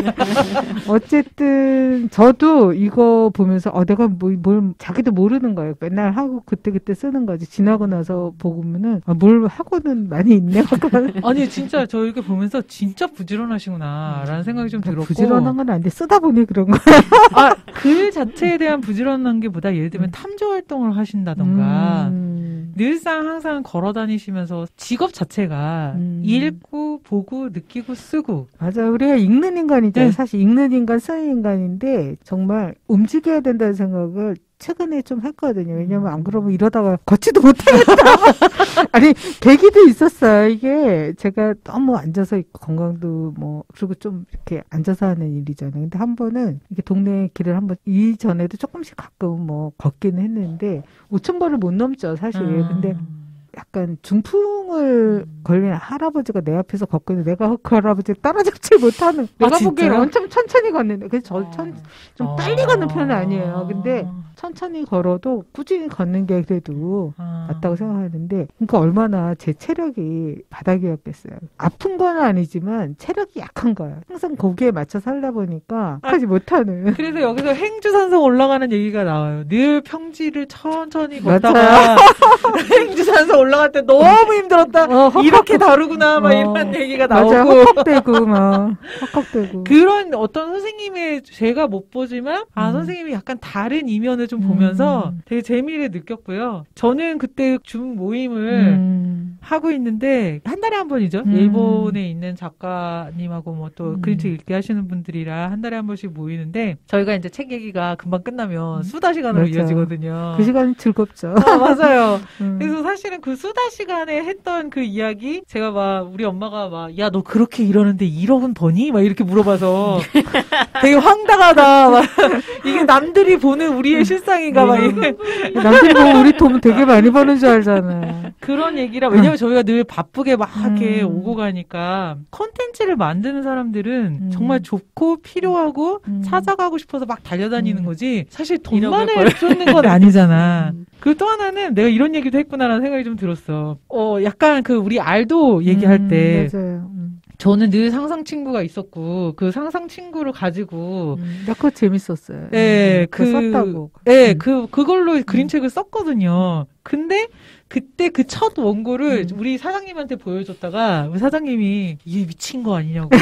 어쨌든 저도 이거 보면서 어 내가 뭐, 뭘 자기도 모르는 거예요. 맨날 하고 그때 그때 쓰는 거지. 지나고 나서 보면은 아, 뭘 하고는 많이 있네. 아니 진짜 저 이렇게 보면서 진짜 부지런하시구나라는 생각이 좀 들었고 부지런한 건 아닌데 쓰다 보니 그런 거. 아, 글 자체에 대한 부지런한 게 보다 예를 들면 음. 탐조 활동을 하신다던가 음. 늘상 항상 걸어 다니시면서 직업 자체가 음. 읽고 보고 느끼고 쓰고. 맞아. 우리가 읽는 인간이잖아요. 네. 사실 읽는 인간, 쓰는 인간인데 정말 움직여야 된다는 생각을 최근에 좀 했거든요. 왜냐면 안 그러면 이러다가 걷지도 못하겠다. 아니, 계기도 있었어요. 이게 제가 너무 앉아서 있고 건강도 뭐, 그리고 좀 이렇게 앉아서 하는 일이잖아요. 근데 한 번은 이렇게 동네 길을 한번 이전에도 조금씩 가끔 뭐 걷기는 했는데 오천 번을 못 넘죠, 사실. 음. 근데 약간 중풍을 걸린 할아버지가 내 앞에서 걷고 있는데 내가 그 할아버지를 따라잡지 못하는 내가 진짜요? 보기에는 엄청 천천히 걷는데 그래서 저 천, 좀 아. 빨리 걷는 편은 아니에요. 근데 천천히 걸어도 꾸준히 걷는 게 그래도 아. 맞다고 생각하는데 그러니까 얼마나 제 체력이 바닥이었겠어요. 아픈 건 아니지만 체력이 약한 거예요. 항상 거기에 맞춰 살다 보니까 하지 못하는. 그래서 여기서 행주산성 올라가는 얘기가 나와요. 늘 평지를 천천히 맞아요. 걷다가 행주산성 올라갈 때 너무 힘들었다. 어, 헉헉. 이렇게 다르구나. 막 어. 이런 얘기가 맞아, 나오고. 헉헉대고 막 헉헉대고. 그런 어떤 선생님의 제가 못 보지만 아 음. 선생님이 약간 다른 이면을 좀 보면서 음. 되게 재미를 느꼈고요. 저는 그때 줌 모임을 음. 하고 있는데 한 달에 한 번이죠. 음. 일본에 있는 작가님하고 뭐 또 음. 그림책 읽기 하시는 분들이랑 한 달에 한 번씩 모이는데 저희가 이제 책 얘기가 금방 끝나면 수다 시간으로 맞아. 이어지거든요. 그 시간이 즐겁죠. 아, 맞아요. 음. 그래서 사실은 그 수다 시간에 했던 그 이야기 제가 막 우리 엄마가 막 야 너 그렇게 이러는데 일억은 버니? 막 이렇게 물어봐서 되게 황당하다. 막 이게 남들이 보는 우리의 실상인가 막 이래. 남들이 보면 우리 돈 되게 많이 버는 줄 알잖아요. 그런 얘기라 왜냐면 저희가 늘 바쁘게 막 이렇게 음. 오고 가니까 콘텐츠를 만드는 사람들은 음. 정말 좋고 필요하고 음. 찾아가고 싶어서 막 달려다니는 음. 거지 사실 이력을 돈만을 쫓는 건 아니잖아. 음. 그리고 또 하나는 내가 이런 얘기도 했구나라는 생각이 좀 들었어. 어 약간 그 우리 알도 얘기할 음, 때 맞아요. 음. 저는 늘 상상 친구가 있었고 그 상상 친구를 가지고 음. 나 그거 재밌었어요. 예, 음, 그거 그- 썼다고. 예, 음. 그 그걸로 그림책을 썼거든요. 근데 그때 그 첫 원고를 음. 우리 사장님한테 보여줬다가 우리 사장님이 얘 미친 거 아니냐고.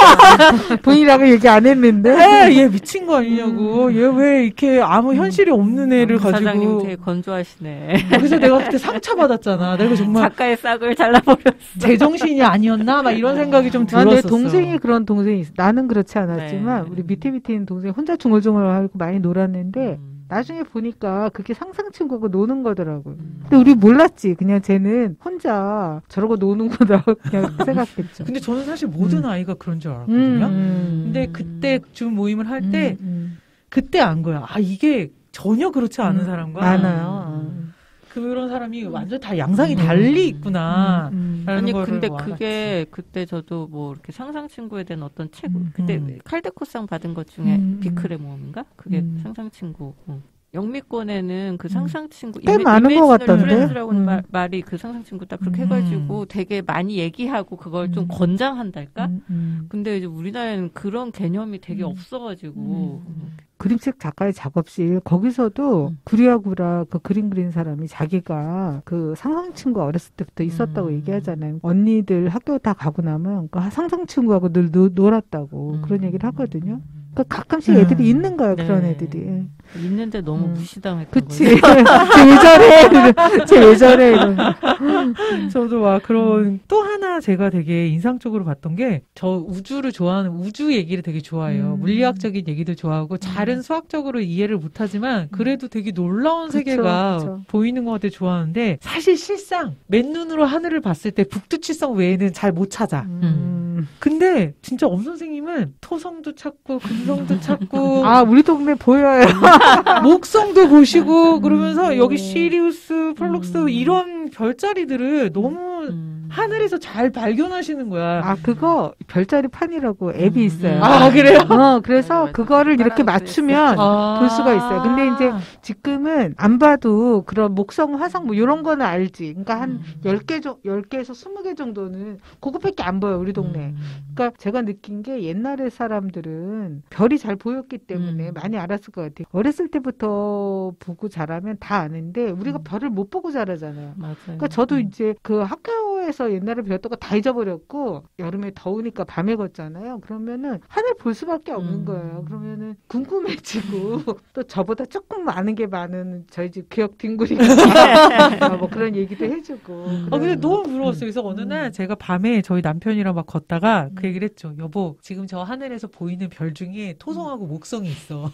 본인이라고 얘기 안 했는데. 에, 얘 미친 거 아니냐고. 얘 왜 이렇게 아무 현실이 없는 애를 가지고. 사장님 되게 건조하시네. 그래서 내가 그때 상처받았잖아. 내가 정말 작가의 싹을 잘라버렸어. 제정신이 아니었나? 막 이런 생각이 좀 아, 내 들었었어. 동생이 그런 동생이 있어. 나는 그렇지 않았지만 네. 우리 밑에 밑에 있는 동생이 혼자 중얼중얼하고 많이 놀았는데 음. 나중에 보니까 그게 상상 친구하고 노는 거더라고요. 음. 근데 우리 몰랐지. 그냥 쟤는 혼자 저러고 노는구나 그냥 생각했죠. 근데 저는 사실 모든 음. 아이가 그런 줄 알았거든요. 음. 근데 그때 줌 모임을 할 때 음, 그때 안 거야. 아 이게 전혀 그렇지 않은 음. 사람과 많아요. 음. 그런 사람이 완전 다 양상이 음. 달리 있구나. 음, 음. 라는 아니 거를 근데 뭐 그게 그때 저도 뭐 이렇게 상상 친구에 대한 어떤 책 음. 그때 음. 칼데코상 받은 것 중에 음. 비클의 모험인가 그게 음. 상상 친구. 응. 영미권에는 그 상상 친구 꽤 많은 것 같던데? 프렌즈라고 음. 말, 말이 그 상상 친구 딱 그렇게 음. 해가지고 되게 많이 얘기하고 그걸 좀 음. 권장한달까? 음, 음. 근데 이제 우리나라에는 그런 개념이 되게 음. 없어가지고 그림책 작가의 작업실 거기서도 음. 구리아구라 그 그림 그린 사람이 자기가 그 상상 친구 어렸을 때부터 있었다고 음. 얘기하잖아요. 언니들 학교 다 가고 나면 그 상상 친구하고 늘 노, 놀았다고 음. 그런 얘기를 하거든요. 그러니까 가끔씩 음. 애들이 있는 거예요. 네. 그런 애들이. 있는데 너무 음. 무시당했던 그치. 거지. 쟤 왜 저래? 쟤 왜 저래? 이런. 저도 막 그런 또 하나 제가 되게 인상적으로 봤던 게 저 우주를 좋아하는 우주 얘기를 되게 좋아해요. 음. 물리학적인 얘기도 좋아하고 잘은 수학적으로 이해를 못하지만 그래도 되게 놀라운 그쵸, 세계가 그쵸. 보이는 것 같아 좋아하는데 사실 실상 맨눈으로 하늘을 봤을 때 북두칠성 외에는 잘 못 찾아. 음. 근데 진짜 엄 선생님은 토성도 찾고 금성도 찾고 아, 우리 동네 보여요. 목성도 보시고 그러면서 음. 여기 시리우스, 폴록스 음. 이런 별자리들을 너무 음. 하늘에서 잘 발견하시는 거야. 아, 그거 별자리 판이라고 앱이 있어요. 아, 그래요? 어, 그래서 맞아, 맞아. 그거를 이렇게 따라할 수 맞추면 아. 볼 수가 있어요. 근데 이제 지금은 안 봐도 그런 목성, 화성 뭐 이런 거는 알지. 그러니까 한 음. 열 개, 정- 열 개에서 스무 개 정도는 그거밖에 안 보여, 우리 동네. 그러니까 제가 느낀 게 옛날의 사람들은 별이 잘 보였기 때문에 음. 많이 알았을 것 같아요. 어렸을 때부터 보고 자라면 다 아는데 우리가 음. 별을 못 보고 자라잖아요. 맞아요. 그러니까 저도 음. 이제 그 학교에서 옛날에 배웠던 거 다 잊어버렸고 여름에 더우니까 밤에 걷잖아요. 그러면은 하늘 볼 수밖에 없는 음. 거예요. 그러면은 궁금해지고 또 저보다 조금 아는 게 많은 저희 집 기억 뒹굴이가 뭐 그런 얘기도 해주고. 음. 아, 근데 그래요. 너무 부러웠어요. 그래서 어느 날 제가 밤에 저희 남편이랑 막 걷다가 그 얘기를 했죠. 여보, 지금 저 하늘에서 보이는 별 중에 토성하고 목성이 있어.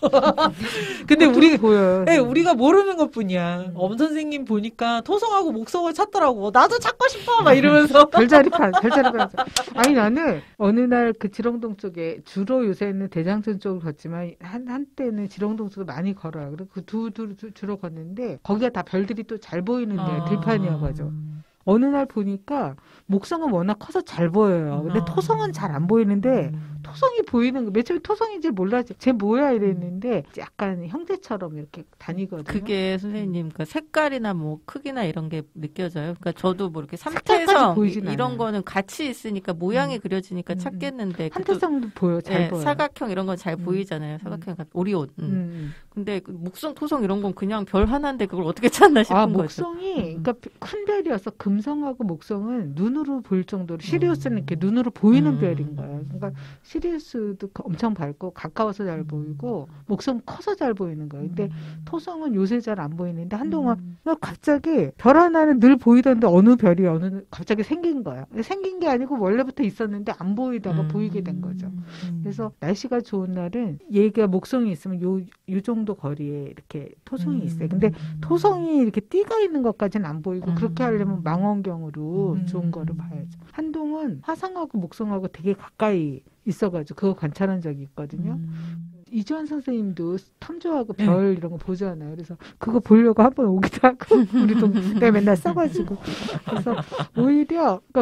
근데 우리, 보여요. 네, 우리가 모르는 것 뿐이야. 엄 선생님 보니까 토성하고 목성을 찾더라고. 나도 찾고 싶어! 막 이러면서. 별자리판, 별자리판. 아니, 나는 어느 날 그 지렁동 쪽에 주로 요새는 대장천 쪽을 걷지만 한, 한때는 지렁동 쪽을 많이 걸어요. 그리고 그 두, 두, 두, 주로 걷는데 거기가 다 별들이 또 잘 보이는데 아. 들판이어가지고. 어느 날 보니까 목성은 워낙 커서 잘 보여요. 근데 아. 토성은 잘 안 보이는데 음. 토성이 보이는 거. 맨 처음에 토성인지 몰랐지. 쟤 뭐야 이랬는데 약간 형제처럼 이렇게 다니거든요. 그게 선생님, 그러니까 색깔이나 뭐 크기나 이런 게 느껴져요. 그러니까 저도 뭐 이렇게 색깔까지 삼태성 보이진 이런 않아요. 거는 같이 있으니까 모양이 음. 그려지니까 음. 찾겠는데 그것도 한태성도 보여. 잘 예, 보여. 사각형 이런 건 잘 음. 보이잖아요. 사각형 같은 오리온. 음. 음. 근데 그 목성, 토성 이런 건 그냥 별 하나인데 그걸 어떻게 찾나 싶은 아, 거죠. 목성이, 음. 그러니까 큰 별이어서 금성하고 목성은 눈으로 보일 정도로, 시리우스는 이렇게 눈으로 보이는 음. 별인 거예요. 그러니까 시리우스도 엄청 밝고 가까워서 잘 보이고 목성 커서 잘 보이는 거예요. 근데 토성은 요새 잘 안 보이는데 한동안 음. 갑자기 별 하나는 늘 보이던데 어느 별이 어느 갑자기 생긴 거예요. 생긴 게 아니고 원래부터 있었는데 안 보이다가 음. 보이게 된 거죠. 음. 그래서 날씨가 좋은 날은 얘가 목성이 있으면 요, 요 정도 거리에 이렇게 토성이 음. 있어요. 근데 토성이 이렇게 띠가 있는 것까지는 안 보이고 음. 그렇게 하려면 망원경으로 음. 좋은 거를 봐야죠. 한동은 화성하고 목성하고 되게 가까이 있어가지고 그거 관찰한 적이 있거든요. 음. 이주환 선생님도 탐조하고 네. 별 이런 거 보잖아요. 그래서 그거 보려고 한번 오기도 하고 우리도 내가 맨날 써가지고 그래서 오히려 그러니까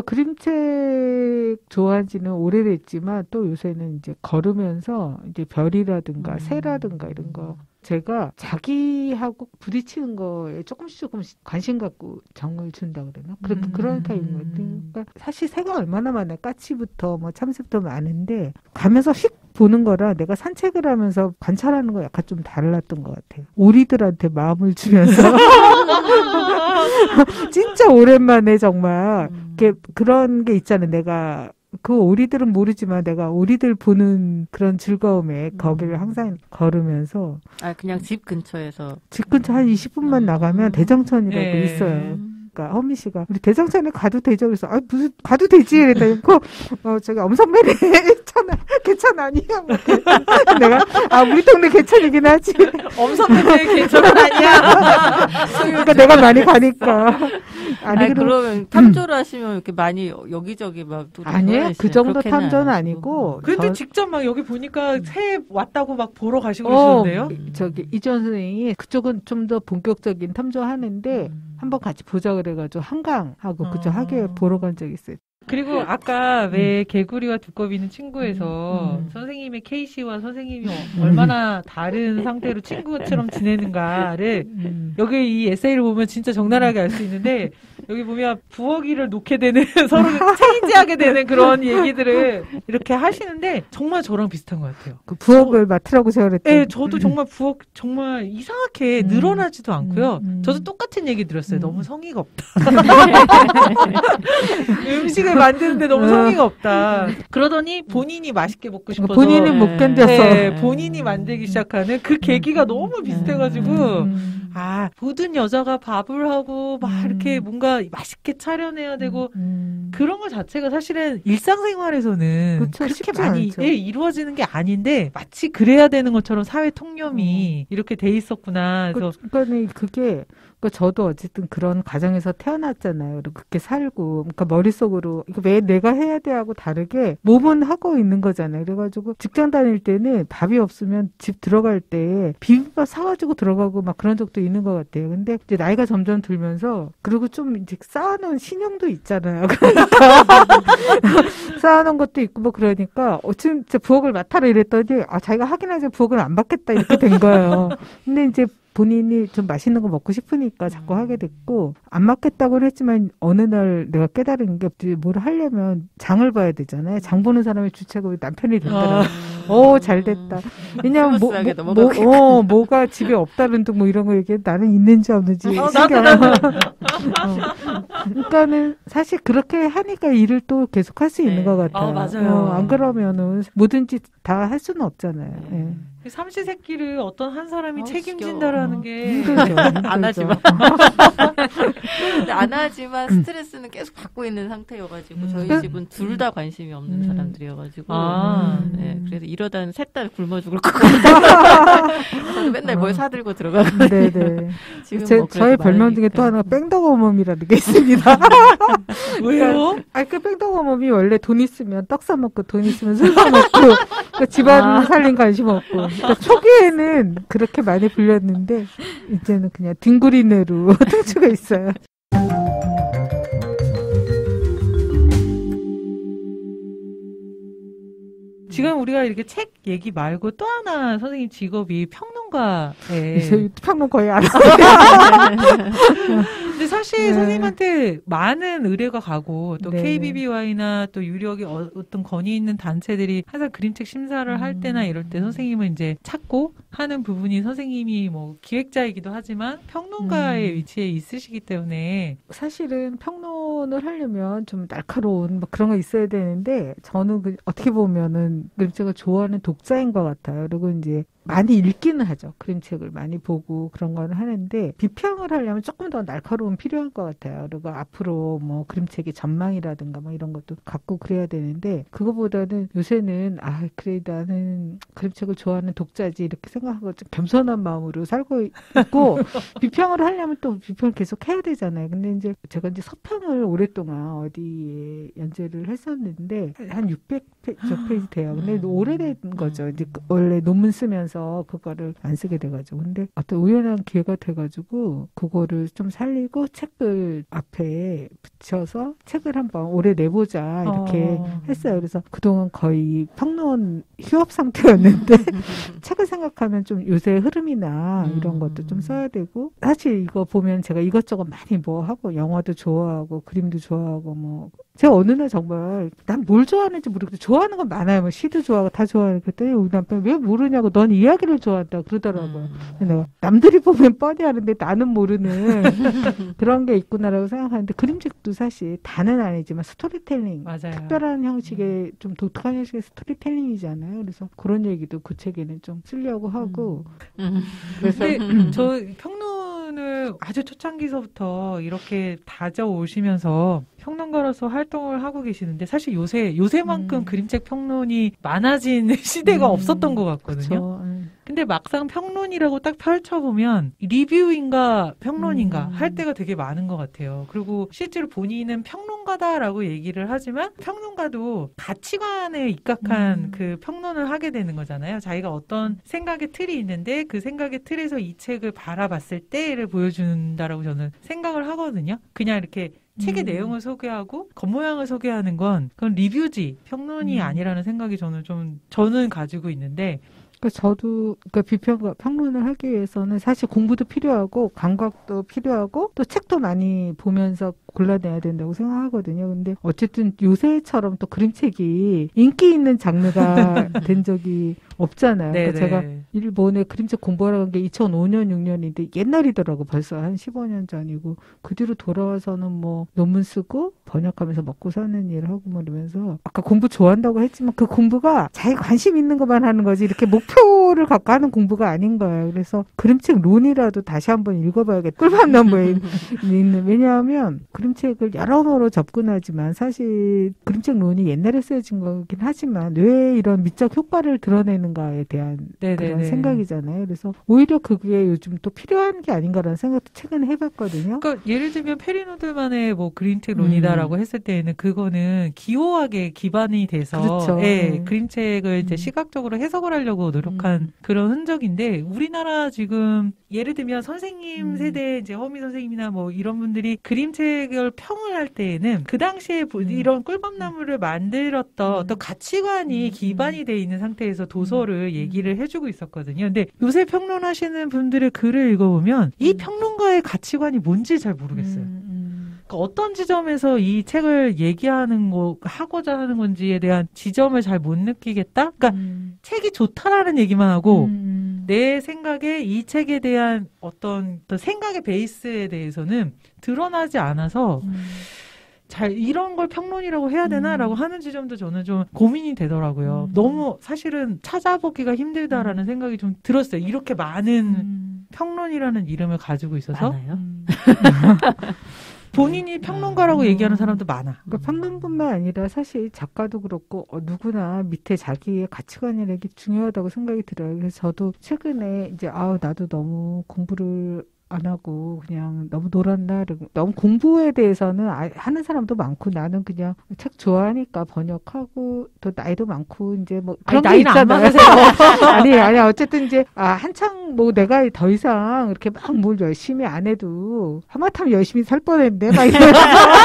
그림책 좋아한 지는 오래됐지만 또 요새는 이제 걸으면서 이제 별이라든가 음. 새라든가 이런 거 제가 자기하고 부딪히는 거에 조금씩 조금씩 관심 갖고 정을 준다 그러나 그런 음. 그런 타입인 것 같아요. 그러니까 사실 새가 얼마나 많아요. 까치부터 뭐 참새부터 많은데 가면서 휙 보는 거라 내가 산책을 하면서 관찰하는 거 약간 좀 달랐던 것 같아요. 오리들한테 마음을 주면서 진짜 오랜만에 정말 음. 이렇게 그런 게 있잖아요. 내가 그 오리들은 모르지만 내가 오리들 보는 그런 즐거움에 거기를 항상 걸으면서 아, 그냥 집 근처에서. 집 근처 한 이십 분만 나가면 대정천이라고 네. 있어요. 그러니까 허미 씨가 우리 대정천에 가도 되죠? 그래서 아 무슨 가도 되지? 이랬더니 그 어, 저기 엄선매네 괜찮아 개천 아니야? 뭐 내가 아 우리 동네 개천이긴 하지. 엄선배들 괜찮은 아니야. 그러니까 내가 많이 가니까. 아니, 아니 그럼 그러면 탐조를 하시면 이렇게 많이 여기저기 막 아니에요. 그 정도 그렇게는 탐조는 아니시고. 아니고. 그런데 저- 직접 막 여기 보니까 새 왔다고 막 보러 가시고 어, 그러시던데요? 저기 이주환 선생님이 그쪽은 좀 더 본격적인 탐조하는데 음. 한번 같이 보자 그래가지고 한강하고 그쪽 어. 하계 보러 간 적 있어요. 그리고 아까 왜 개구리와 두꺼비는 친구에서 음. 선생님의 케이씨와 선생님이 어- 얼마나 다른 상태로 친구처럼 지내는가를 음. 여기 이 에세이를 보면 진짜 적나라하게 알 수 있는데 여기 보면 부엌이를 놓게 되는 서로 체인지하게 되는 그런 얘기들을 이렇게 하시는데 정말 저랑 비슷한 것 같아요. 그 부엌을 맡으라고 제가 그랬더니 네, 저도 정말 부엌 정말 이상하게 음. 늘어나지도 않고요. 음, 음. 저도 똑같은 얘기 들었어요. 음. 너무 성의가 없다. 음식을 만드는데 너무 성의가 없다. 그러더니 본인이 맛있게 먹고 싶어서 본인은 못 견뎌서. 네, 본인이 만들기 시작하는 그 계기가 너무 비슷해가지고 음. 아 모든 여자가 밥을 하고 막 음. 이렇게 뭔가 맛있게 차려내야 되고 음. 그런 것 자체가 사실은 일상생활에서는 그쵸, 그렇게 쉽지 많이 않죠. 예, 이루어지는 게 아닌데 마치 그래야 되는 것처럼 사회 통념이 이렇게 돼 있었구나. 그래서 그, 그러니까 그게 그러니까 저도 어쨌든 그런 가정에서 태어났잖아요. 그리고 그렇게 살고, 그러니까 머릿속으로 이거 왜 내가 해야 돼 하고 다르게 몸은 하고 있는 거잖아요. 그래가지고 직장 다닐 때는 밥이 없으면 집 들어갈 때 비빔밥 사가지고 들어가고 막 그런 적도 있는 것 같아요. 근데 이제 나이가 점점 들면서 그리고 좀 이제 쌓아놓은 신용도 있잖아요. 그러니까 쌓아놓은 것도 있고 뭐 그러니까 어쩜 부엌을 맡아라 이랬더니 아 자기가 하긴 하지 부엌을 안 받겠다 이렇게 된 거예요. 근데 이제 본인이 좀 맛있는 거 먹고 싶으니까 자꾸 하게 됐고 안 맞겠다고는 했지만 어느 날 내가 깨달은 게 뭘 하려면 장을 봐야 되잖아요. 장 보는 사람의 주체가 남편이 됐더라고요. 어, 잘 됐다. 왜냐면 뭐, 뭐, 뭐, 어, 뭐가 집에 없다는 둥 뭐 이런 거 얘기해. 나는 있는지 없는지 어, 신경 안 어. 그러니까는 사실 그렇게 하니까 일을 또 계속 할 수 있는 네. 것 같아요. 어, 맞아요. 어, 안 그러면은 뭐든지 다 할 수는 없잖아요. 네. 그 삼시세끼를 어떤 한 사람이 어, 책임진다라는 지겨워. 게 힘들죠. 힘들죠. 안 하지만. 안 하지만 스트레스는 계속 받고 있는 상태여가지고 음. 저희 집은 둘 다 관심이 없는 음. 사람들이어가지고 아. 네, 그래서 이러다 셋 다 굶어 죽을 것 같아요. 저도 맨날 뭘 사들고 들어가거든요. 네네. 지금 제, 뭐 그래도 저의 별명 중에 또 많으니까. 하나가 뺑덕어멈이라는 게 있습니다. 왜요? 아, 그 뺑덕어멈이 원래 돈 있으면 떡 사 먹고 돈 있으면 술 사 먹고 그러니까 집안 아. 살림 관심 없고 그러니까 초기에는 그렇게 많이 불렸는데 이제는 그냥 뒹구리네로 등수가 있어요. 지금 우리가 이렇게 책 얘기 말고 또 하나 선생님 직업이 평론가에. 저희 평론 거의 안 하고. 근데 사실 네. 선생님한테 많은 의뢰가 가고 또 네. 케이비비와이나 또 유력의 어, 어떤 권위 있는 단체들이 항상 그림책 심사를 할 때나 이럴 때 선생님은 이제 찾고 하는 부분이 선생님이 뭐 기획자이기도 하지만 평론가의 음. 위치에 있으시기 때문에 사실은 평론을 하려면 좀 날카로운 뭐 그런 거 있어야 되는데 저는 그 어떻게 보면은 그림책을 좋아하는 독자인 것 같아요. 그리고 이제 많이 읽기는 하죠. 그림책을 많이 보고 그런 거는 하는데 비평을 하려면 조금 더 날카로움 필요할 것 같아요. 그리고 앞으로 뭐 그림책의 전망이라든가 뭐 이런 것도 갖고 그래야 되는데 그거보다는 요새는 아 그래 나는 그림책을 좋아하는 독자지 이렇게 생각하고 좀 겸손한 마음으로 살고 있고 비평을 하려면 또 비평을 계속 해야 되잖아요. 근데 이제 제가 이제 서평을 오랫동안 어디에 연재를 했었는데 한 육백 페이지 돼요. 근데 오래된 거죠. 이제 원래 논문 쓰면서 그거를 안 쓰게 돼가지고 근데 어떤 우연한 기회가 돼가지고 그거를 좀 살리고 책을 앞에 붙여서 책을 한번 올해 내보자 이렇게 어. 했어요. 그래서 그동안 거의 평론 휴업 상태였는데 책을 생각하면 좀 요새 흐름이나 이런 것도 좀 써야 되고 사실 이거 보면 제가 이것저것 많이 뭐 하고 영화도 좋아하고 그림도 좋아하고 뭐 제가 어느 날 정말 난 뭘 좋아하는지 모르겠는데 좋아하는 건 많아요. 뭐 시도 좋아하고 다 좋아하는 그랬더니 우리 남편이 왜 모르냐고 넌 이야기를 좋아한다 그러더라고요. 음. 내가 남들이 보면 뻔히 하는데 나는 모르는 그런 게 있구나라고 생각하는데 그림책도 사실 다는 아니지만 스토리텔링 맞아요. 특별한 형식의 좀 독특한 형식의 스토리텔링이잖아요. 그래서 그런 얘기도 그 책에는 좀 쓰려고 하고 음. 그래서 근데 저 평론을 아주 초창기서부터 이렇게 다져오시면서 평론가로서 활동을 하고 계시는데 사실 요새 요새만큼 음. 그림책 평론이 많아진 시대가 음. 없었던 것 같거든요. 그쵸. 음. 근데 막상 평론이라고 딱 펼쳐보면 리뷰인가 평론인가 음. 할 때가 되게 많은 것 같아요. 그리고 실제로 본인은 평론가다라고 얘기를 하지만 평론가도 가치관에 입각한 음. 그 평론을 하게 되는 거잖아요. 자기가 어떤 생각의 틀이 있는데 그 생각의 틀에서 이 책을 바라봤을 때를 보여준다라고 저는 생각을 하거든요. 그냥 이렇게 책의 음. 내용을 소개하고 겉모양을 소개하는 건 그건 리뷰지 평론이 음. 아니라는 생각이 저는 좀 저는 가지고 있는데 그러니까 저도 그러니까 비평과 평론을 하기 위해서는 사실 공부도 필요하고 감각도 필요하고 또 책도 많이 보면서 골라내야 된다고 생각하거든요. 근데 어쨌든 요새처럼 또 그림책이 인기 있는 장르가 된 적이 없잖아요. 그러니까 제가 일본에 그림책 공부하러 간 게 이천오 년, 육 년인데 옛날이더라고. 벌써 한 십오 년 전이고 그 뒤로 돌아와서는 뭐 논문 쓰고 번역하면서 먹고 사는 일 하고 뭐 이러면서 아까 공부 좋아한다고 했지만 그 공부가 자기 관심 있는 것만 하는 거지 이렇게 목표를 갖고 하는 공부가 아닌 거예요. 그래서 그림책 론이라도 다시 한번 읽어봐야겠다. 꿀밤나무에 있는 왜냐하면 그림책을 여러모로 접근하지만 사실 그림책 론이 옛날에 쓰여진 거긴 하지만 왜 이런 미적 효과를 드러내는가에 대한 네네네. 그런 생각이잖아요. 그래서 오히려 그게 요즘 또 필요한 게 아닌가라는 생각도 최근에 해봤거든요. 그러니까 예를 들면 페리노들만의 뭐 그림책 론이다라고 음. 했을 때에는 그거는 기호학에 기반이 돼서 그렇죠. 예, 네. 그림책을 이제 음. 시각적으로 해석을 하려고 노력한 음. 그런 흔적인데 우리나라 지금 예를 들면 선생님 음. 세대 이제 허미 선생님이나 뭐 이런 분들이 그림책을 평을 할 때에는 그 당시에 보- 음. 이런 꿀밤나무를 만들었던 음. 어떤 가치관이 음. 기반이 돼 있는 상태에서 도서를 얘기를 해주고 있었거든요. 있었거든요. 근데 요새 평론하시는 분들의 글을 읽어보면 이 평론가의 가치관이 뭔지 잘 모르겠어요. 음, 음. 그러니까 어떤 지점에서 이 책을 얘기하는 거 하고자 하는 건지에 대한 지점을 잘 못 느끼겠다. 그러니까 음. 책이 좋다라는 얘기만 하고 음. 내 생각에 이 책에 대한 어떤, 어떤 생각의 베이스에 대해서는 드러나지 않아서 음. 잘 이런 걸 평론이라고 해야 되나라고 음. 하는 지점도 저는 좀 고민이 되더라고요. 음. 너무 사실은 찾아보기가 힘들다라는 음. 생각이 좀 들었어요. 이렇게 많은 음. 평론이라는 이름을 가지고 있어서. 많아요? 음. 본인이 평론가라고 음. 얘기하는 사람도 많아. 그러니까 평론뿐만 아니라 사실 작가도 그렇고 어, 누구나 밑에 자기의 가치관이라는 게 중요하다고 생각이 들어요. 그래서 저도 최근에 이제 아우 나도 너무 공부를 안 하고 그냥 너무 놀았나 너무 공부에 대해서는 하는 사람도 많고 나는 그냥 책 좋아하니까 번역하고 또 나이도 많고 이제 뭐 그런 게 있잖아요. 아니 아니 어쨌든 이제 아 한창 뭐 내가 더 이상 이렇게 막 뭘 열심히 안 해도 하마터면 열심히 살 뻔했네 막 이런.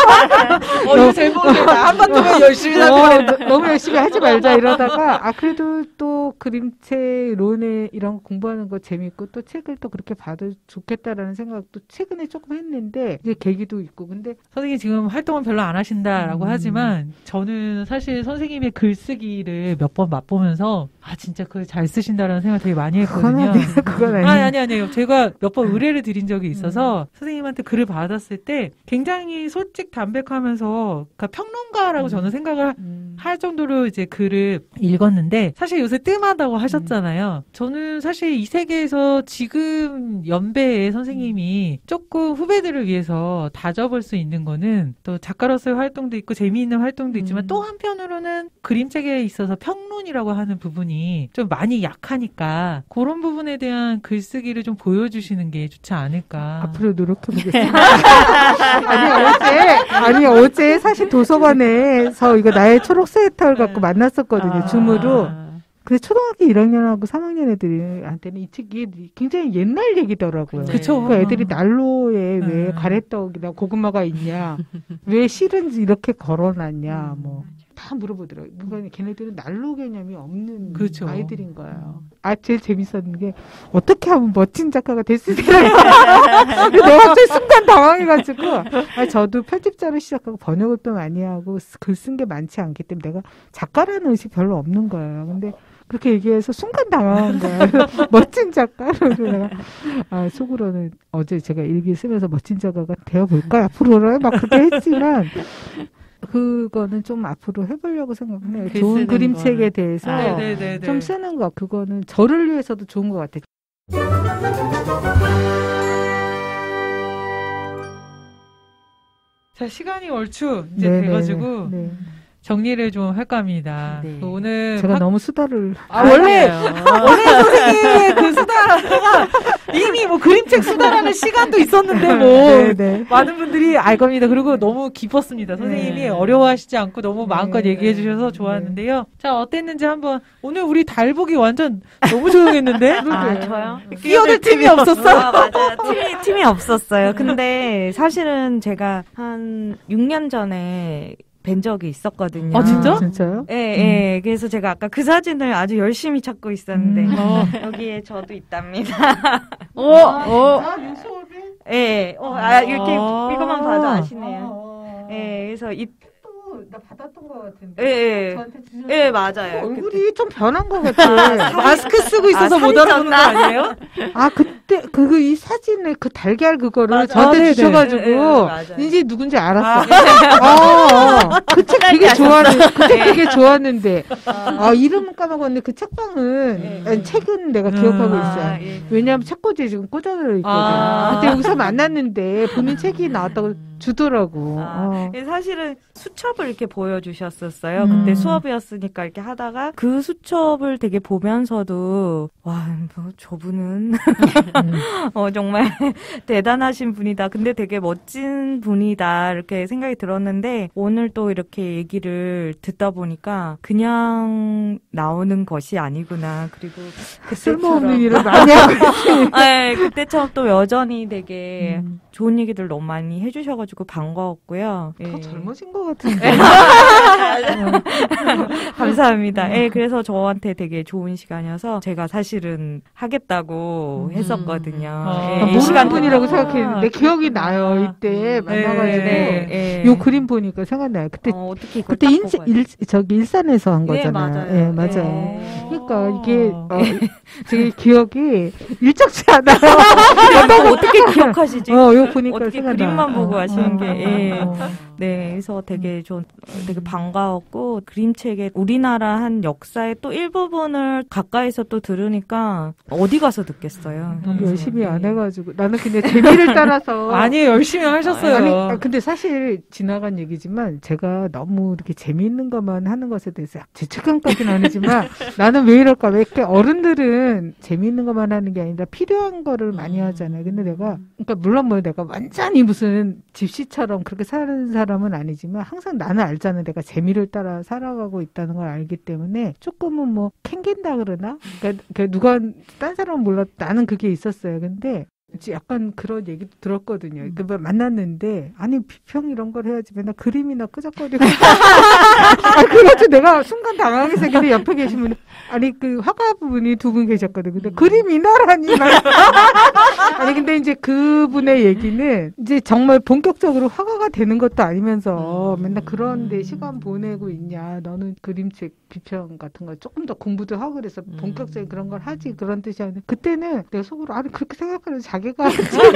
어 이거 제목이다. 한마터면 열심히 살 뻔했네. 너무 열심히 하지 말자 이러다가 아 그래도 또 그림책 론에 이런 거 공부하는 거 재밌고 또 책을 또 그렇게 봐도 좋겠다. 라는 생각도 최근에 조금 했는데 이제 계기도 있고 근데 선생님이 지금 활동을 별로 안 하신다라고 음. 하지만 저는 사실 선생님의 글쓰기를 몇 번 맛보면서 아 진짜 글 잘 쓰신다라는 생각 되게 많이 했거든요. 그건, 그건 아니 아니 아니 아니에요. 제가 몇 번 의뢰를 드린 적이 있어서 음. 선생님한테 글을 받았을 때 굉장히 솔직 담백하면서 그러니까 평론가라고 음. 저는 생각을 음. 할 정도로 이제 글을 읽었는데 사실 요새 뜸하다고 하셨잖아요. 음. 저는 사실 이 세계에서 지금 연배의 선생님이 조금 후배들을 위해서 다져볼 수 있는 거는 또 작가로서의 활동도 있고 재미있는 활동도 있지만 음. 또 한편으로는 그림책에 있어서 평론이라고 하는 부분이 좀 많이 약하니까 그런 부분에 대한 글쓰기를 좀 보여주시는 게 좋지 않을까. 앞으로 노력해보겠습니다. 아니 어제 아니 어제 사실 도서관에서 이거 나의 초록 스웨터를 갖고 만났었거든요. 아. 줌으로. 근데 초등학교 일 학년하고 삼 학년 애들한테는 이 책이 굉장히 옛날 얘기더라고요. 그쵸. 그 애들이 난로에 왜 네. 가래떡이나 고구마가 있냐, 왜 실은 이렇게 걸어놨냐, 뭐. 다 물어보더라고요. 그러니까 걔네들은 난로 개념이 없는 그렇죠. 아이들인 거예요. 아, 제일 재밌었는 게 어떻게 하면 멋진 작가가 될 수 있을까? 내가 갑자기 순간 당황해가지고 아, 저도 편집자를 시작하고 번역을 또 많이 하고 글 쓴 게 많지 않기 때문에 내가 작가라는 의식 별로 없는 거예요. 근데 그렇게 얘기해서 순간 당황한 거예요. 멋진 작가? 그래서 내가 아, 속으로는 어제 제가 일기 쓰면서 멋진 작가가 되어볼까? 앞으로는 막 그렇게 했지만 그거는 좀 앞으로 해보려고 생각해요. 좋은 그림책에 대해서 아, 좀 쓰는 거. 그거는 저를 위해서도 좋은 것 같아요. 자, 시간이 얼추 이제 네네, 돼가지고 네. 정리를 좀 할까 합니다. 네. 오늘 제가 박... 너무 수다를 아, 원래 원래 선생님의 그 수다가 이미 뭐 그림책 수다라는 시간도 있었는데 뭐 네네. 많은 분들이 알 겁니다. 그리고 너무 깊었습니다. 선생님이 네. 어려워하시지 않고 너무 마음껏 네. 얘기해 주셔서 좋았는데요. 네. 자, 어땠는지 한번 오늘 우리 달보기 완전 너무 조용했는데 아, 저요? 끼어들 팀이 없었어? 아, 맞아요. 팀이, 팀이 없었어요. 근데 사실은 제가 한 육 년 전에 뵌 적이 있었거든요. 아, 진짜? 진짜요? 예, 예. 음. 그래서 제가 아까 그 사진을 아주 열심히 찾고 있었는데, 음. 어. 여기에 저도 있답니다. 어, 어. 예, 예. 어, 아, 이렇게, 이거만 봐도 아시네요. 예, 그래서 이, 나 받았던 것 같은데. 예, 예. 저한테 주셨어요. 예, 맞아요. 얼굴이 그때. 좀 변한 것 같아요. 아, 마스크 쓰고 있어서 아, 못 알아보는 거 아니에요? 아, 그때, 그, 이 사진에 그 달걀 그거를 맞아. 저한테 아, 주셔가지고, 네, 네, 이제 누군지 알았어. 아, 아, 그 책 되게 좋아하는데, 그 책 되게 좋았는데, 아, 이름은 까먹었는데, 그 책방은, 네, 네. 책은 내가 기억하고 음, 있어요. 아, 예. 왜냐면 책꽂이에 지금 꽂아져 있거든. 아. 그때 여기서 만났는데, 본인 책이 나왔다고 주더라고. 아, 어. 사실은 수첩을 이렇게 보여주셨었어요. 음. 그때 수업이었으니까 이렇게 하다가 그 수첩을 되게 보면서도 와, 뭐 저분은 어, 정말 대단하신 분이다. 근데 되게 멋진 분이다. 이렇게 생각이 들었는데 오늘 또 이렇게 얘기를 듣다 보니까 그냥 나오는 것이 아니구나. 그리고 쓸모없는 일을 많이 하고 있지. 네, 그때처럼 또 여전히 되게 음. 좋은 얘기들 너무 많이 해주셔가지고 해가지고 반가웠고요. 더 예. 젊어진 것 같은데. 감사합니다. 예, 그래서 저한테 되게 좋은 시간이어서 제가 사실은 하겠다고 음. 했었거든요. 아, 예, 이 모르는 시간 분이라고 아, 생각했는데 기억이 나요. 이때 만나가지고 네, 네. 요 그림 보니까 생각나요. 그때 어, 어떻게 이걸 그때 딱 인, 보고 일, 저기 일산에서 한 예, 거잖아요. 맞아요. 예, 맞아요. 예. 그러니까 이게 어, 제 기억이 일적지 않아요. 너 어떻게 기억하시지? 어, 이거 보니까 어떻게 생각나. 그림만 보고 어, 하시는 어, 게. 어, 예. 어. 네, 그래서 되게 좀 되게 반가웠고 그림책에 우리나라 한 역사의 또 일부분을 가까이서 또 들으니까 어디 가서 듣겠어요. 음. 열심히 안 해가지고 나는 그냥 재미를 따라서 아니 열심히 하셨어요. 아니, 아, 근데 사실 지나간 얘기지만 제가 너무 이렇게 재미있는 것만 하는 것에 대해서 죄책감까지는 아니지만 나는 왜 이럴까? 왜 이렇게 어른들은 재미있는 것만 하는 게 아니라 필요한 거를 많이 하잖아요. 근데 내가 그러니까 물론 뭐 내가 완전히 무슨 집시처럼 그렇게 사는 사람은 아니지만 항상 나는 알잖아. 내가 재미를 따라 살아가고 있다는 걸 알기 때문에 조금은 뭐 캥긴다 그러나? 그러니까, 그러니까 누가 딴 사람은 몰라도 나는 그게 있었어요. 근데 약간 그런 얘기도 들었거든요. 그 만났는데 아니 비평 이런 걸 해야지 맨날 그림이나 끄적거리고 아 그래가지고 내가 순간 당황해서 근데 옆에 계시면 아니 그 화가분이 두 분 계셨거든. 근데 그림이나라니 아니 근데 이제 그분의 얘기는 이제 정말 본격적으로 화가가 되는 것도 아니면서 맨날 그런데 시간 보내고 있냐. 너는 그림책 비평 같은 거 조금 더 공부도 하고 그래서 본격적인 그런 걸 하지 그런 뜻이 아니라 그때는 내가 속으로 아니 그렇게 생각하는 자기가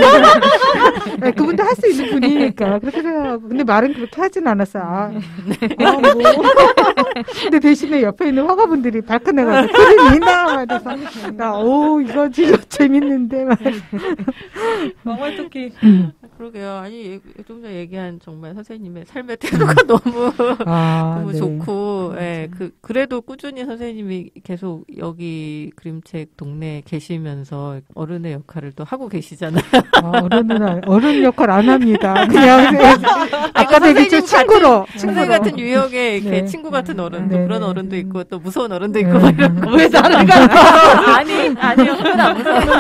네, 그분도 할 수 있는 분이니까 그렇게 생각하고 근데 말은 그렇게 하진 않았어. 아, 아 뭐. 근데 대신에 옆에 있는 화가분들이 발끈해가지고 그림이나 말해서 나오 이거 진짜 재밌는데 막 정말 토끼. 그러게요. 아니 좀 전에 얘기한 정말 선생님의 삶의 태도가 너무 아, 너무 네. 좋고, 예, 그 그래도 꾸준히 선생님이 계속 여기 그림책 동네에 계시면서 어른의 역할을 또 하고 계시잖아요. 아, 어른은 어른 역할 안 합니다. 그냥 아까도 얘기했죠 친구로 선생님 같은 유형의 이렇게 네. 친구 같은 어른도 네, 그런 네. 어른도 있고 또 무서운 어른도 있고 네. 막 이런 거. 왜 나를 가? 아니 아니요 그건 안 무서워요.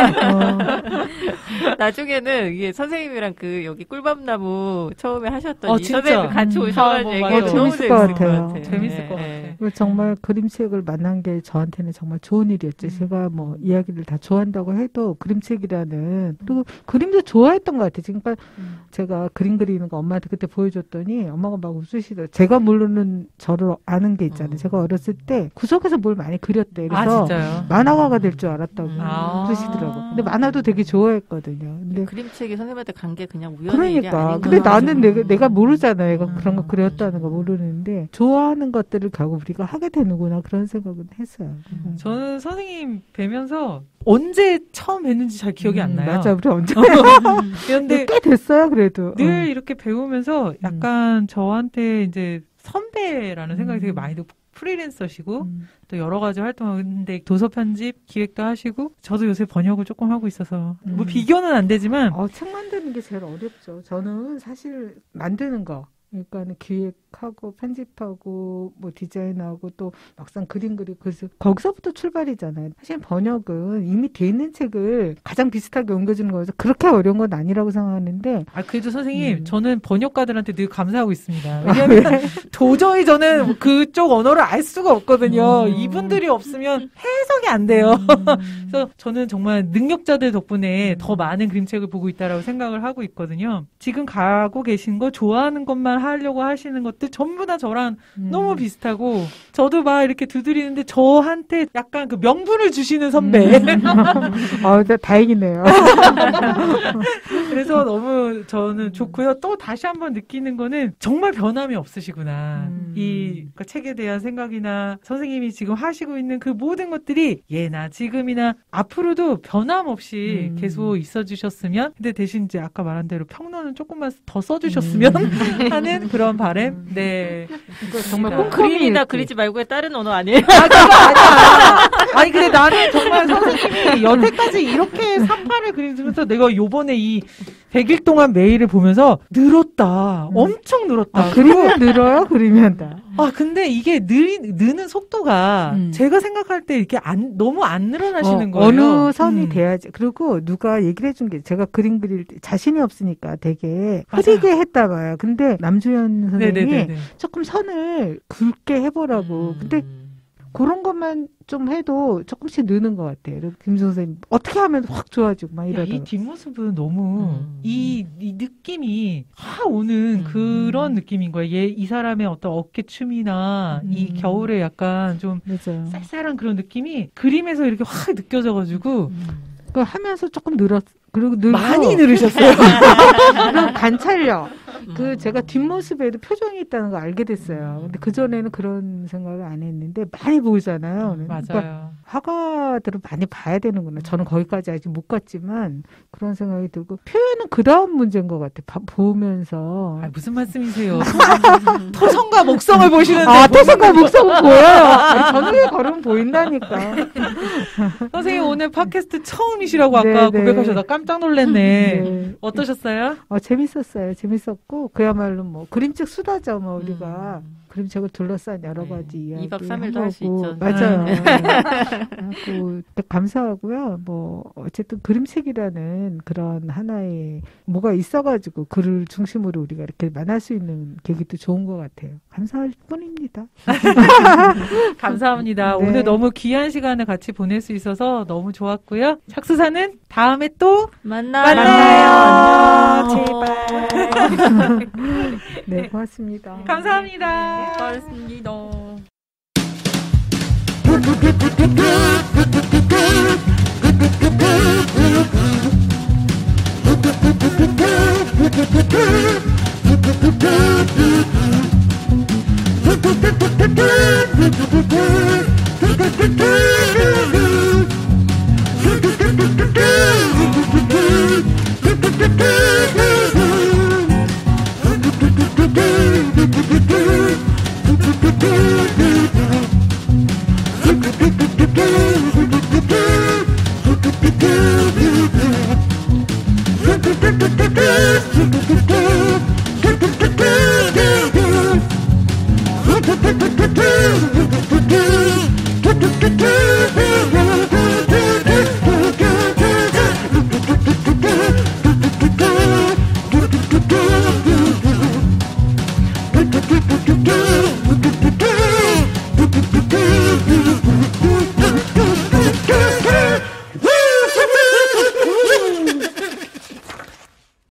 어, 나중에는 이게 선생님이랑 그 여기 꿀밤나무 처음에 하셨던 어, 이 진짜. 선생님 같이 음. 오셔가지고 아, 뭐 얘기가 맞아요. 너무 재밌을 것 재밌을 것 같아요. 같아요. 재밌을 것 예, 같아. 그리고 정말 그림책을 만난 게 저한테는 정말 좋은 일이었죠. 제가 뭐 이야기를 다 좋아한다고 해도 그림책이라는 그리고 그림도 좋아했던 것 같아요. 그러니까 제가 그림 그리는 거 엄마한테 그때 보여줬더니 엄마가 막 웃으시더라고요. 제가 모르는 저를 아는 게 있잖아요. 제가 어렸을 때 구석에서 뭘 많이 그렸대. 아 그래서 진짜요? 만화가가 될 줄 알았다고 아. 그러시더라고요. 근데 만화도 되게 좋아했거든요. 근데 그림책이 선생님한테 간 게 그냥 우연의 일이 그러니까. 아닌 근데 거죠. 나는 내가, 내가 모르잖아요. 얘가 음. 그런 거 그렸다는 거 모르는데 좋아하는 것들을 결국 우리가 하게 되는구나 그런 생각은 했어요. 음. 저는 선생님 뵈면서 언제 처음 뵀는지 잘 기억이 안 음, 나요. 맞아, 우리 언제 그런데 꽤 됐어요, 그래도. 늘 응. 이렇게 배우면서 약간 저한테 이제 선배라는 생각이 되게 많이 들고 프리랜서시고 음. 또 여러 가지 활동하는데 도서 편집 기획도 하시고 저도 요새 번역을 조금 하고 있어서 뭐 음. 비교는 안 되지만 어, 책 만드는 게 제일 어렵죠. 저는 사실 만드는 거. 그러니까는 기획하고 편집하고 뭐 디자인하고 또 막상 그림 그리고 그래서 거기서부터 출발이잖아요. 사실 번역은 이미 돼 있는 책을 가장 비슷하게 옮겨주는 거여서 그렇게 어려운 건 아니라고 생각하는데 아 그래도 선생님 음. 저는 번역가들한테 늘 감사하고 있습니다. 왜냐하면 도저히 저는 그쪽 언어를 알 수가 없거든요. 음. 이분들이 없으면 해석이 안 돼요. 그래서 저는 정말 능력자들 덕분에 더 많은 그림책을 보고 있다라고 생각을 하고 있거든요. 지금 가고 계신 거 좋아하는 것만 하려고 하시는 것들 전부 다 저랑 음. 너무 비슷하고 저도 막 이렇게 두드리는데 저한테 약간 그 명분을 주시는 선배. 음. 아, 네, 다행이네요. 그래서 너무 저는 좋고요. 또 다시 한번 느끼는 거는 정말 변함이 없으시구나. 음. 이 그러니까 책에 대한 생각이나 선생님이 지금 하시고 있는 그 모든 것들이 예나 지금이나 앞으로도 변함없이 음. 계속 있어주셨으면 근데 대신 이제 아까 말한 대로 평론은 조금만 더 써주셨으면 하는 그런 바람. 네. 정말 있습니다. 그림이나 꼼꼼히 그리지 말고의 다른 언어 아니에요? 아, 그거 아니야. 아니, 근데 나는 정말 선생님이 여태까지 이렇게 삼파를 그리면서 내가 요번에 이 백 일 동안 메일을 보면서 늘었다. 음. 엄청 늘었다. 아, 그리면 늘어요? 그리면 다. 아, 근데 이게 늘, 느는 속도가 음. 제가 생각할 때 이렇게 안, 너무 안 늘어나시는 어, 거예요. 어느 선이 음. 돼야지. 그리고 누가 얘기를 해준 게 제가 그림 그릴 때 자신이 없으니까 되게 흐리게 했다 봐요. 근데 남주현 선생님이 네네네네. 조금 선을 굵게 해보라고. 음. 근데 그런 것만 좀 해도 조금씩 느는 것 같아요. 김 선생님 어떻게 하면 확 좋아지고 막 이러다가. 이 뒷모습은 너무 음. 이, 이 느낌이 확 오는 음. 그런 느낌인 거예요. 얘, 이 사람의 어떤 어깨춤이나 음. 이 겨울에 약간 좀 맞아요. 쌀쌀한 그런 느낌이 그림에서 이렇게 확 느껴져가지고 음. 그 하면서 조금 늘었. 그리고 늘고 많이 늘으셨어요. 그럼 관찰력. 그 제가 뒷모습에도 표정이 있다는 걸 알게 됐어요. 근데 그 전에는 그런 생각을 안 했는데 많이 보이잖아요. 맞아요. 그러니까 화가들을 많이 봐야 되는구나. 저는 거기까지 아직 못 갔지만 그런 생각이 들고 표현은 그 다음 문제인 것 같아. 봐, 보면서 아, 무슨 말씀이세요? 토성과 목성을 보시는데 아 토성과 목성은 보여요. 전후에 걸으면 보인다니까. 선생님 오늘 팟캐스트 처음이시라고 아까 네네. 고백하셔서 깜짝 놀랐네. 네. 어떠셨어요? 어, 재밌었어요. 재밌었고 그야말로 뭐 그림책 수다죠. 뭐 우리가 음. 그림책을 둘러싼 여러 가지 네. 이야기 이박 삼일도 할 수 있죠. 맞아요. 네. 네. 감사하고요. 뭐 어쨌든 그림책이라는 그런 하나의 뭐가 있어가지고 글을 중심으로 우리가 이렇게 만날 수 있는 계기도 좋은 것 같아요. 감사할 뿐입니다. 감사합니다. 네. 오늘 너무 귀한 시간을 같이 보낼 수 있어서 너무 좋았고요. 착수사는 다음에 또 만나요. 만나요. 제발. 네, 고맙습니다. 감사합니다. 네, 고맙습니다. Do